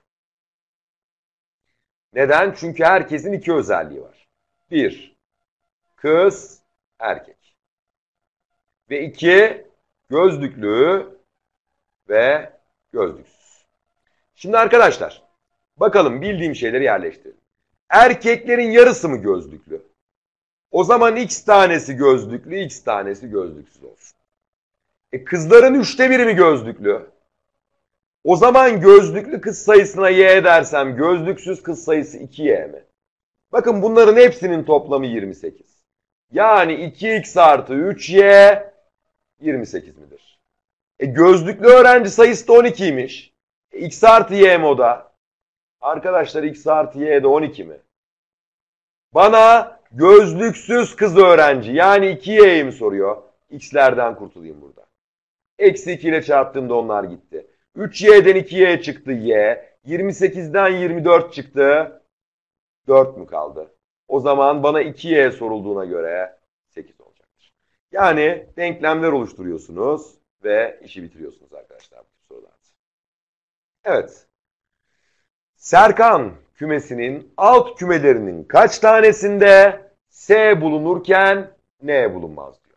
Neden? Çünkü herkesin 2 özelliği var. 1, kız, erkek. Ve 2, gözlüklü ve gözlüksüz. Şimdi arkadaşlar, bakalım bildiğim şeyleri yerleştirelim. Erkeklerin yarısı mı gözlüklü? O zaman x tanesi gözlüklü, x tanesi gözlüksüz olsun. Kızların 1/3 mi gözlüklü? O zaman gözlüklü kız sayısına y dersem gözlüksüz kız sayısı 2y mi? Bakın bunların hepsinin toplamı 28. Yani 2x artı 3y 28 midir? Gözlüklü öğrenci sayısı da 12'ymiş. X artı y mi o da? Arkadaşlar x artı y de 12 mi? Bana gözlüksüz kız öğrenci yani 2y'yi mi soruyor? X'lerden kurtulayım burada. Eksi 2 ile çarptığımda onlar gitti. 3y'den 2y çıktı y. 28'den 24 çıktı. 4 mü kaldı? O zaman bana 2y sorulduğuna göre 8 olacaktır. Yani denklemler oluşturuyorsunuz ve işi bitiriyorsunuz arkadaşlar bu sorularda. Evet. Serkan kümesinin alt kümelerinin kaç tanesinde S bulunurken N bulunmaz diyor.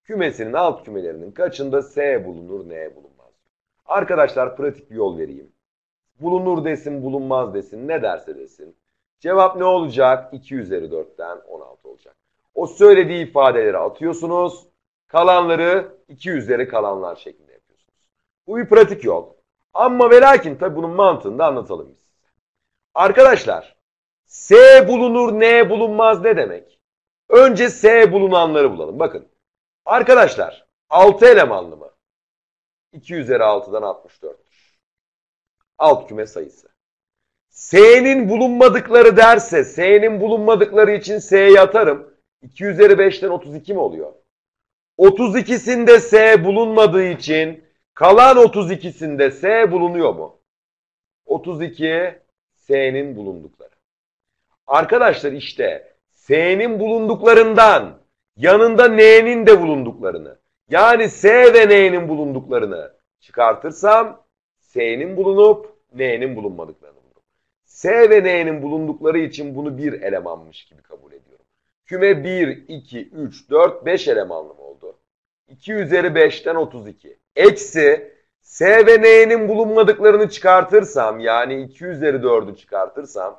kümesinin alt kümelerinin kaçında S bulunur, N bulunmaz? Arkadaşlar pratik bir yol vereyim. Bulunur desin, bulunmaz desin, ne derse desin. Cevap ne olacak? 2 üzeri 4'ten 16 olacak. O söylediği ifadeleri atıyorsunuz. Kalanları 2 üzeri kalanlar şeklinde yapıyorsunuz. Bu bir pratik yol. Ama ve lakin tabi bunun mantığını da anlatalım biz. Arkadaşlar, S bulunur, N bulunmaz ne demek? Önce S bulunanları bulalım. Bakın. Arkadaşlar, 6 elemanlı mı? 2 üzeri 6'dan 64'tür. Alt küme sayısı. S'nin bulunmadıkları derse, S'nin bulunmadıkları için S'ye atarım. 2 üzeri 5'ten 32 mi oluyor? 32'sinde S bulunmadığı için kalan 32'sinde S bulunuyor mu? 32 S'nin bulundukları. Arkadaşlar işte S'nin bulunduklarından yanında N'nin de bulunduklarını, yani S ve N'nin bulunduklarını çıkartırsam S'nin bulunup N'nin bulunmadıklarını bulurum. S ve N'nin bulundukları için bunu bir elemanmış gibi kabul ediyorum. Küme 1, 2, 3, 4, 5 elemanlı mı oldu? 2 üzeri 5'ten 32. Eksi S ve N'nin bulunmadıklarını çıkartırsam, yani 2 üzeri 4'ü çıkartırsam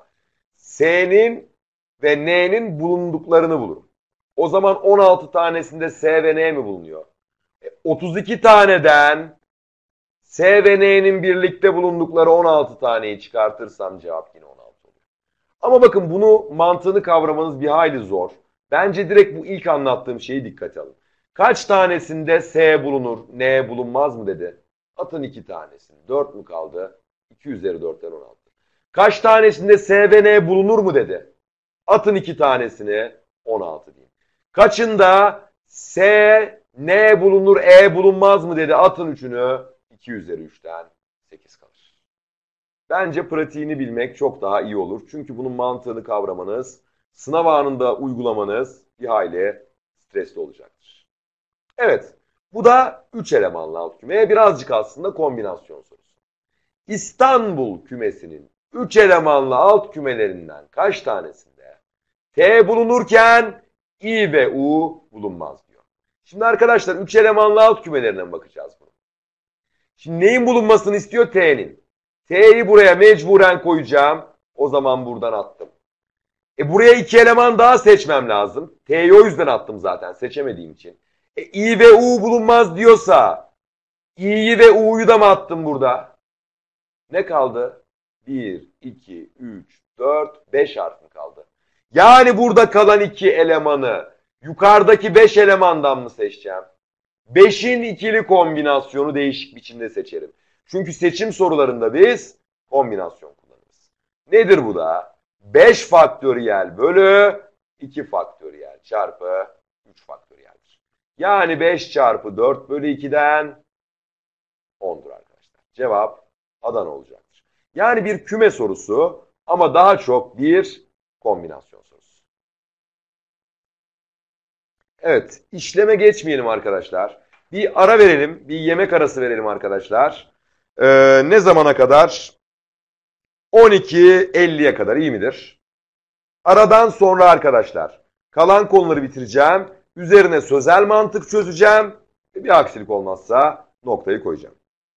S'nin ve N'nin bulunduklarını bulurum. O zaman 16 tanesinde S ve N mi bulunuyor? 32 taneden S ve N'nin birlikte bulundukları 16 taneyi çıkartırsam cevap yine 16 oluyor. Ama bakın bunu mantığını kavramanız bir hayli zor. Bence direkt bu ilk anlattığım şeyi dikkate alın. Kaç tanesinde S bulunur, N bulunmaz mı dedi? Atın 2 tanesini. 4 mü kaldı? 2 üzeri 4'ten 16. Kaç tanesinde S ve N bulunur mu dedi? Atın 2 tanesini. 16 diyeyim. Kaçında S, N bulunur, E bulunmaz mı dedi? Atın 3'ünü. 2 üzeri 3'ten 8 kalır. Bence pratiğini bilmek çok daha iyi olur. Çünkü bunun mantığını kavramanız, sınav anında uygulamanız bir hayli stresli olacaktır. Evet, bu da 3 elemanlı alt küme. Birazcık aslında kombinasyon sorusu. İstanbul kümesinin 3 elemanlı alt kümelerinden kaç tanesinde T bulunurken I ve U bulunmaz diyor. Şimdi arkadaşlar 3 elemanlı alt kümelerine bakacağız bunu. Şimdi neyin bulunmasını istiyor? T'nin. T'yi buraya mecburen koyacağım. O zaman buradan attım. Buraya 2 eleman daha seçmem lazım. T'yi o yüzden attım zaten seçemediğim için. I ve U bulunmaz diyorsa İ'yi ve U'yu da mı attım burada? Ne kaldı? 1, 2, 3, 4, 5 harfim kaldı. Yani burada kalan 2 elemanı yukarıdaki 5 elemandan mı seçeceğim? 5'in ikili kombinasyonu değişik biçimde seçerim. Çünkü seçim sorularında biz kombinasyon kullanırız. Nedir bu da? 5 faktöriyel bölü 2 faktöriyel çarpı 3 faktöriyeldir. Yani 5 çarpı 4 bölü 2'den 10'dur arkadaşlar. Cevap Adana olacaktır. Yani bir küme sorusu ama daha çok bir kombinasyon sorusu. Evet, işleme geçmeyelim arkadaşlar. Bir ara verelim, bir yemek arası verelim arkadaşlar. Ne zamana kadar? 12.50'ye kadar, iyi midir? Aradan sonra arkadaşlar kalan konuları bitireceğim. Üzerine sözel mantık çözeceğim. Bir aksilik olmazsa noktayı koyacağım.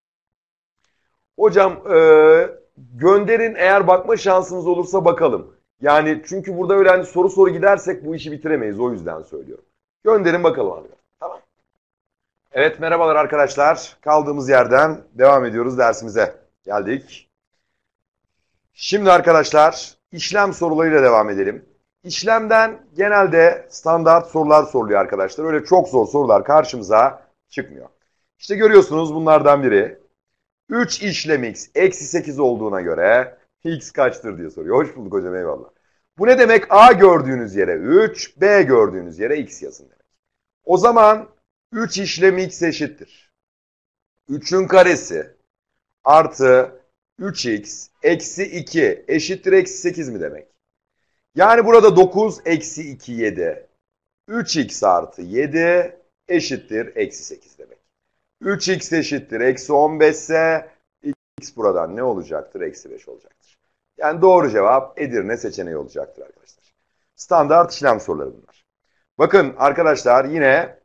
Hocam gönderin, eğer bakma şansınız olursa bakalım. Yani çünkü burada öyle hani soru gidersek bu işi bitiremeyiz, o yüzden söylüyorum. Gönderin bakalım abi. Tamam. Evet, merhabalar arkadaşlar. Kaldığımız yerden devam ediyoruz dersimize. Geldik. Şimdi arkadaşlar işlem sorularıyla devam edelim. İşlemden genelde standart sorular soruluyor arkadaşlar. Öyle çok zor sorular karşımıza çıkmıyor. İşte görüyorsunuz bunlardan biri. 3 işlem x eksi 8 olduğuna göre x kaçtır diye soruyor. Hoş bulduk hocam, eyvallah. Bu ne demek? A gördüğünüz yere 3, B gördüğünüz yere x yazın demek. O zaman 3 işlem x eşittir 3'ün karesi artı 3x eksi 2 eşittir eksi 8 mi demek? Yani burada 9 eksi 2 7. 3x artı 7 eşittir eksi 8 demek. 3x eşittir eksi 15 ise x buradan ne olacaktır? Eksi 5 olacaktır. Yani doğru cevap Edirne seçeneği olacaktır arkadaşlar. Standart işlem soruları bunlar. Bakın arkadaşlar yine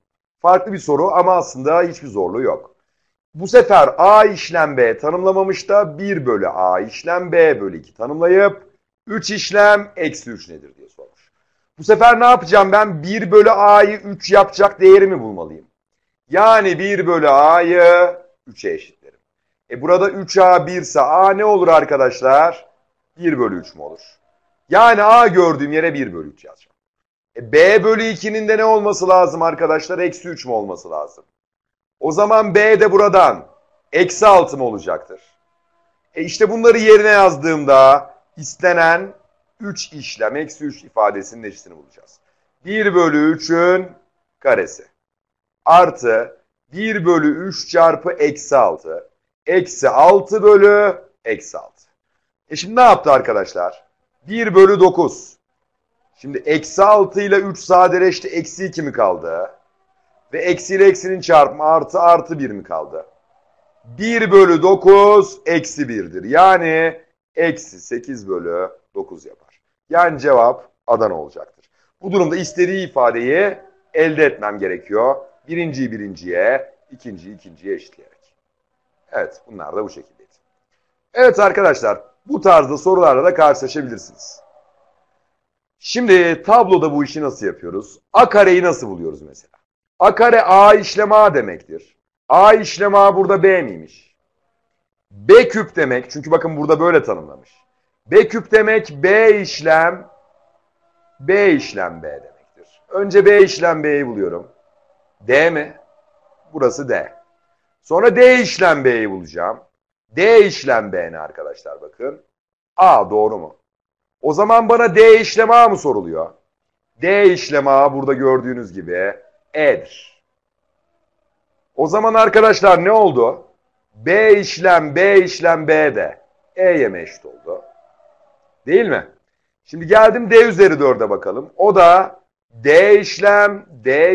Farklı bir soru ama aslında hiçbir zorluğu yok. Bu sefer A işlem B tanımlamamış da 1 bölü A işlem B bölü 2 tanımlayıp 3 işlem eksi 3 nedir diye sormuş. Bu sefer ne yapacağım ben? 1 bölü A'yı 3 yapacak değerimi bulmalıyım. Yani 1 bölü A'yı 3'e eşitlerim. Burada 3A 1 ise A ne olur arkadaşlar? 1 bölü 3 mü olur? Yani A gördüğüm yere 1 bölü 3 yazacağım. B bölü 2'nin de ne olması lazım arkadaşlar? Eksi 3 mü olması lazım? O zaman B de buradan eksi 6 mı olacaktır? İşte bunları yerine yazdığımda istenen 3 işlem eksi 3 ifadesinin eşitini bulacağız. 1 bölü 3'ün karesi artı 1 bölü 3 çarpı eksi 6 eksi 6 bölü eksi 6. Şimdi ne yaptı arkadaşlar? 1 bölü 9. Şimdi eksi 6 ile 3 sadeleşti. Eksi 2 mi kaldı? Ve eksi ile eksinin çarpımı artı 1 mi kaldı? 1 bölü 9 eksi 1'dir. Yani eksi 8 bölü 9 yapar. Yani cevap Adana olacaktır. Bu durumda istediği ifadeyi elde etmem gerekiyor. Birinciyi birinciye, ikinciyi ikinciye eşitleyerek. Evet, bunlar da bu şekildeydi. Evet arkadaşlar, bu tarzda sorularla da karşılaşabilirsiniz. Şimdi tabloda bu işi nasıl yapıyoruz? A kareyi nasıl buluyoruz mesela? A kare A işlem A demektir. A işlem A burada B miymiş? B küp demek, çünkü bakın burada böyle tanımlamış. B küp demek B işlem B demektir. Önce B işlem B'yi buluyorum. D mi? Burası D. Sonra D işlem B'yi bulacağım. D işlem B ne arkadaşlar bakın? A doğru mu? O zaman bana D işlem A mı soruluyor? D işlem A burada gördüğünüz gibi E'dir. O zaman arkadaşlar ne oldu? B işlem B de E'ye mi eşit oldu? Değil mi? Şimdi geldim D üzeri 4'e bakalım. O da D işlem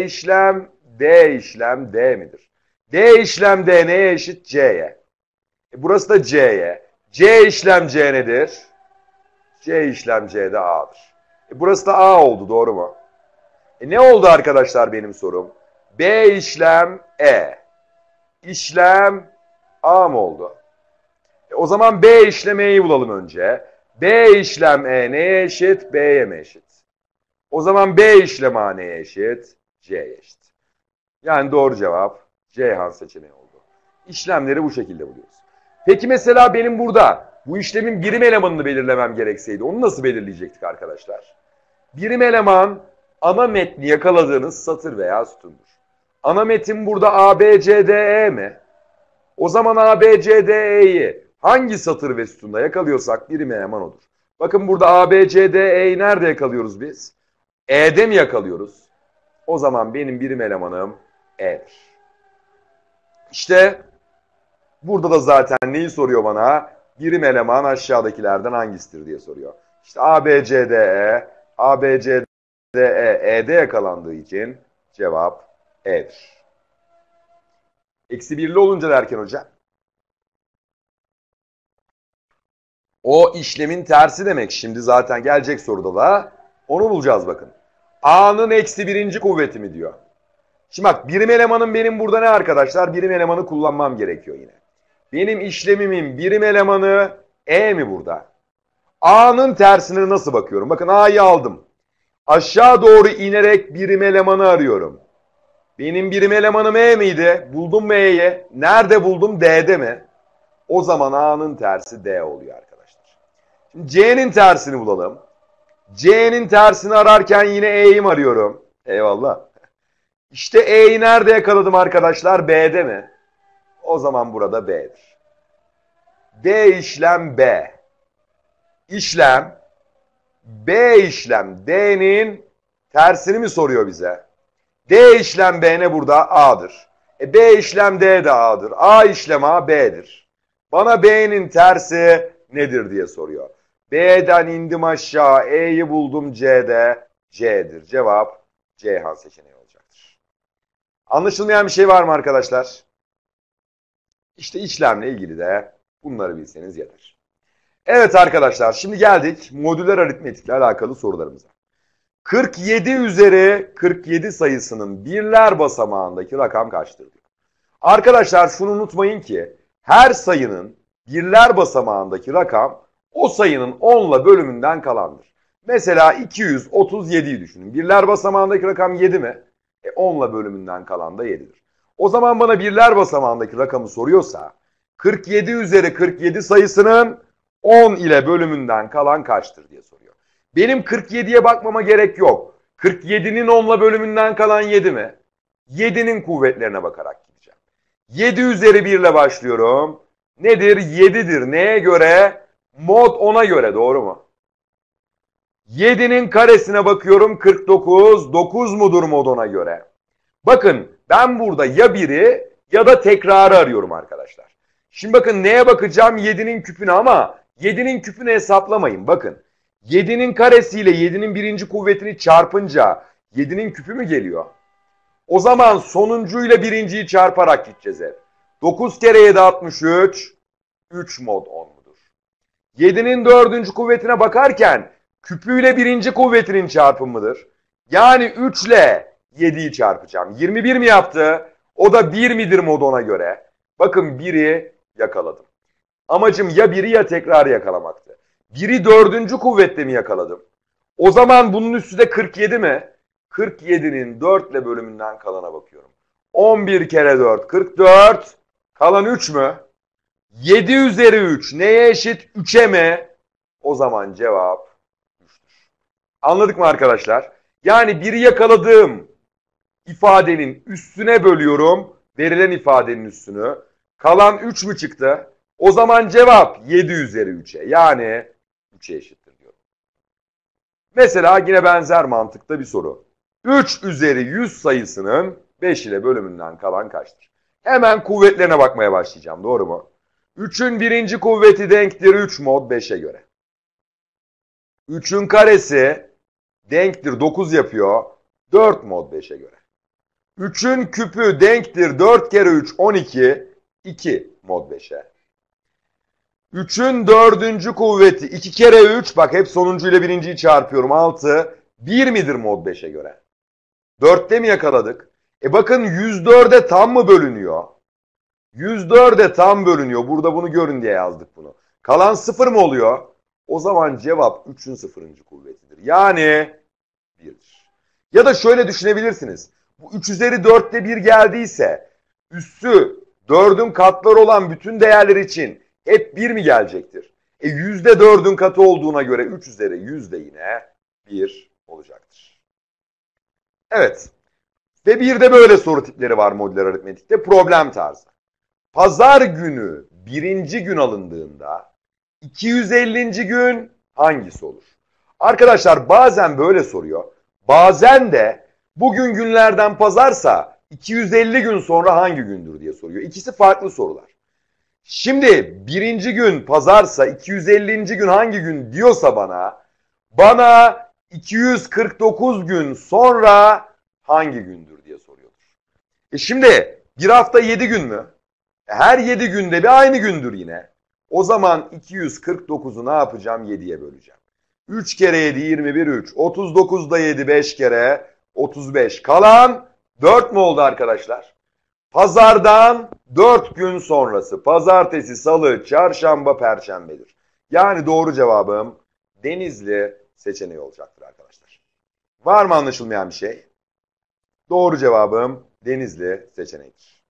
D midir? D işlem D neye eşit? C'ye. Burası da C'ye. C işlem C nedir? C işlem C de A'dır. Burası da A oldu doğru mu? Ne oldu arkadaşlar benim sorum? B işlem E. İşlem A mı oldu? O zaman B işlem E'yi bulalım önce. B işlem E neye eşit? B'ye mi eşit? O zaman B işlem A neye eşit? C'ye eşit. Yani doğru cevap Ceyhan seçeneği oldu. İşlemleri bu şekilde buluyoruz. Peki mesela benim burada bu işlemin birim elemanını belirlemem gerekseydi onu nasıl belirleyecektik arkadaşlar? Birim eleman ana metni yakaladığınız satır veya sütundur. Ana metin burada A, B, C, D, E mi? O zaman A, B, C, D, E'yi hangi satır ve sütunda yakalıyorsak birim eleman odur. Bakın burada A, B, C, D, E'yi nerede yakalıyoruz biz? E'de mi yakalıyoruz? O zaman benim birim elemanım E'dir. İşte burada da zaten neyi soruyor bana? Birim eleman aşağıdakilerden hangisidir diye soruyor. İşte A, B, C, D, E, A, B, C, D, E, E'de yakalandığı için cevap E'dir. Eksi birli olunca derken hocam. O işlemin tersi demek. Şimdi zaten gelecek soruda da onu bulacağız bakın. A'nın eksi birinci kuvveti mi diyor. Şimdi bak birim elemanım benim burada ne arkadaşlar? Birim elemanı kullanmam gerekiyor yine. Benim işlemimin birim elemanı E mi burada? A'nın tersine nasıl bakıyorum? Bakın A'yı aldım. Aşağı doğru inerek birim elemanı arıyorum. Benim birim elemanım E miydi? Buldum mu E'yi? Nerede buldum? D'de mi? O zaman A'nın tersi D oluyor arkadaşlar. Şimdi C'nin tersini bulalım. C'nin tersini ararken yine E'yi mi arıyorum? Eyvallah. İşte E'yi nerede yakaladım arkadaşlar? B'de mi? O zaman burada B'dir. D işlem B. İşlem B işlem D'nin tersini mi soruyor bize? D işlem B ne burada? A'dır. B işlem D de A'dır. A işlem A B'dir. Bana B'nin tersi nedir diye soruyor. B'den indim aşağı. E'yi buldum C'de. C'dir. Cevap Ceyhan seçeneği olacaktır. Anlaşılmayan bir şey var mı arkadaşlar? İşte işlemle ilgili de bunları bilseniz yeter. Evet arkadaşlar şimdi geldik modüler aritmetikle alakalı sorularımıza. 47 üzeri 47 sayısının birler basamağındaki rakam kaçtır diyor. Arkadaşlar şunu unutmayın ki her sayının birler basamağındaki rakam o sayının 10'la bölümünden kalandır. Mesela 237'yi düşünün. Birler basamağındaki rakam 7 mi? 10'la bölümünden kalan da 7'dir. O zaman bana birler basamağındaki rakamı soruyorsa 47 üzeri 47 sayısının 10 ile bölümünden kalan kaçtır diye soruyor. Benim 47'ye bakmama gerek yok. 47'nin 10'la bölümünden kalan 7 mi? 7'nin kuvvetlerine bakarak gideceğim. 7 üzeri 1 ile başlıyorum. Nedir? 7'dir. Neye göre? Mod 10'a göre, doğru mu? 7'nin karesine bakıyorum, 49. 9 mudur mod 10'a göre? Bakın ben burada ya 1'i ya da tekrarı arıyorum arkadaşlar. Şimdi bakın neye bakacağım? 7'nin küpüne, ama 7'nin küpünü hesaplamayın. Bakın 7'nin karesiyle 7'nin birinci kuvvetini çarpınca 7'nin küpü mü geliyor? O zaman sonuncuyla birinciyi çarparak gideceğiz hep. 9 kere 7 63. 3 mod 10 mudur? 7'nin dördüncü kuvvetine bakarken küpüyle birinci kuvvetinin çarpımıdır. Yani 3 ile 7'yi çarpacağım. 21 mi yaptı? O da 1 midir mod 10'a göre? Bakın 1'i yakaladım. Amacım ya 1'i ya tekrarı yakalamaktı. 1'i dördüncü kuvvetle mi yakaladım? O zaman bunun üstü de 47 mi? 47'nin 4 ile bölümünden kalana bakıyorum. 11 kere 4 44. Kalan 3 mü? 7 üzeri 3 neye eşit? 3'e mi? O zaman cevap 3'tür. Anladık mı arkadaşlar? Yani 1'i yakaladığım ifadenin üstüne bölüyorum. Verilen ifadenin üstünü. Kalan 3 mü çıktı? O zaman cevap 7 üzeri 3'e. Yani 3'e eşittir diyorum. Mesela yine benzer mantıkta bir soru. 3 üzeri 100 sayısının 5 ile bölümünden kalan kaçtır? Hemen kuvvetlerine bakmaya başlayacağım. Doğru mu? 3'ün birinci kuvveti denktir 3 mod 5'e göre. 3'ün karesi denktir 9 yapıyor 4 mod 5'e göre. 3'ün küpü denktir 4 kere 3 12 2 mod 5'e. 3'ün dördüncü kuvveti 2 kere 3, bak hep sonuncuyla birinciyi çarpıyorum, 6 1 midir mod 5'e göre? 4'te mi yakaladık? Bakın 104'e tam mı bölünüyor? 104'e tam bölünüyor. Burada bunu görün diye yazdık bunu. Kalan 0 mı oluyor? O zaman cevap 3'ün 0. kuvvetidir. Yani 1'dir. Ya da şöyle düşünebilirsiniz. Bu 3 üzeri 4'te 1 geldiyse üssü 4'ün katları olan bütün değerler için hep 1 mi gelecektir? %4'ün katı olduğuna göre 3 üzeri 100 de yine 1 olacaktır. Evet. Ve bir de böyle soru tipleri var modüler aritmetikte. Problem tarzı. Pazar günü birinci gün alındığında 250. gün hangisi olur? Arkadaşlar bazen böyle soruyor. Bazen de bugün günlerden pazarsa 250 gün sonra hangi gündür diye soruyor. İkisi farklı sorular. Şimdi birinci gün pazarsa 250. gün hangi gün diyorsa bana 249 gün sonra hangi gündür diye soruyordur. Şimdi bir hafta 7 gün mü? Her 7 günde bir aynı gündür yine. O zaman 249'u ne yapacağım? 7'ye böleceğim. 3 kere 7 21 3. 39'da 7 5 kere 35. Kalan 4 mü oldu arkadaşlar? Pazardan 4 gün sonrası. Pazartesi, salı, çarşamba, perşembedir. Yani doğru cevabım Denizli seçeneği olacaktır arkadaşlar. Var mı anlaşılmayan bir şey? Doğru cevabım Denizli seçeneğidir.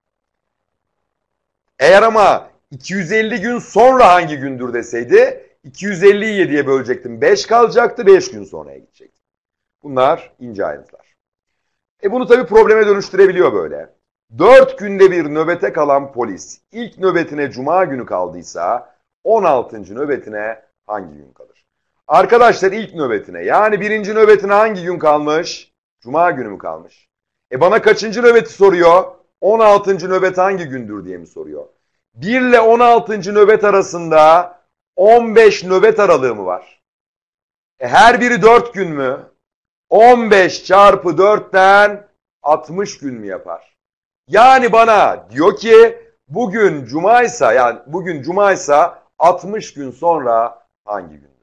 Eğer ama 250 gün sonra hangi gündür deseydi 250'yi 7'ye bölecektim. 5 kalacaktı, 5 gün sonraya gidecektim. Bunlar ince ayrıntılar. Bunu tabii probleme dönüştürebiliyor böyle. 4 günde bir nöbete kalan polis ilk nöbetine cuma günü kaldıysa 16. nöbetine hangi gün kalır? Arkadaşlar ilk nöbetine, yani birinci nöbetine hangi gün kalmış? Cuma günü mü kalmış? Bana kaçıncı nöbeti soruyor? 16. nöbet hangi gündür diye mi soruyor? 1 ile 16. nöbet arasında 15 nöbet aralığı mı var? Her biri 4 gün mü? 15 çarpı 4'ten 60 gün mü yapar? Yani bana diyor ki bugün cumaysa, yani bugün cumaysa 60 gün sonra hangi gündür?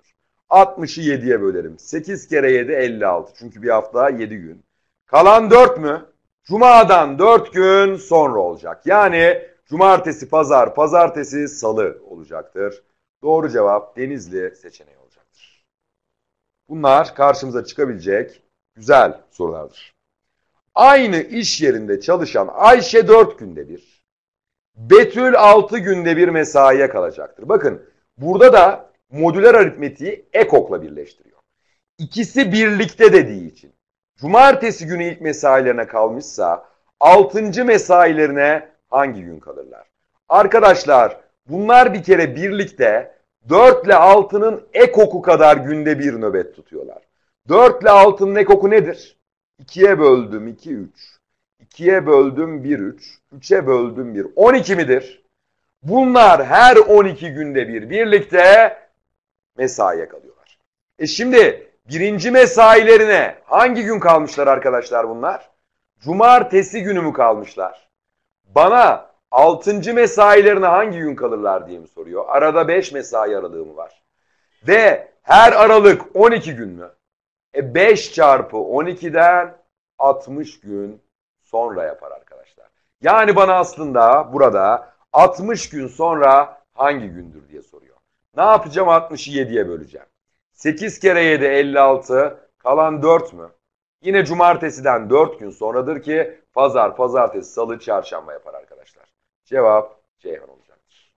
60'ı 7'ye bölerim. 8 kere 7 56. Çünkü bir hafta 7 gün. Kalan 4 mü? Cuma'dan 4 gün sonra olacak. Yani cumartesi, pazar, pazartesi, salı olacaktır. Doğru cevap Denizli seçeneği olacaktır. Bunlar karşımıza çıkabilecek güzel sorulardır. Aynı iş yerinde çalışan Ayşe 4 günde bir, Betül 6 günde bir mesaiye kalacaktır. Bakın burada da modüler aritmetiği EKOK'la birleştiriyor. İkisi birlikte dediği için. Cumartesi günü ilk mesailerine kalmışsa 6. mesailerine hangi gün kalırlar? Arkadaşlar bunlar bir kere birlikte 4 ile 6'nın EKOK'u kadar günde bir nöbet tutuyorlar. 4 ile 6'nın EKOK'u nedir? 2'ye böldüm 2, 3. 2'ye böldüm 1, 3. 3'e böldüm 1. 12 midir? Bunlar her 12 günde bir birlikte mesaiye kalıyorlar. Şimdi birinci mesailerine hangi gün kalmışlar arkadaşlar bunlar? Cumartesi günü mü kalmışlar? Bana 6. mesailerine hangi gün kalırlar diye mi soruyor? Arada 5 mesai aralığı mı var? Ve her aralık 12 gün mü? 5 çarpı 12'den 60 gün sonra yapar arkadaşlar. Yani bana aslında burada 60 gün sonra hangi gündür diye soruyor. Ne yapacağım? 60'ı 7'ye böleceğim. 8 kere 7 56, kalan 4 mü? Yine cumartesiden 4 gün sonradır ki pazar, pazartesi, salı, çarşamba yapar arkadaşlar. Cevap Ceyhan olacaktır.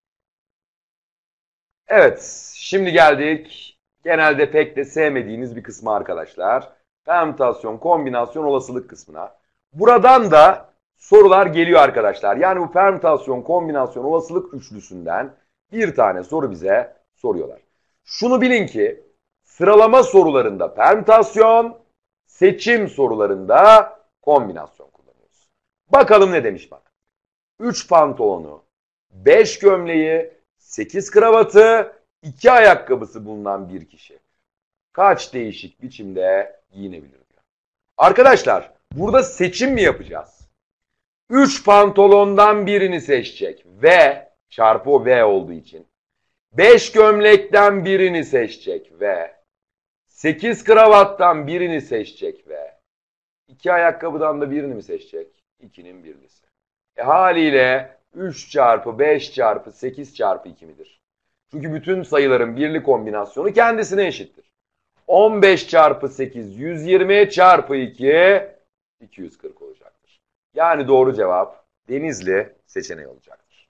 Evet, şimdi geldik genelde pek de sevmediğiniz bir kısmı arkadaşlar. Permütasyon, kombinasyon, olasılık kısmına. Buradan da sorular geliyor arkadaşlar. Yani bu permütasyon, kombinasyon, olasılık üçlüsünden bir tane soru bize soruyorlar. Şunu bilin ki sıralama sorularında permütasyon, seçim sorularında kombinasyon kullanıyoruz. Bakalım ne demiş bana. 3 pantolonu, 5 gömleği, 8 kravatı, 2 ayakkabısı bulunan bir kişi kaç değişik biçimde giyinebilir diyor. Arkadaşlar burada seçim mi yapacağız? 3 pantolondan birini seçecek ve çarpı o V olduğu için 5 gömlekten birini seçecek ve 8 kravattan birini seçecek ve 2 ayakkabıdan da birini mi seçecek? 2'nin birlisi. Haliyle 3 çarpı 5 çarpı 8 çarpı 2 midir? Çünkü bütün sayıların birli kombinasyonu kendisine eşittir. 15 çarpı 8 120 çarpı 2 240 olacaktır. Yani doğru cevap Denizli seçeneği olacaktır.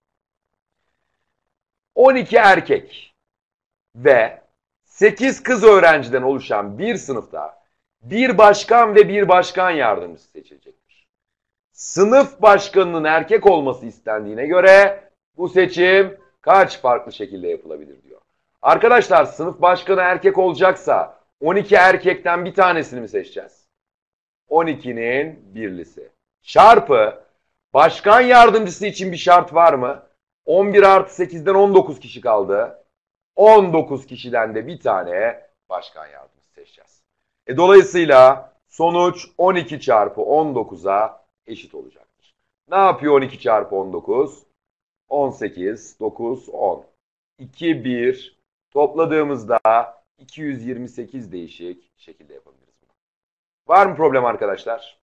12 erkek ve 8 kız öğrenciden oluşan bir sınıfta bir başkan ve bir başkan yardımcısı seçilecektir. Sınıf başkanının erkek olması istendiğine göre bu seçim kaç farklı şekilde yapılabilir diyor. Arkadaşlar sınıf başkanı erkek olacaksa 12 erkekten bir tanesini mi seçeceğiz? 12'nin birlisi. Çarpı başkan yardımcısı için bir şart var mı? 11 artı 8'den 19 kişi kaldı. 19 kişiden de bir tane başkan yardımcısı seçeceğiz. Dolayısıyla sonuç 12 çarpı 19'a eşit olacaktır. Ne yapıyor 12 çarpı 19? 18, 9, 10. 2, 1 topladığımızda 228 değişik şekilde yapabiliriz bunu. Var mı problem arkadaşlar?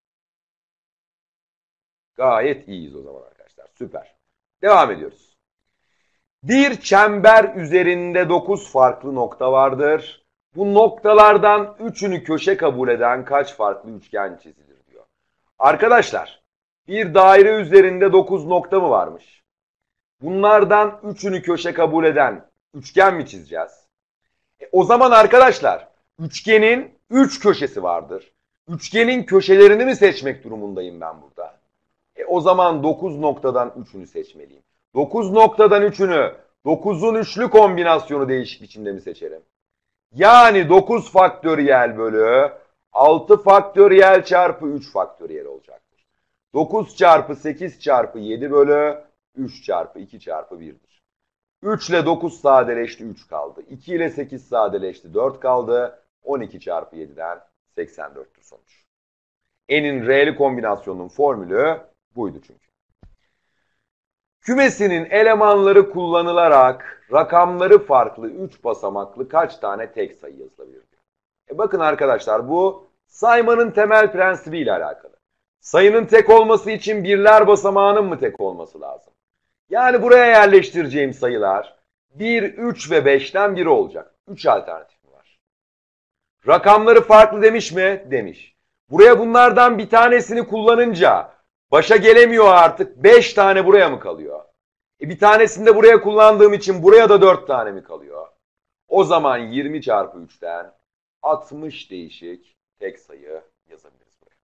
Gayet iyiyiz o zaman arkadaşlar. Süper. Devam ediyoruz. Bir çember üzerinde 9 farklı nokta vardır. Bu noktalardan 3'ünü köşe kabul eden kaç farklı üçgen çizilir diyor. Arkadaşlar bir daire üzerinde 9 nokta mı varmış? Bunlardan 3'ünü köşe kabul eden üçgen mi çizeceğiz? O zaman arkadaşlar üçgenin 3 köşesi vardır. Üçgenin köşelerini mi seçmek durumundayım ben burada? O zaman 9 noktadan 3'ünü seçmeliyim. 9 noktadan 3'ünü 9'un üçlü kombinasyonu değişik biçimde mi seçerim? Yani 9 faktöriyel bölü 6 faktöriyel çarpı 3 faktöriyel olacaktır. 9 çarpı 8 çarpı 7 bölü 3 çarpı 2 çarpı 1'dir. 3 ile 9 sadeleşti 3 kaldı. 2 ile 8 sadeleşti 4 kaldı. 12 çarpı 7'den 84'tür sonuç. N'in R'li kombinasyonunun formülü buydu çünkü. Kümesinin elemanları kullanılarak rakamları farklı 3 basamaklı kaç tane tek sayı yazılabilir? Bakın arkadaşlar, bu saymanın temel prensibi ile alakalı. Sayının tek olması için birler basamağının mı tek olması lazım? Yani buraya yerleştireceğim sayılar 1, 3 ve 5'ten biri olacak. 3 alternatif var. Rakamları farklı demiş mi? Demiş. Buraya bunlardan bir tanesini kullanınca başa gelemiyor artık. 5 tane buraya mı kalıyor? Bir tanesini de buraya kullandığım için buraya da 4 tane mi kalıyor? O zaman 20 çarpı 3'ten 60 değişik tek sayı yazabiliriz buraya.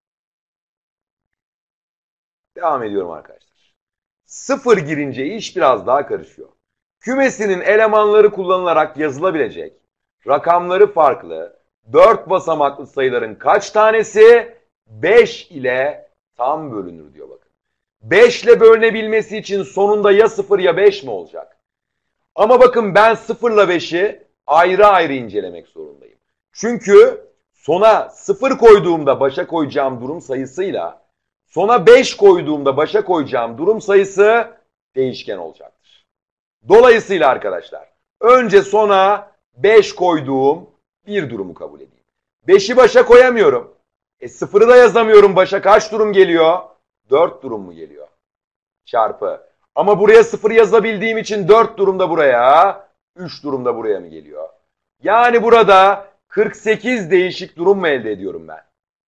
Devam ediyorum arkadaşlar. 0 girince iş biraz daha karışıyor. Kümesinin elemanları kullanılarak yazılabilecek rakamları farklı 4 basamaklı sayıların kaç tanesi 5 ile tam bölünür diyor bakın. 5 ile bölünebilmesi için sonunda ya 0 ya 5 mi olacak? Ama bakın ben 0 ile 5'i ayrı ayrı incelemek zorundayım. Çünkü sona 0 koyduğumda başa koyacağım durum sayısıyla sona 5 koyduğumda başa koyacağım durum sayısı değişken olacaktır. Dolayısıyla arkadaşlar önce sona 5 koyduğum bir durumu kabul edeyim. 5'i başa koyamıyorum. 0'ı da yazamıyorum, başa kaç durum geliyor? 4 durum mu geliyor? Çarpı. Ama buraya 0 yazabildiğim için 4 durumda buraya, 3 durumda buraya mı geliyor? Yani burada 48 değişik durum mu elde ediyorum ben?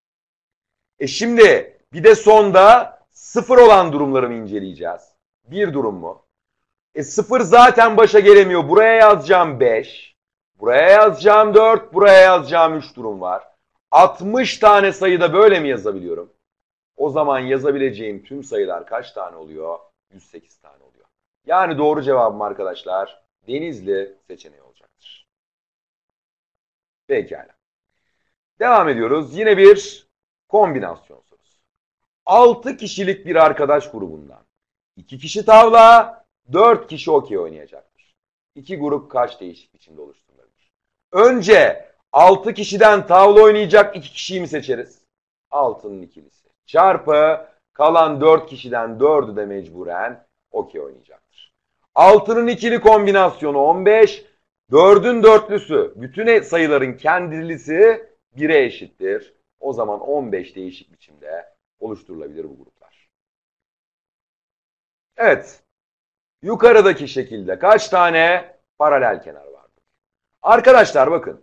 Şimdi bir de sonda 0 olan durumlarımı inceleyeceğiz. Bir durum mu? 0 zaten başa gelemiyor. Buraya yazacağım 5. Buraya yazacağım 4. Buraya yazacağım 3 durum var. 60 tane sayıda böyle mi yazabiliyorum? O zaman yazabileceğim tüm sayılar kaç tane oluyor? 108 tane oluyor. Yani doğru cevabım arkadaşlar Denizli seçeneği olacaktır. Pekala. Devam ediyoruz. Yine bir kombinasyon sorusu. 6 kişilik bir arkadaş grubundan 2 kişi tavla, 4 kişi okey oynayacaktır. 2 grup kaç değişik biçimde oluşturulabilir? Önce 6 kişiden tavla oynayacak 2 kişiyi mi seçeriz? 6'nın ikilisi. Çarpı kalan 4 kişiden 4'ü de mecburen okey oynayacaktır. 6'nın ikili kombinasyonu 15, 4'ün dörtlüsü, bütün sayıların kendilisi 1'e eşittir. O zaman 15 değişik biçimde oluşturulabilir bu gruplar. Evet, yukarıdaki şekilde kaç tane paralel kenar vardır? Arkadaşlar bakın,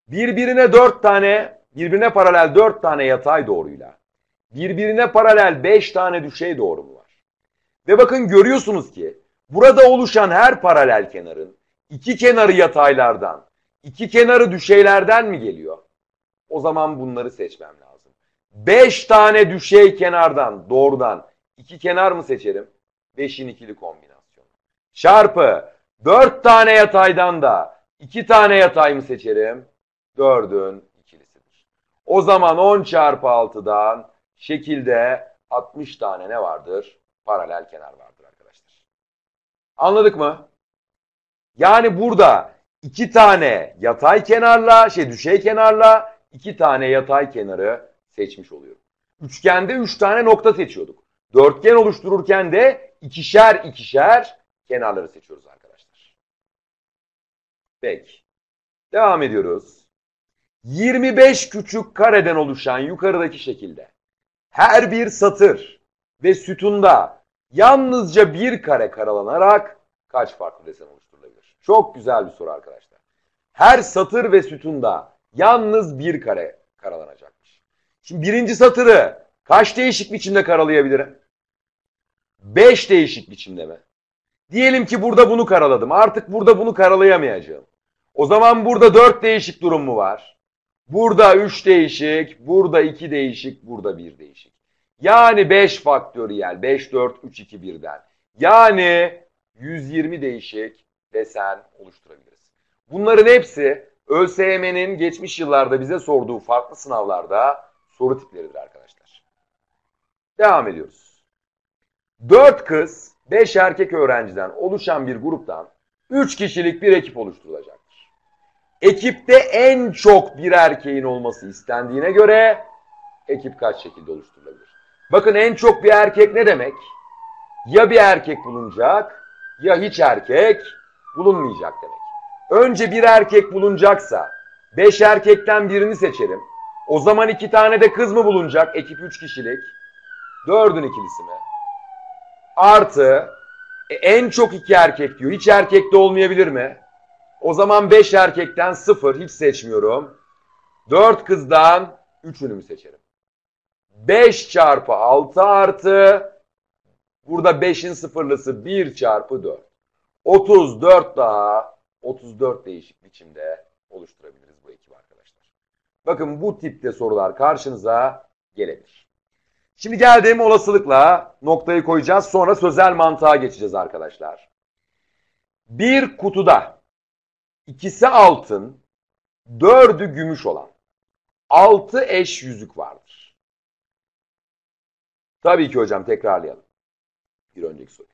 birbirine paralel 4 tane yatay doğruyla birbirine paralel 5 tane düşey doğru mu var? Ve bakın görüyorsunuz ki burada oluşan her paralel kenarın 2 kenarı yataylardan, 2 kenarı düşeylerden mi geliyor? O zaman bunları seçmem lazım. 5 tane düşey kenardan doğrudan 2 kenar mı seçerim? 5'in ikili kombinasyonu. Çarpı 4 tane yataydan da 2 tane yatay mı seçerim? 4'ün ikilisidir. O zaman 10 çarpı 6'dan şekilde 60 tane ne vardır? Paralel kenar vardır arkadaşlar. Anladık mı? Yani burada 2 tane yatay kenarla, düşey kenarla 2 tane yatay kenarı seçmiş oluyorum. Üçgende 3 tane nokta seçiyorduk. Dörtgen oluştururken de ikişer ikişer kenarları seçiyoruz arkadaşlar. Peki. Devam ediyoruz. 25 küçük kareden oluşan yukarıdaki şekilde her bir satır ve sütunda yalnızca bir kare karalanarak kaç farklı desen oluşturulabilir? Çok güzel bir soru arkadaşlar. Her satır ve sütunda yalnız bir kare karalanacakmış. Şimdi birinci satırı kaç değişik biçimde karalayabilirim? 5 değişik biçimde mi? Diyelim ki burada bunu karaladım. Artık burada bunu karalayamayacağım. O zaman burada 4 değişik durum mu var? Burada 3 değişik, burada 2 değişik, burada 1 değişik. Yani 5 faktöriyel, 5, 4, 3, 2, 1'den. Yani 120 değişik desen oluşturabiliriz. Bunların hepsi ÖSYM'nin geçmiş yıllarda bize sorduğu farklı sınavlarda soru tipleridir arkadaşlar. Devam ediyoruz. 4 kız, 5 erkek öğrenciden oluşan bir gruptan 3 kişilik bir ekip oluşturulacaktır. Ekipte en çok bir erkeğin olması istendiğine göre ekip kaç şekilde oluşturulabilir? Bakın en çok bir erkek ne demek? Ya bir erkek bulunacak ya hiç erkek bulunmayacak demek. Önce bir erkek bulunacaksa 5 erkekten birini seçerim. O zaman 2 tane de kız mı bulunacak? Ekip 3 kişilik. 4'ün ikilisi mi? Artı en çok 2 erkek diyor. Hiç erkek de olmayabilir mi? O zaman 5 erkekten 0 hiç seçmiyorum. 4 kızdan 3'ünü mü seçerim? 5 çarpı 6 artı burada 5'in sıfırlısı 1 çarpı 4. 34 daha 34 değişik biçimde oluşturabiliriz bu ekibi arkadaşlar. Bakın bu tipte sorular karşınıza gelebilir. Şimdi geldiğim olasılıkla noktayı koyacağız. Sonra sözel mantığa geçeceğiz arkadaşlar. Bir kutuda ikisi altın, 4'ü gümüş olan 6 eş yüzük vardır. Tabii ki hocam tekrarlayalım. Bir önceki soru.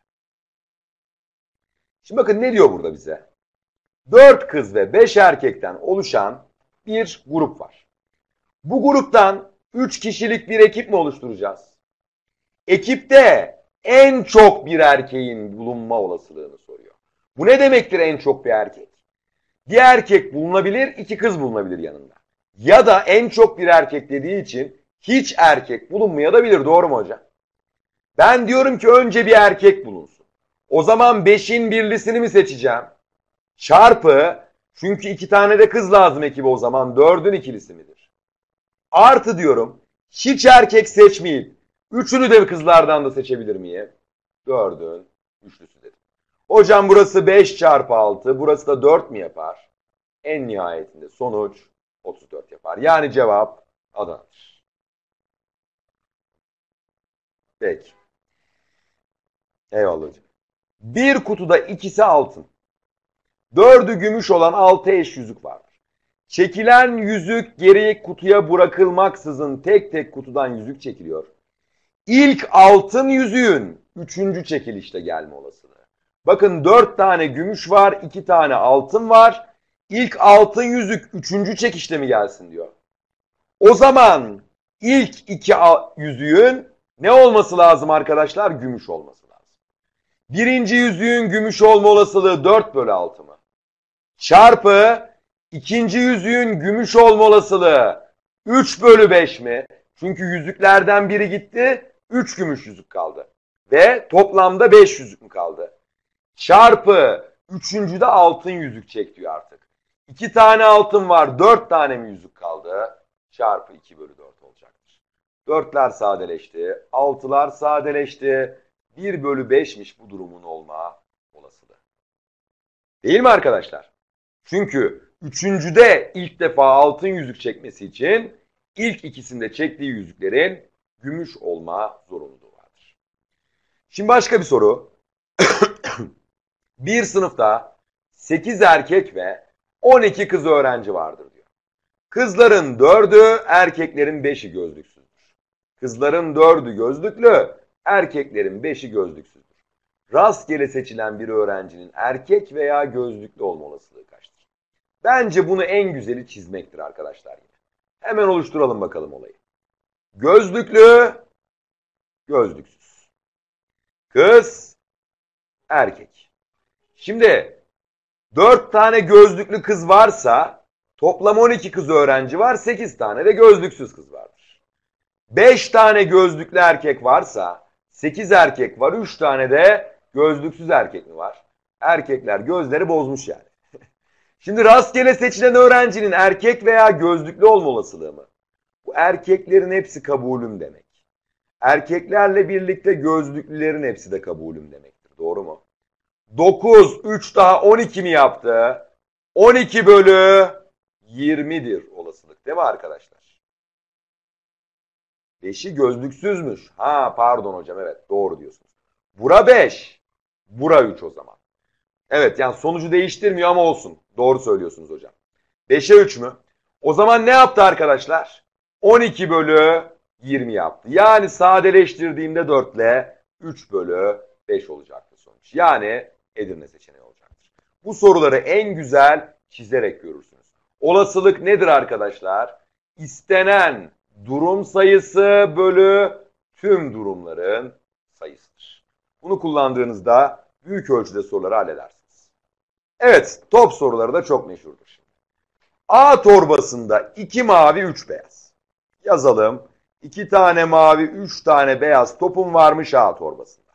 Şimdi bakın ne diyor burada bize? 4 kız ve 5 erkekten oluşan bir grup var. Bu gruptan 3 kişilik bir ekip mi oluşturacağız? Ekipte en çok bir erkeğin bulunma olasılığını soruyor. Bu ne demektir en çok bir erkek? Bir erkek bulunabilir, 2 kız bulunabilir yanında. Ya da en çok bir erkek dediği için hiç erkek bulunmayabilir. Doğru mu hocam? Ben diyorum ki önce bir erkek bulunsun. O zaman 5'in birlisini mi seçeceğim? Çarpı, çünkü 2 tane de kız lazım ekibe o zaman 4'ün ikilisi midir? Artı diyorum, hiç erkek seçmeyip 3'ünü de kızlardan da seçebilir miyim? 4'ün üçlüsü dedim. Hocam burası 5 çarpı 6, burası da 4 mi yapar? En nihayetinde sonuç 34 yapar. Yani cevap Adana'dır. Peki. Eyvallah hocam. Bir kutuda ikisi altın, 4'ü gümüş olan 6 eş yüzük vardır. Çekilen yüzük geri kutuya bırakılmaksızın tek tek kutudan yüzük çekiliyor. İlk altın yüzüğün 3. çekilişte gelme olasılığı. Bakın 4 tane gümüş var, 2 tane altın var. İlk altın yüzük 3. çekişte mi gelsin diyor. O zaman ilk 2 yüzüğün ne olması lazım arkadaşlar? Gümüş olması lazım. Birinci yüzüğün gümüş olma olasılığı 4 bölü 6 mı? Çarpı ikinci yüzüğün gümüş olma olasılığı 3 bölü 5 mi? Çünkü yüzüklerden biri gitti, 3 gümüş yüzük kaldı. Ve toplamda 5 yüzük mü kaldı? Çarpı üçüncüde altın yüzük çek diyor artık. 2 tane altın var, 4 tane mi yüzük kaldı? Çarpı 2 bölü 4 olacaktır. 4'ler sadeleşti, 6'lar sadeleşti. 1 bölü 5'miş bu durumun olma olasılığı. Değil mi arkadaşlar? Çünkü üçüncüde ilk defa altın yüzük çekmesi için ilk ikisinde çektiği yüzüklerin gümüş olma zorunluluğu vardır. Şimdi başka bir soru. Bir sınıfta 8 erkek ve 12 kız öğrenci vardır diyor. Kızların 4'ü, erkeklerin 5'i gözlüksüzdür. Kızların 4'ü gözlüklü, erkeklerin 5'i gözlüksüzdür. Rastgele seçilen bir öğrencinin erkek veya gözlüklü olma olasılığı kaçtır? Bence bunu en güzeli çizmektir arkadaşlar. Hemen oluşturalım bakalım olayı. Gözlüklü, gözlüksüz. Kız, erkek. Şimdi 4 tane gözlüklü kız varsa toplam 12 kız öğrenci var, 8 tane de gözlüksüz kız vardır. 5 tane gözlüklü erkek varsa 8 erkek var, 3 tane de gözlüksüz erkek mi var? Erkekler gözleri bozmuş yani. Şimdi rastgele seçilen öğrencinin erkek veya gözlüklü olma olasılığı mı? Bu erkeklerin hepsi kabulüm demek. Erkeklerle birlikte gözlüklülerin hepsi de kabulüm demektir. Doğru mu? 9, 3 daha 12 mi yaptı? 12 bölü 20'dir olasılık değil mi arkadaşlar? 5'i gözlüksüzmüş. Ha pardon hocam, evet doğru diyorsunuz. Bura 5, bura 3 o zaman. Evet yani sonucu değiştirmiyor ama olsun. Doğru söylüyorsunuz hocam. 5'e 3 mü? O zaman ne yaptı arkadaşlar? 12 bölü 20 yaptı. Yani sadeleştirdiğimde 4 ile 3 bölü 5 olacaktır sonuç. Yani Edirne seçeneği olacaktır. Bu soruları en güzel çizerek görürsünüz. Olasılık nedir arkadaşlar? İstenen durum sayısı bölü tüm durumların sayısıdır. Bunu kullandığınızda büyük ölçüde soruları halledersiniz. Evet, top soruları da çok meşhurdur şimdi. A torbasında 2 mavi 3 beyaz. Yazalım. 2 tane mavi 3 tane beyaz topum varmış A torbasında.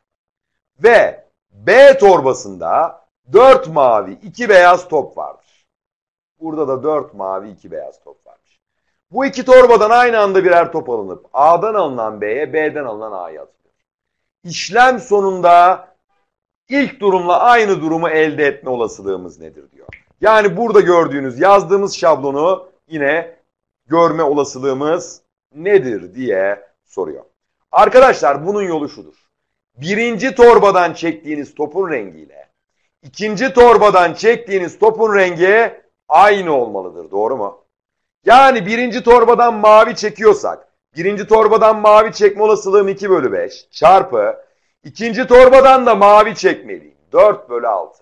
Ve B torbasında 4 mavi 2 beyaz top vardır. Burada da 4 mavi 2 beyaz top varmış. Bu iki torbadan aynı anda birer top alınıp A'dan alınan B'ye, B'den alınan A'ya atılıyor. İşlem sonunda ilk durumla aynı durumu elde etme olasılığımız nedir diyor. Yani burada gördüğünüz yazdığımız şablonu yine görme olasılığımız nedir diye soruyor. Arkadaşlar bunun yolu şudur. Birinci torbadan çektiğiniz topun rengiyle ikinci torbadan çektiğiniz topun rengi aynı olmalıdır. Doğru mu? Yani birinci torbadan mavi çekiyorsak birinci torbadan mavi çekme olasılığım 2 bölü 5 çarpı ikinci torbadan da mavi çekmeliyim 4 bölü 6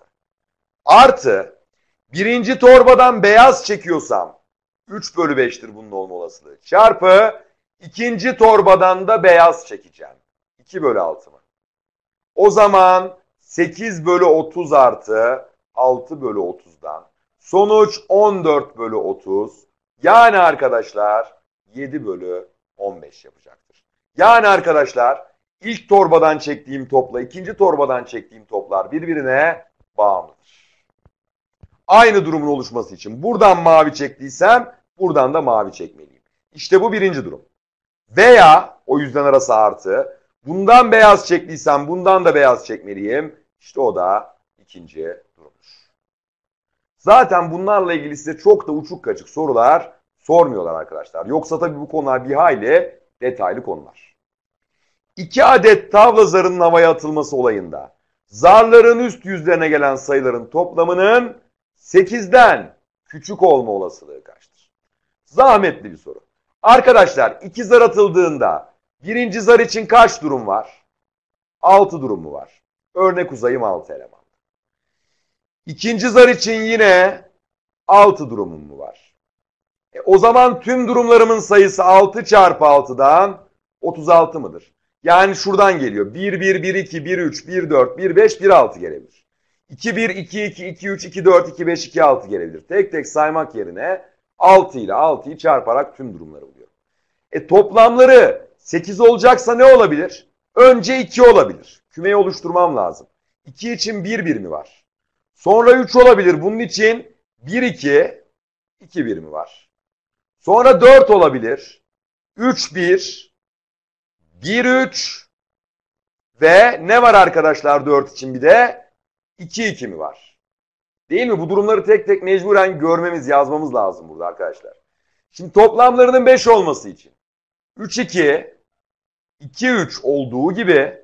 artı birinci torbadan beyaz çekiyorsam 3 bölü 5'tir bunun olma olasılığı çarpı ikinci torbadan da beyaz çekeceğim 2 bölü 6 mı? O zaman 8 bölü 30 artı 6 bölü 30'dan sonuç 14 bölü 30 yani arkadaşlar 7 bölü 15 yapacaktır. Yani arkadaşlar ilk torbadan çektiğim topla ikinci torbadan çektiğim toplar birbirine bağımlıdır. Aynı durumun oluşması için buradan mavi çektiysem buradan da mavi çekmeliyim. İşte bu birinci durum. Veya o yüzden arası artı bundan beyaz çektiysem bundan da beyaz çekmeliyim. İşte o da ikinci durumdur. Zaten bunlarla ilgili size çok da uçuk kaçık sorular sormuyorlar arkadaşlar. Yoksa tabii bu konular bir hayli detaylı konular. 2 adet tavla zarının havaya atılması olayında zarların üst yüzlerine gelen sayıların toplamının 8'den küçük olma olasılığı kaçtır? Zahmetli bir soru. Arkadaşlar 2 zar atıldığında birinci zar için kaç durum var? 6 durum mu var? Örnek uzayım 6 eleman. İkinci zar için yine 6 durumum mu var? O zaman tüm durumlarımın sayısı 6 çarpı 6'dan 36 mıdır? Yani şuradan geliyor. 1, 1, 1, 2, 1, 3, 1, 4, 1, 5, 1, 6 gelebilir. 2, 1, 2, 2, 2, 3, 2, 4, 2, 5, 2, 6 gelebilir. Tek tek saymak yerine 6 ile 6'yı çarparak tüm durumları buluyorum. Toplamları 8 olacaksa ne olabilir? Önce 2 olabilir. Kümeyi oluşturmam lazım. 2 için 1 birimi var. Sonra 3 olabilir. Bunun için 1, 2, 2 birimi var. Sonra 4 olabilir. 3, 1, 1, 3 ve ne var arkadaşlar 4 için bir de? 2, 2 mi var? Değil mi? Bu durumları tek tek mecburen görmemiz, yazmamız lazım burada arkadaşlar. Şimdi toplamlarının 5 olması için 3, 2, 2, 3 olduğu gibi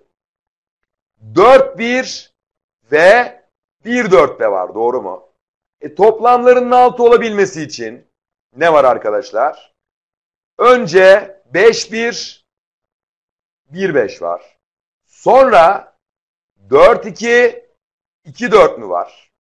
4, 1 ve 1, 4 de var. Doğru mu? Toplamlarının 6 olabilmesi için ne var arkadaşlar? Önce 5, 1, 1, 5 var. Sonra 4, 2, 2, 4 mü var?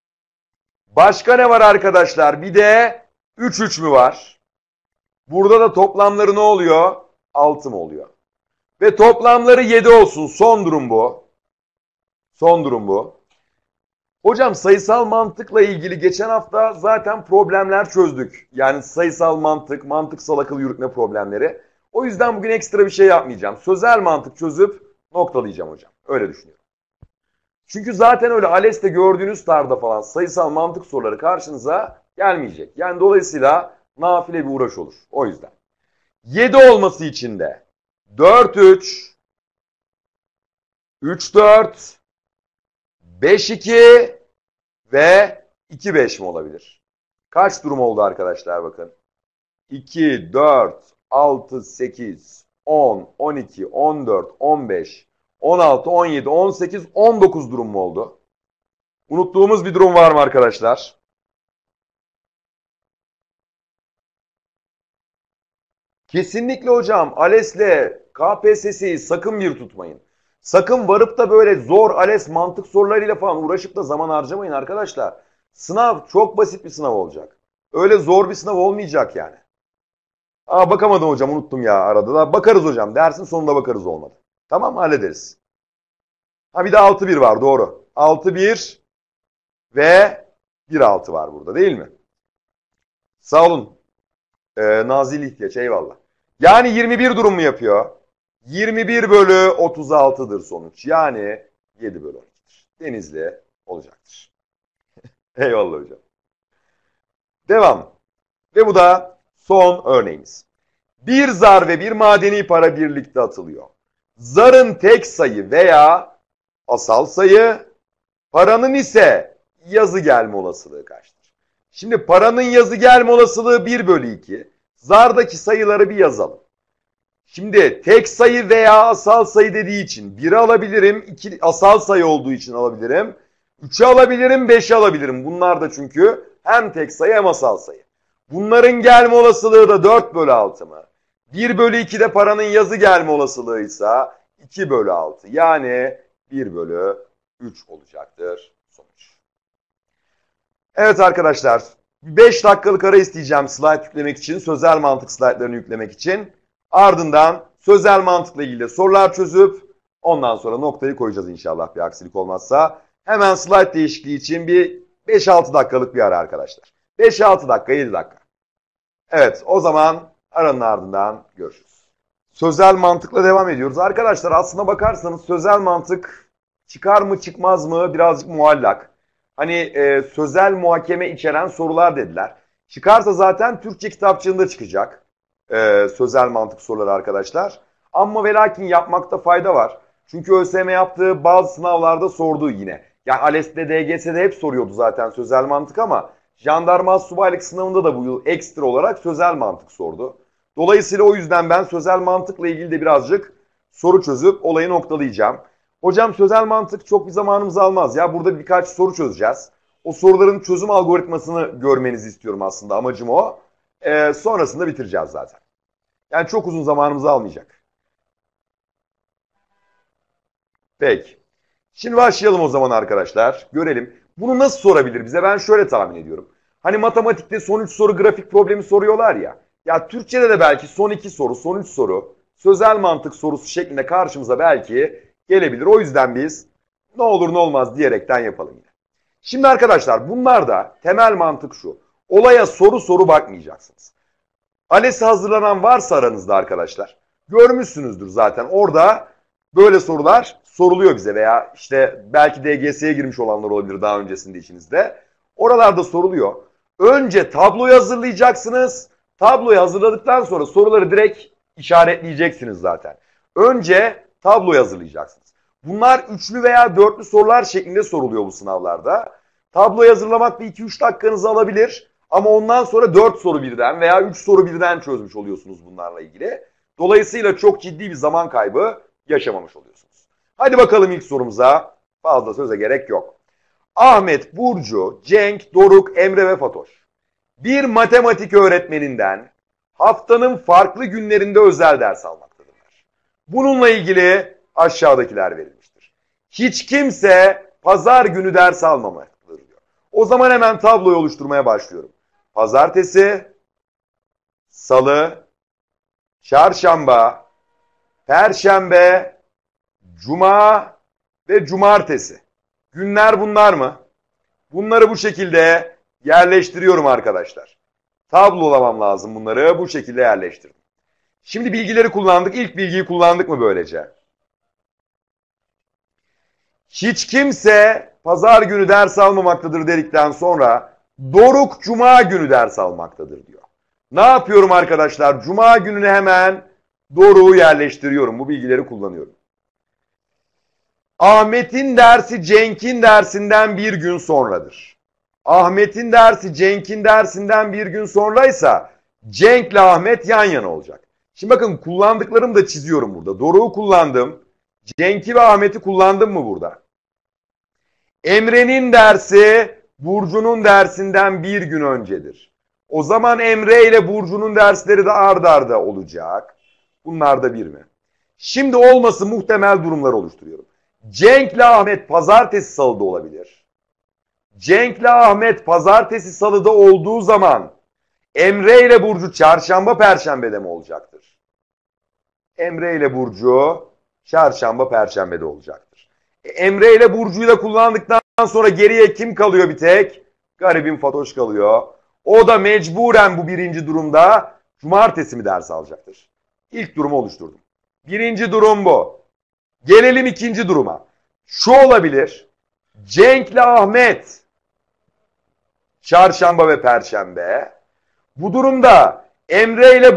Başka ne var arkadaşlar? Bir de 3, 3 mü var? Burada da toplamları ne oluyor? 6 mı oluyor? Ve toplamları 7 olsun. Son durum bu. Son durum bu. Hocam sayısal mantıkla ilgili geçen hafta zaten problemler çözdük. Yani sayısal mantık, mantıksal akıl yürütme problemleri. O yüzden bugün ekstra bir şey yapmayacağım. Sözel mantık çözüp noktalayacağım hocam. Öyle düşünüyorum. Çünkü zaten öyle ALES'te gördüğünüz tarzda falan sayısal mantık soruları karşınıza gelmeyecek. Yani dolayısıyla nafile bir uğraş olur. O yüzden. 7 olması için de 4, 3, 3, 4, 5, 2 ve 2, 5 mi olabilir? Kaç durum oldu arkadaşlar bakın. 2, 4, 6, 8, 10, 12, 14, 15, 16, 17, 18, 19 durum mu oldu? Unuttuğumuz bir durum var mı arkadaşlar? Kesinlikle hocam. ALES'le KPSS'yi sakın bir tutmayın. Sakın varıp da böyle zor ALES mantık sorularıyla falan uğraşıp da zaman harcamayın arkadaşlar. Sınav çok basit bir sınav olacak. Öyle zor bir sınav olmayacak yani. Bakamadım hocam, unuttum ya arada da. Bakarız hocam. Dersin sonunda bakarız olmadı. Tamam, hallederiz. Ha bir de 6-1 var, doğru. 6-1 ve 1-6 var burada değil mi? Sağ olun. Nazilli ihtiyaç, eyvallah. Yani 21 durum mu yapıyor? 21 bölü 36'dır sonuç. Yani 7 bölü 12'dir. Denizli olacaktır. Eyvallah hocam. Devam. Ve bu da son örneğimiz. Bir zar ve bir madeni para birlikte atılıyor. Zarın tek sayı veya asal sayı, paranın ise yazı gelme olasılığı kaçtır? Şimdi paranın yazı gelme olasılığı 1 bölü 2. Zardaki sayıları bir yazalım. Şimdi tek sayı veya asal sayı dediği için 1'i alabilirim, 2 asal sayı olduğu için alabilirim, 3'ü alabilirim, 5'i alabilirim. Bunlar da çünkü hem tek sayı hem asal sayı. Bunların gelme olasılığı da 4 bölü 6 mı? 1 bölü 2'de paranın yazı gelme olasılığı ise 2 bölü 6. Yani 1 bölü 3 olacaktır sonuç. Evet arkadaşlar, 5 dakikalık ara isteyeceğim slide yüklemek için, sözel mantık slaytlarını yüklemek için. Ardından sözel mantıkla ilgili sorular çözüp ondan sonra noktayı koyacağız inşallah bir aksilik olmazsa. Hemen slide değişikliği için bir 5-6 dakikalık bir ara arkadaşlar. 5-6 dakika, 7 dakika. Evet, o zaman aranın ardından görüşürüz. Sözel mantıkla devam ediyoruz. Arkadaşlar aslına bakarsanız sözel mantık çıkar mı çıkmaz mı birazcık muallak. Hani sözel muhakeme içeren sorular dediler. Çıkarsa zaten Türkçe kitapçığında çıkacak. Sözel mantık soruları arkadaşlar. Ama ve lakin yapmakta fayda var. Çünkü ÖSYM yaptığı bazı sınavlarda sorduğu yine. Yani ALES'te, DGS'de hep soruyordu zaten sözel mantık ama jandarma subaylık sınavında da bu yıl ekstra olarak sözel mantık sordu. Dolayısıyla o yüzden ben sözel mantıkla ilgili de birazcık soru çözüp olayı noktalayacağım. Hocam sözel mantık çok bir zamanımızı almaz ya. Burada birkaç soru çözeceğiz. O soruların çözüm algoritmasını görmenizi istiyorum aslında. Amacım o. Sonrasında bitireceğiz zaten. Yani çok uzun zamanımızı almayacak. Peki. Şimdi başlayalım o zaman arkadaşlar. Görelim. Bunu nasıl sorabilir bize? Ben şöyle tahmin ediyorum. Hani matematikte son 3 soru grafik problemi soruyorlar ya. Ya Türkçe'de de belki son 2 soru, son 3 soru sözel mantık sorusu şeklinde karşımıza belki gelebilir. O yüzden biz ne olur ne olmaz diyerekten yapalım yine. Şimdi arkadaşlar bunlarda temel mantık şu. Olaya soru soru bakmayacaksınız. ALES'e hazırlanan varsa aranızda arkadaşlar görmüşsünüzdür zaten. Orada böyle sorular soruluyor bize veya işte belki DGS'ye girmiş olanlar olabilir daha öncesinde içinizde. Oralarda soruluyor. Önce tabloyu hazırlayacaksınız. Tabloyu hazırladıktan sonra soruları direkt işaretleyeceksiniz zaten. Önce tabloyu hazırlayacaksınız. Bunlar üçlü veya dörtlü sorular şeklinde soruluyor bu sınavlarda. Tabloyu hazırlamak da 2-3 dakikanızı alabilir. Ama ondan sonra 4 soru birden veya 3 soru birden çözmüş oluyorsunuz bunlarla ilgili. Dolayısıyla çok ciddi bir zaman kaybı yaşamamış oluyorsunuz. Hadi bakalım ilk sorumuza. Fazla söze gerek yok. Ahmet, Burcu, Cenk, Doruk, Emre ve Fatoş. Bir matematik öğretmeninden haftanın farklı günlerinde özel ders almaktadırlar. Bununla ilgili aşağıdakiler verilmiştir. Hiç kimse pazar günü ders almamaktadır diyor. O zaman hemen tabloyu oluşturmaya başlıyorum. Pazartesi, salı, çarşamba, perşembe, cuma ve cumartesi. Günler bunlar mı? Bunları bu şekilde yerleştiriyorum arkadaşlar. Tablolamam lazım bunları. Bu şekilde yerleştirdim. Şimdi bilgileri kullandık. İlk bilgiyi kullandık mı böylece? Hiç kimse pazar günü ders almamaktadır dedikten sonra Doruk cuma günü ders almaktadır diyor. Ne yapıyorum arkadaşlar? Cuma gününe hemen Doruk'u yerleştiriyorum. Bu bilgileri kullanıyorum. Ahmet'in dersi Cenk'in dersinden bir gün sonradır. Ahmet'in dersi Cenk'in dersinden bir gün sonraysa Cenk'le Ahmet yan yana olacak. Şimdi bakın kullandıklarımı da çiziyorum burada. Doruk'u kullandım. Cenk'i ve Ahmet'i kullandım mı burada? Emre'nin dersi Burcu'nun dersinden bir gün öncedir. O zaman Emre ile Burcu'nun dersleri de ard arda olacak. Bunlar da bir mi? Şimdi olması muhtemel durumlar oluşturuyorum. Cenk'le Ahmet pazartesi salıda olabilir. Cenk'le Ahmet pazartesi salıda olduğu zaman Emre ile Burcu çarşamba perşembede mi olacaktır? Emre ile Burcu çarşamba perşembede olacaktır. Emre ile Burcu'yu da kullandıktan sonra geriye kim kalıyor bir tek? Garibim Fatoş kalıyor. O da mecburen bu birinci durumda cumartesi mi ders alacaktır? İlk durumu oluşturdum. Birinci durum bu. Gelelim ikinci duruma. Şu olabilir. Cenk'le Ahmet çarşamba ve perşembe. Bu durumda Emre ile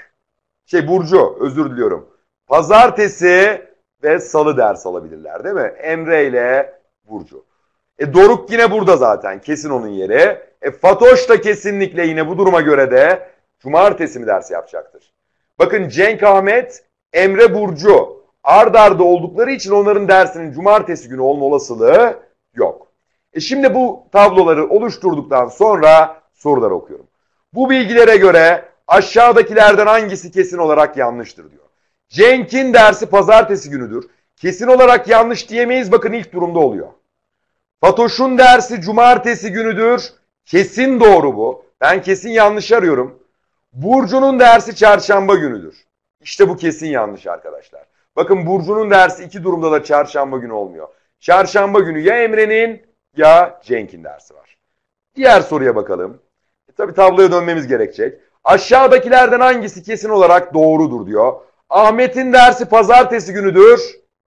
Burcu özür diliyorum. Pazartesi ve salı ders alabilirler değil mi? Emre ile Burcu. Doruk yine burada zaten. Kesin onun yeri. Fatoş da kesinlikle yine bu duruma göre de cumartesi mi ders yapacaktır? Bakın Cenk, Ahmet, Emre, Burcu ard arda oldukları için onların dersinin cumartesi günü olma olasılığı yok. Şimdi bu tabloları oluşturduktan sonra soruları okuyorum. Bu bilgilere göre aşağıdakilerden hangisi kesin olarak yanlıştır diyor. Cenk'in dersi pazartesi günüdür. Kesin olarak yanlış diyemeyiz. Bakın ilk durumda oluyor. Fatoş'un dersi cumartesi günüdür. Kesin doğru bu. Ben kesin yanlış arıyorum. Burcu'nun dersi çarşamba günüdür. İşte bu kesin yanlış arkadaşlar. Bakın Burcu'nun dersi iki durumda da çarşamba günü olmuyor. Çarşamba günü ya Emre'nin ya Cenk'in dersi var. Diğer soruya bakalım. Tabii tabloya dönmemiz gerekecek. Aşağıdakilerden hangisi kesin olarak doğrudur diyor. Ahmet'in dersi pazartesi günüdür.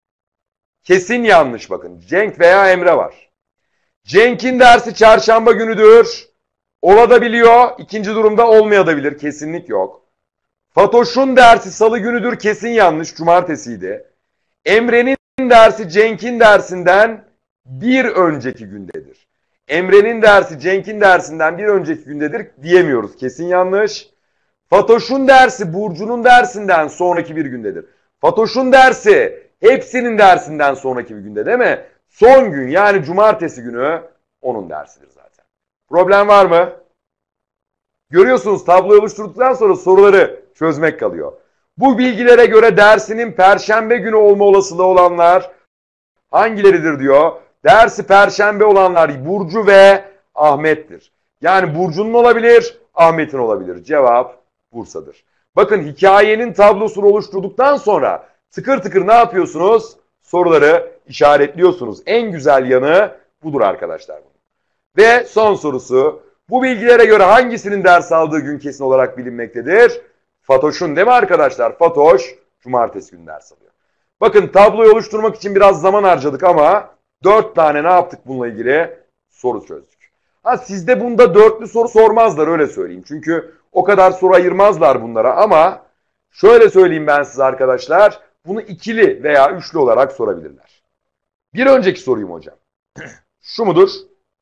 Kesin yanlış bakın. Cenk veya Emre var. Cenk'in dersi çarşamba günüdür. Olabiliyor. İkinci durumda olmayabilir. Kesinlik yok. Fatoş'un dersi salı günüdür. Kesin yanlış. Cumartesiydi. Emre'nin dersi Cenk'in dersinden bir önceki gündedir. Emre'nin dersi Cenk'in dersinden bir önceki gündedir diyemiyoruz. Kesin yanlış. Fatoş'un dersi Burcu'nun dersinden sonraki bir gündedir. Fatoş'un dersi hepsinin dersinden sonraki bir günde değil mi? Son gün yani cumartesi günü onun dersidir zaten. Problem var mı? Görüyorsunuz tabloyu oluşturduktan sonra soruları çözmek kalıyor. Bu bilgilere göre dersinin perşembe günü olma olasılığı olanlar hangileridir diyor. Dersi perşembe olanlar Burcu ve Ahmet'tir. Yani Burcu'nun olabilir, Ahmet'in olabilir. Cevap Bursa'dır. Bakın hikayenin tablosunu oluşturduktan sonra tıkır tıkır ne yapıyorsunuz? Soruları işaretliyorsunuz. En güzel yanı budur arkadaşlar. Ve son sorusu. Bu bilgilere göre hangisinin ders aldığı gün kesin olarak bilinmektedir? Fatoş'un değil mi arkadaşlar? Fatoş cumartesi günü ders alıyor. Bakın tabloyu oluşturmak için biraz zaman harcadık ama 4 tane ne yaptık bununla ilgili? Soru çözdük. Sizde bunda dörtlü soru sormazlar öyle söyleyeyim. Çünkü o kadar soru ayırmazlar bunlara ama şöyle söyleyeyim ben size arkadaşlar. Bunu ikili veya üçlü olarak sorabilirler. Bir önceki soruyum hocam. Şu mudur?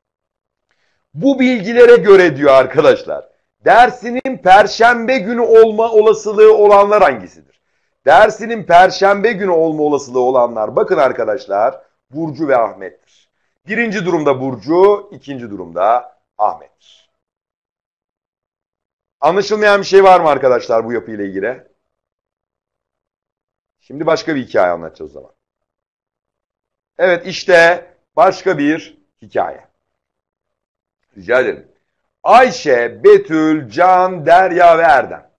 Bu bilgilere göre diyor arkadaşlar. Dersinin perşembe günü olma olasılığı olanlar hangisidir? Dersinin perşembe günü olma olasılığı olanlar bakın arkadaşlar Burcu ve Ahmet'tir. Birinci durumda Burcu, ikinci durumda Ahmet'tir. Anlaşılmayan bir şey var mı arkadaşlar bu yapıyla ilgili? Şimdi başka bir hikaye anlatacağız o zaman. Evet işte başka bir hikaye. Rica ederim. Ayşe, Betül, Can, Derya ve Erdem.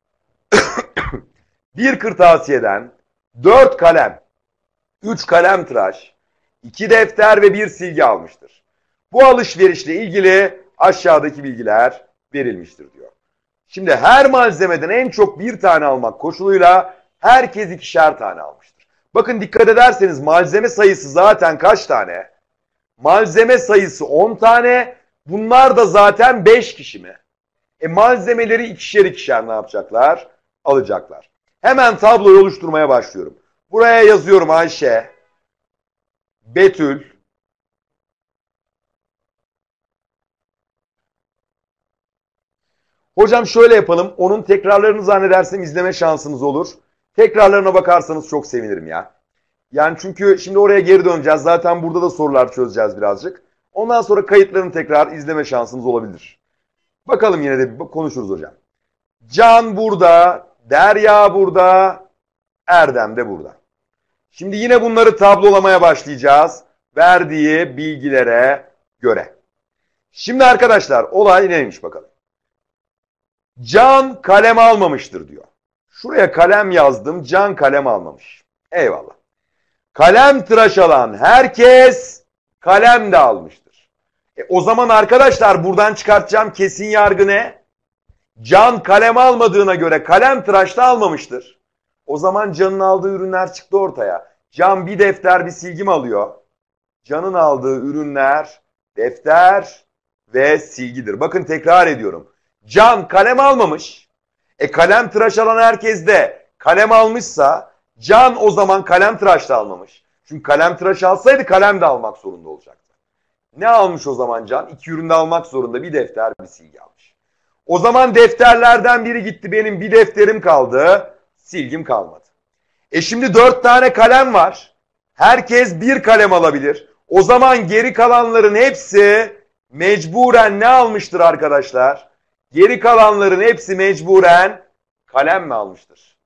Bir kırtasiyeden 4 kalem, 3 kalem tıraş, 2 defter ve 1 silgi almıştır. Bu alışverişle ilgili aşağıdaki bilgiler verilmiştir diyor. Şimdi her malzemeden en çok bir tane almak koşuluyla herkes ikişer tane almıştır. Bakın dikkat ederseniz malzeme sayısı zaten kaç tane? Malzeme sayısı 10 tane. Bunlar da zaten 5 kişi mi? Malzemeleri ikişer ikişer ne yapacaklar? Alacaklar. Hemen tabloyu oluşturmaya başlıyorum. Buraya yazıyorum Ayşe, Betül, hocam şöyle yapalım. Onun tekrarlarını zannedersem izleme şansınız olur. Tekrarlarına bakarsanız çok sevinirim ya. Yani çünkü şimdi oraya geri döneceğiz. Zaten burada da sorular çözeceğiz birazcık. Ondan sonra kayıtlarını tekrar izleme şansınız olabilir. Bakalım yine de konuşuruz hocam. Can burada, Derya burada, Erdem de burada. Şimdi yine bunları tablolamaya başlayacağız. Verdiği bilgilere göre. Şimdi arkadaşlar olay neymiş bakalım. Can kalem almamıştır diyor. Şuraya kalem yazdım. Can kalem almamış. Eyvallah. Kalem tıraş alan herkes kalem de almıştır. O zaman arkadaşlar buradan çıkartacağım kesin yargı ne? Can kalem almadığına göre kalem tıraş da almamıştır. O zaman Can'ın aldığı ürünler çıktı ortaya. Can bir defter bir silgim alıyor. Can'ın aldığı ürünler defter ve silgidir. Bakın tekrar ediyorum. Can kalem almamış. Kalem tıraş alan herkes de kalem almışsa Can o zaman kalem tıraş da almamış. Çünkü kalem tıraş alsaydı kalem de almak zorunda olacaktı. Ne almış o zaman Can? 2 ürün de almak zorunda. Bir defter bir silgi almış. O zaman defterlerden biri gitti. Benim bir defterim kaldı. Silgim kalmadı. Şimdi 4 tane kalem var. Herkes bir kalem alabilir. O zaman geri kalanların hepsi mecburen ne almıştır arkadaşlar? Geri kalanların hepsi mecburen kalem mi almıştır?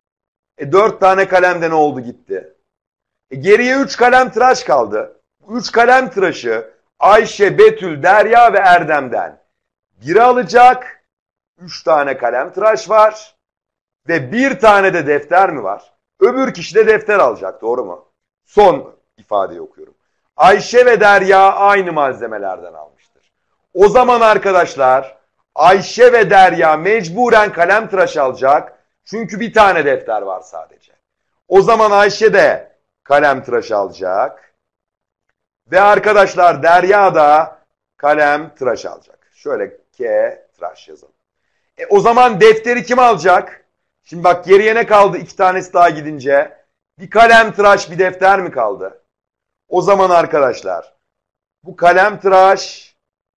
4 tane kalemde ne oldu gitti? Geriye 3 kalem tıraş kaldı. 3 kalem tıraşı Ayşe, Betül, Derya ve Erdem'den biri alacak. 3 tane kalem tıraş var. Ve 1 tane de defter mi var? Öbür kişi de defter alacak, doğru mu? Son ifadeyi okuyorum. Ayşe ve Derya aynı malzemelerden almıştır. O zaman arkadaşlar Ayşe ve Derya mecburen kalem tıraş alacak. Çünkü bir tane defter var sadece. O zaman Ayşe de kalem tıraş alacak. Ve arkadaşlar Derya da kalem tıraş alacak. Şöyle K tıraş yazalım. O zaman defteri kim alacak? Şimdi bak geriye ne kaldı 2 tanesi daha gidince? Bir kalem tıraş bir defter mi kaldı? O zaman arkadaşlar bu kalem tıraş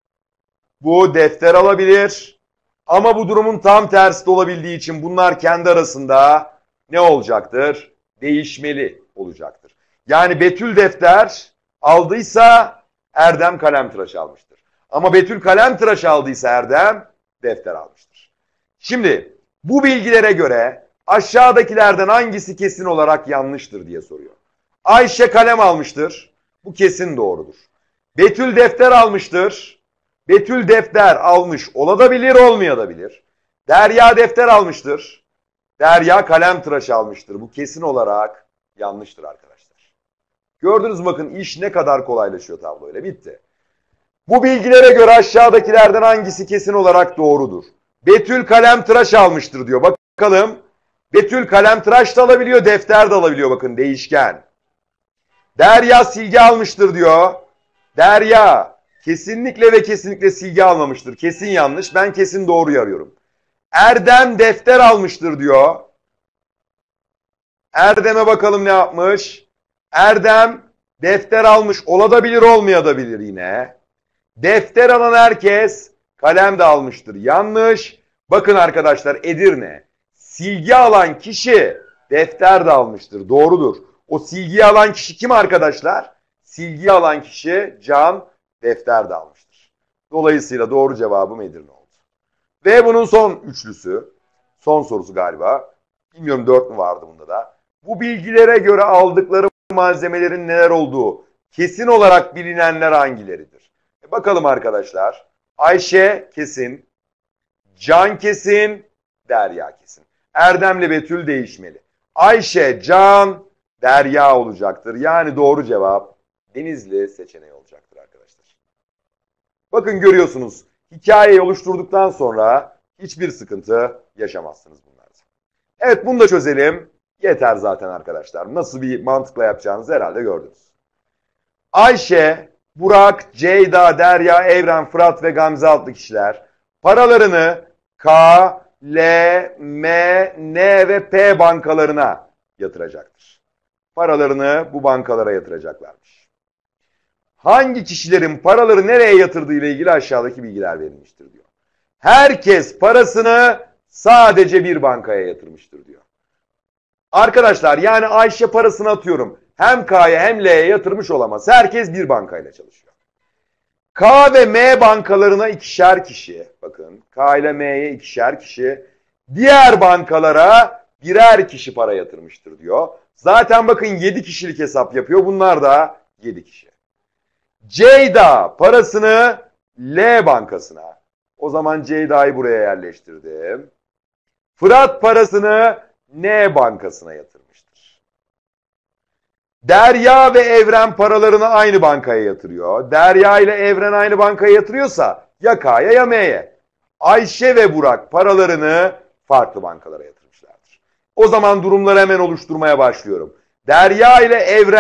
bu defter alabilir. Ama bu durumun tam tersi de olabildiği için bunlar kendi arasında ne olacaktır? Değişmeli olacaktır. Yani Betül defter aldıysa Erdem kalem tıraş almıştır. Ama Betül kalem tıraş aldıysa Erdem defter almıştır. Şimdi bu bilgilere göre aşağıdakilerden hangisi kesin olarak yanlıştır diye soruyor. Ayşe kalem almıştır. Bu kesin doğrudur. Betül defter almıştır. Betül defter almış olabilir, olmayabilir. Derya defter almıştır. Derya kalem tıraş almıştır. Bu kesin olarak yanlıştır arkadaşlar. Gördünüz mü bakın iş ne kadar kolaylaşıyor tabloyla. Bitti. Bu bilgilere göre aşağıdakilerden hangisi kesin olarak doğrudur? Betül kalem tıraş almıştır diyor. Bakalım. Betül kalem tıraş da alabiliyor, defter de alabiliyor bakın değişken. Derya silgi almıştır diyor. Derya kesinlikle ve kesinlikle silgi almamıştır. Kesin yanlış. Ben kesin doğruyu arıyorum. Erdem defter almıştır diyor. Erdem'e bakalım ne yapmış. Erdem defter almış olabilir, olmayabilir yine. Defter alan herkes kalem de almıştır. Yanlış. Bakın arkadaşlar Edirne. Silgi alan kişi defter de almıştır. Doğrudur. O silgiyi alan kişi kim arkadaşlar? Silgiyi alan kişi Can defter de almıştır. Dolayısıyla doğru cevabım Edirne oldu. Ve bunun son üçlüsü. Son sorusu galiba. Bilmiyorum 4 mü vardı bunda da. Bu bilgilere göre aldıkları malzemelerin neler olduğu kesin olarak bilinenler hangileridir? Bakalım arkadaşlar. Ayşe kesin. Can kesin. Derya kesin. Erdem'le Betül değişmeli. Ayşe, Can, Derya olacaktır. Yani doğru cevap Denizli seçeneği olacaktır arkadaşlar. Bakın görüyorsunuz hikayeyi oluşturduktan sonra hiçbir sıkıntı yaşamazsınız bunlarda. Evet bunu da çözelim. Yeter zaten arkadaşlar. Nasıl bir mantıkla yapacağınızı herhalde gördünüz. Ayşe, Burak, Ceyda, Derya, Evren, Fırat ve Gamze adlı kişiler paralarını K, L, M, N ve P bankalarına yatıracaktır. Paralarını bu bankalara yatıracaklarmış. Hangi kişilerin paraları nereye yatırdığı ile ilgili aşağıdaki bilgiler verilmiştir diyor. Herkes parasını sadece bir bankaya yatırmıştır diyor. Arkadaşlar yani Ayşe parasını atıyorum. Hem K'ya hem L'ye yatırmış olamaz. Herkes bir bankayla çalışıyor. K ve M bankalarına 2'şer kişi. Bakın K ile M'ye 2'şer kişi. Diğer bankalara birer kişi para yatırmıştır diyor. Zaten bakın 7 kişilik hesap yapıyor. Bunlar da 7 kişi. Ceyda parasını L bankasına. O zaman Ceyda'yı buraya yerleştirdim. Fırat parasını N bankasına yatırmıştır. Derya ve Evren paralarını aynı bankaya yatırıyor. Derya ile Evren aynı bankaya yatırıyorsa ya K'ya ya M'ye. Ayşe ve Burak paralarını farklı bankalara yatırmışlardır. O zaman durumları hemen oluşturmaya başlıyorum. Derya ile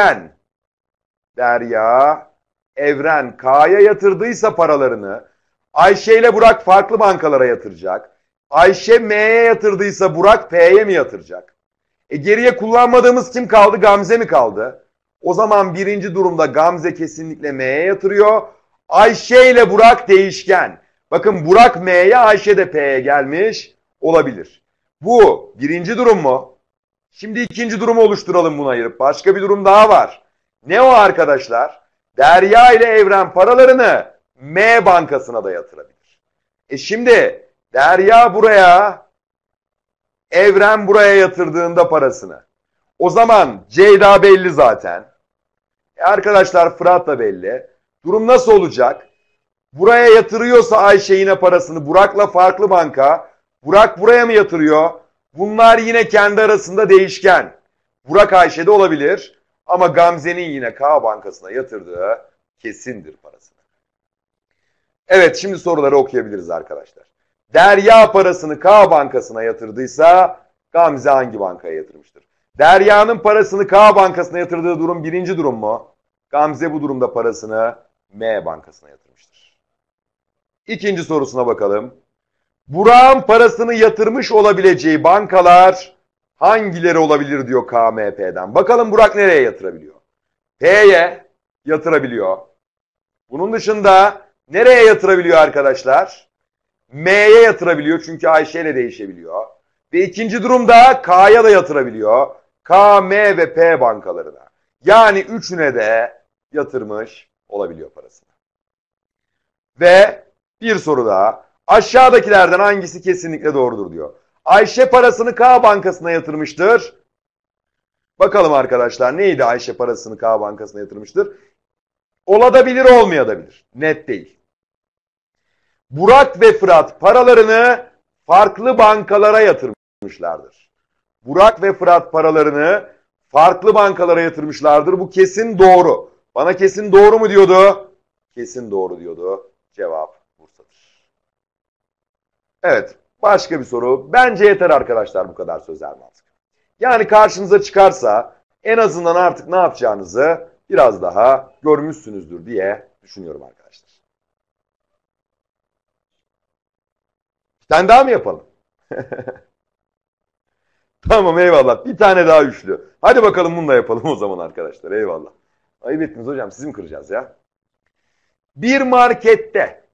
Evren K'ya yatırdıysa paralarını Ayşe ile Burak farklı bankalara yatıracak. Ayşe M'ye yatırdıysa Burak P'ye mi yatıracak? Geriye kullanmadığımız kim kaldı? Gamze mi kaldı? O zaman birinci durumda Gamze kesinlikle M'ye yatırıyor. Ayşe ile Burak değişken. Bakın Burak M'ye, Ayşe de P'ye gelmiş olabilir. Bu birinci durum mu? Şimdi ikinci durumu oluşturalım bunu ayırıp. Başka bir durum daha var. Ne o arkadaşlar? Derya ile Evren paralarını M bankasına da yatırabilir. Şimdi Derya buraya, Evren buraya yatırdığında parasını. O zaman Ceyda belli zaten. Arkadaşlar Fırat da belli. Durum nasıl olacak? Buraya yatırıyorsa Ayşe yine parasını Burak'la farklı banka. Burak buraya mı yatırıyor? Bunlar yine kendi arasında değişken. Burak Ayşe'de olabilir. Ama Gamze'nin yine K bankasına yatırdığı kesindir parasını. Evet, şimdi soruları okuyabiliriz arkadaşlar. Derya parasını K bankasına yatırdıysa Gamze hangi bankaya yatırmıştır? Derya'nın parasını K bankasına yatırdığı durum birinci durum mu? Gamze bu durumda parasını M bankasına yatırmıştır. İkinci sorusuna bakalım. Burak'ın parasını yatırmış olabileceği bankalar hangileri olabilir diyor KMP'den. Bakalım Burak nereye yatırabiliyor? P'ye yatırabiliyor. Bunun dışında nereye yatırabiliyor arkadaşlar? M'ye yatırabiliyor çünkü Ayşe ile değişebiliyor. Ve ikinci durumda K'ya da yatırabiliyor. K, M ve P bankalarına. Yani üçüne de yatırmış olabiliyor parasını. Ve bir soru daha. Aşağıdakilerden hangisi kesinlikle doğrudur diyor. Ayşe parasını K bankasına yatırmıştır. Bakalım arkadaşlar neydi Ayşe parasını K bankasına yatırmıştır? Olabilir, olmayabilir. Net değil. Burak ve Fırat paralarını farklı bankalara yatırmışlardır. Burak ve Fırat paralarını farklı bankalara yatırmışlardır. Bu kesin doğru. Bana kesin doğru mu diyordu? Kesin doğru diyordu. Cevap Bursa'dır. Evet, başka bir soru. Bence yeter arkadaşlar bu kadar sözel mantık. Yani karşınıza çıkarsa en azından artık ne yapacağınızı biraz daha görmüşsünüzdür diye düşünüyorum arkadaşlar. Bir tane daha mı yapalım? Tamam, eyvallah. Bir tane daha üçlü. Hadi bakalım bunu da yapalım o zaman arkadaşlar. Eyvallah. Ayıp ettiniz hocam. Sizi mi kıracağız ya? Bir markette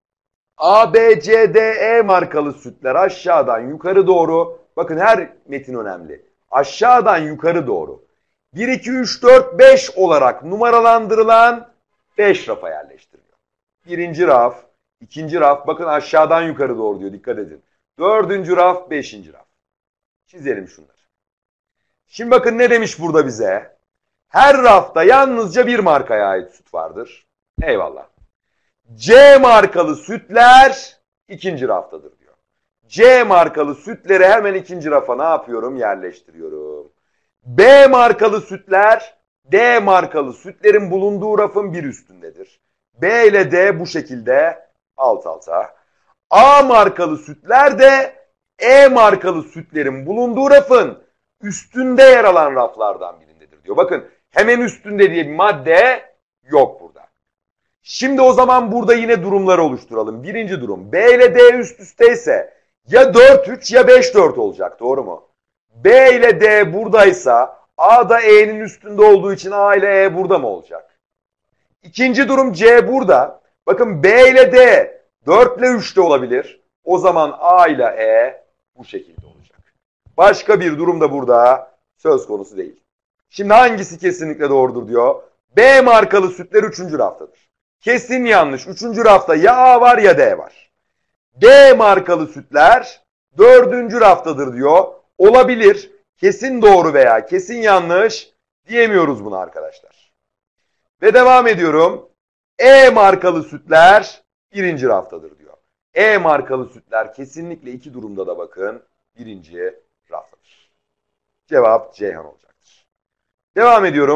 A, B, C, D, E markalı sütler aşağıdan yukarı doğru. Bakın her metin önemli. Aşağıdan yukarı doğru. 1, 2, 3, 4, 5 olarak numaralandırılan 5 rafa yerleştiriliyor. Birinci raf, ikinci raf. Bakın aşağıdan yukarı doğru diyor. Dikkat edin. Dördüncü raf, beşinci raf. Çizelim şunları. Şimdi bakın ne demiş burada bize? Her rafta yalnızca bir markaya ait süt vardır. Eyvallah. C markalı sütler ikinci raftadır diyor. C markalı sütleri hemen ikinci rafa ne yapıyorum? Yerleştiriyorum. B markalı sütler D markalı sütlerin bulunduğu rafın bir üstündedir. B ile D bu şekilde alt alta. A markalı sütler de E markalı sütlerin bulunduğu rafın üstünde yer alan raflardan birindedir diyor. Bakın hemen üstünde diye bir madde yok burada. Şimdi o zaman burada yine durumları oluşturalım. Birinci durum B ile D üst üsteyse ya 4-3 ya 5-4 olacak, doğru mu? B ile D buradaysa A da E'nin üstünde olduğu için A ile E burada mı olacak? İkinci durum C burada. Bakın B ile D 4 ile 3 de olabilir. O zaman A ile E bu şekilde olacak. Başka bir durum da burada söz konusu değil. Şimdi hangisi kesinlikle doğrudur diyor. B markalı sütler 3. raftadır. Kesin yanlış. 3. rafta ya A var ya D var. D markalı sütler 4. raftadır diyor. Olabilir. Kesin doğru veya kesin yanlış diyemiyoruz buna arkadaşlar. Ve devam ediyorum. E markalı sütler 1. raftadır diyor. E markalı sütler kesinlikle iki durumda da bakın 1. raftadır. Cevap Ceyhan olacaktır. Devam ediyorum.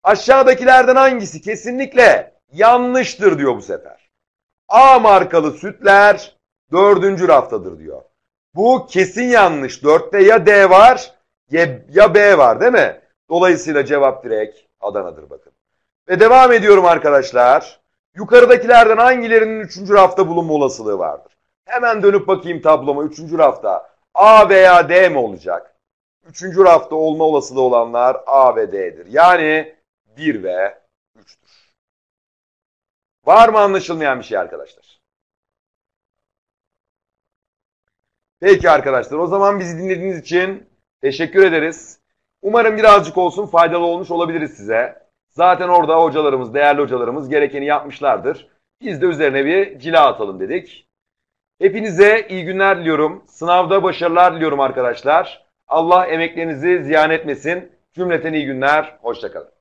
Aşağıdakilerden hangisi kesinlikle yanlıştır diyor bu sefer. A markalı sütler 4. raftadır diyor. Bu kesin yanlış. 4'te ya D var ya B var değil mi? Dolayısıyla cevap direkt Adana'dır bakın. Ve devam ediyorum arkadaşlar. Yukarıdakilerden hangilerinin 3. rafta bulunma olasılığı vardır? Hemen dönüp bakayım tabloma. 3. rafta A veya D mi olacak? 3. rafta olma olasılığı olanlar A ve D'dir. Yani 1 ve 3'tür. Var mı anlaşılmayan bir şey arkadaşlar? Peki arkadaşlar, o zaman bizi dinlediğiniz için teşekkür ederiz. Umarım birazcık olsun faydalı olmuş olabiliriz size. Zaten orada hocalarımız, değerli hocalarımız gerekeni yapmışlardır. Biz de üzerine bir cila atalım dedik. Hepinize iyi günler diliyorum. Sınavda başarılar diliyorum arkadaşlar. Allah emeklerinizi ziyan etmesin. Cümleten iyi günler. Hoşça kalın.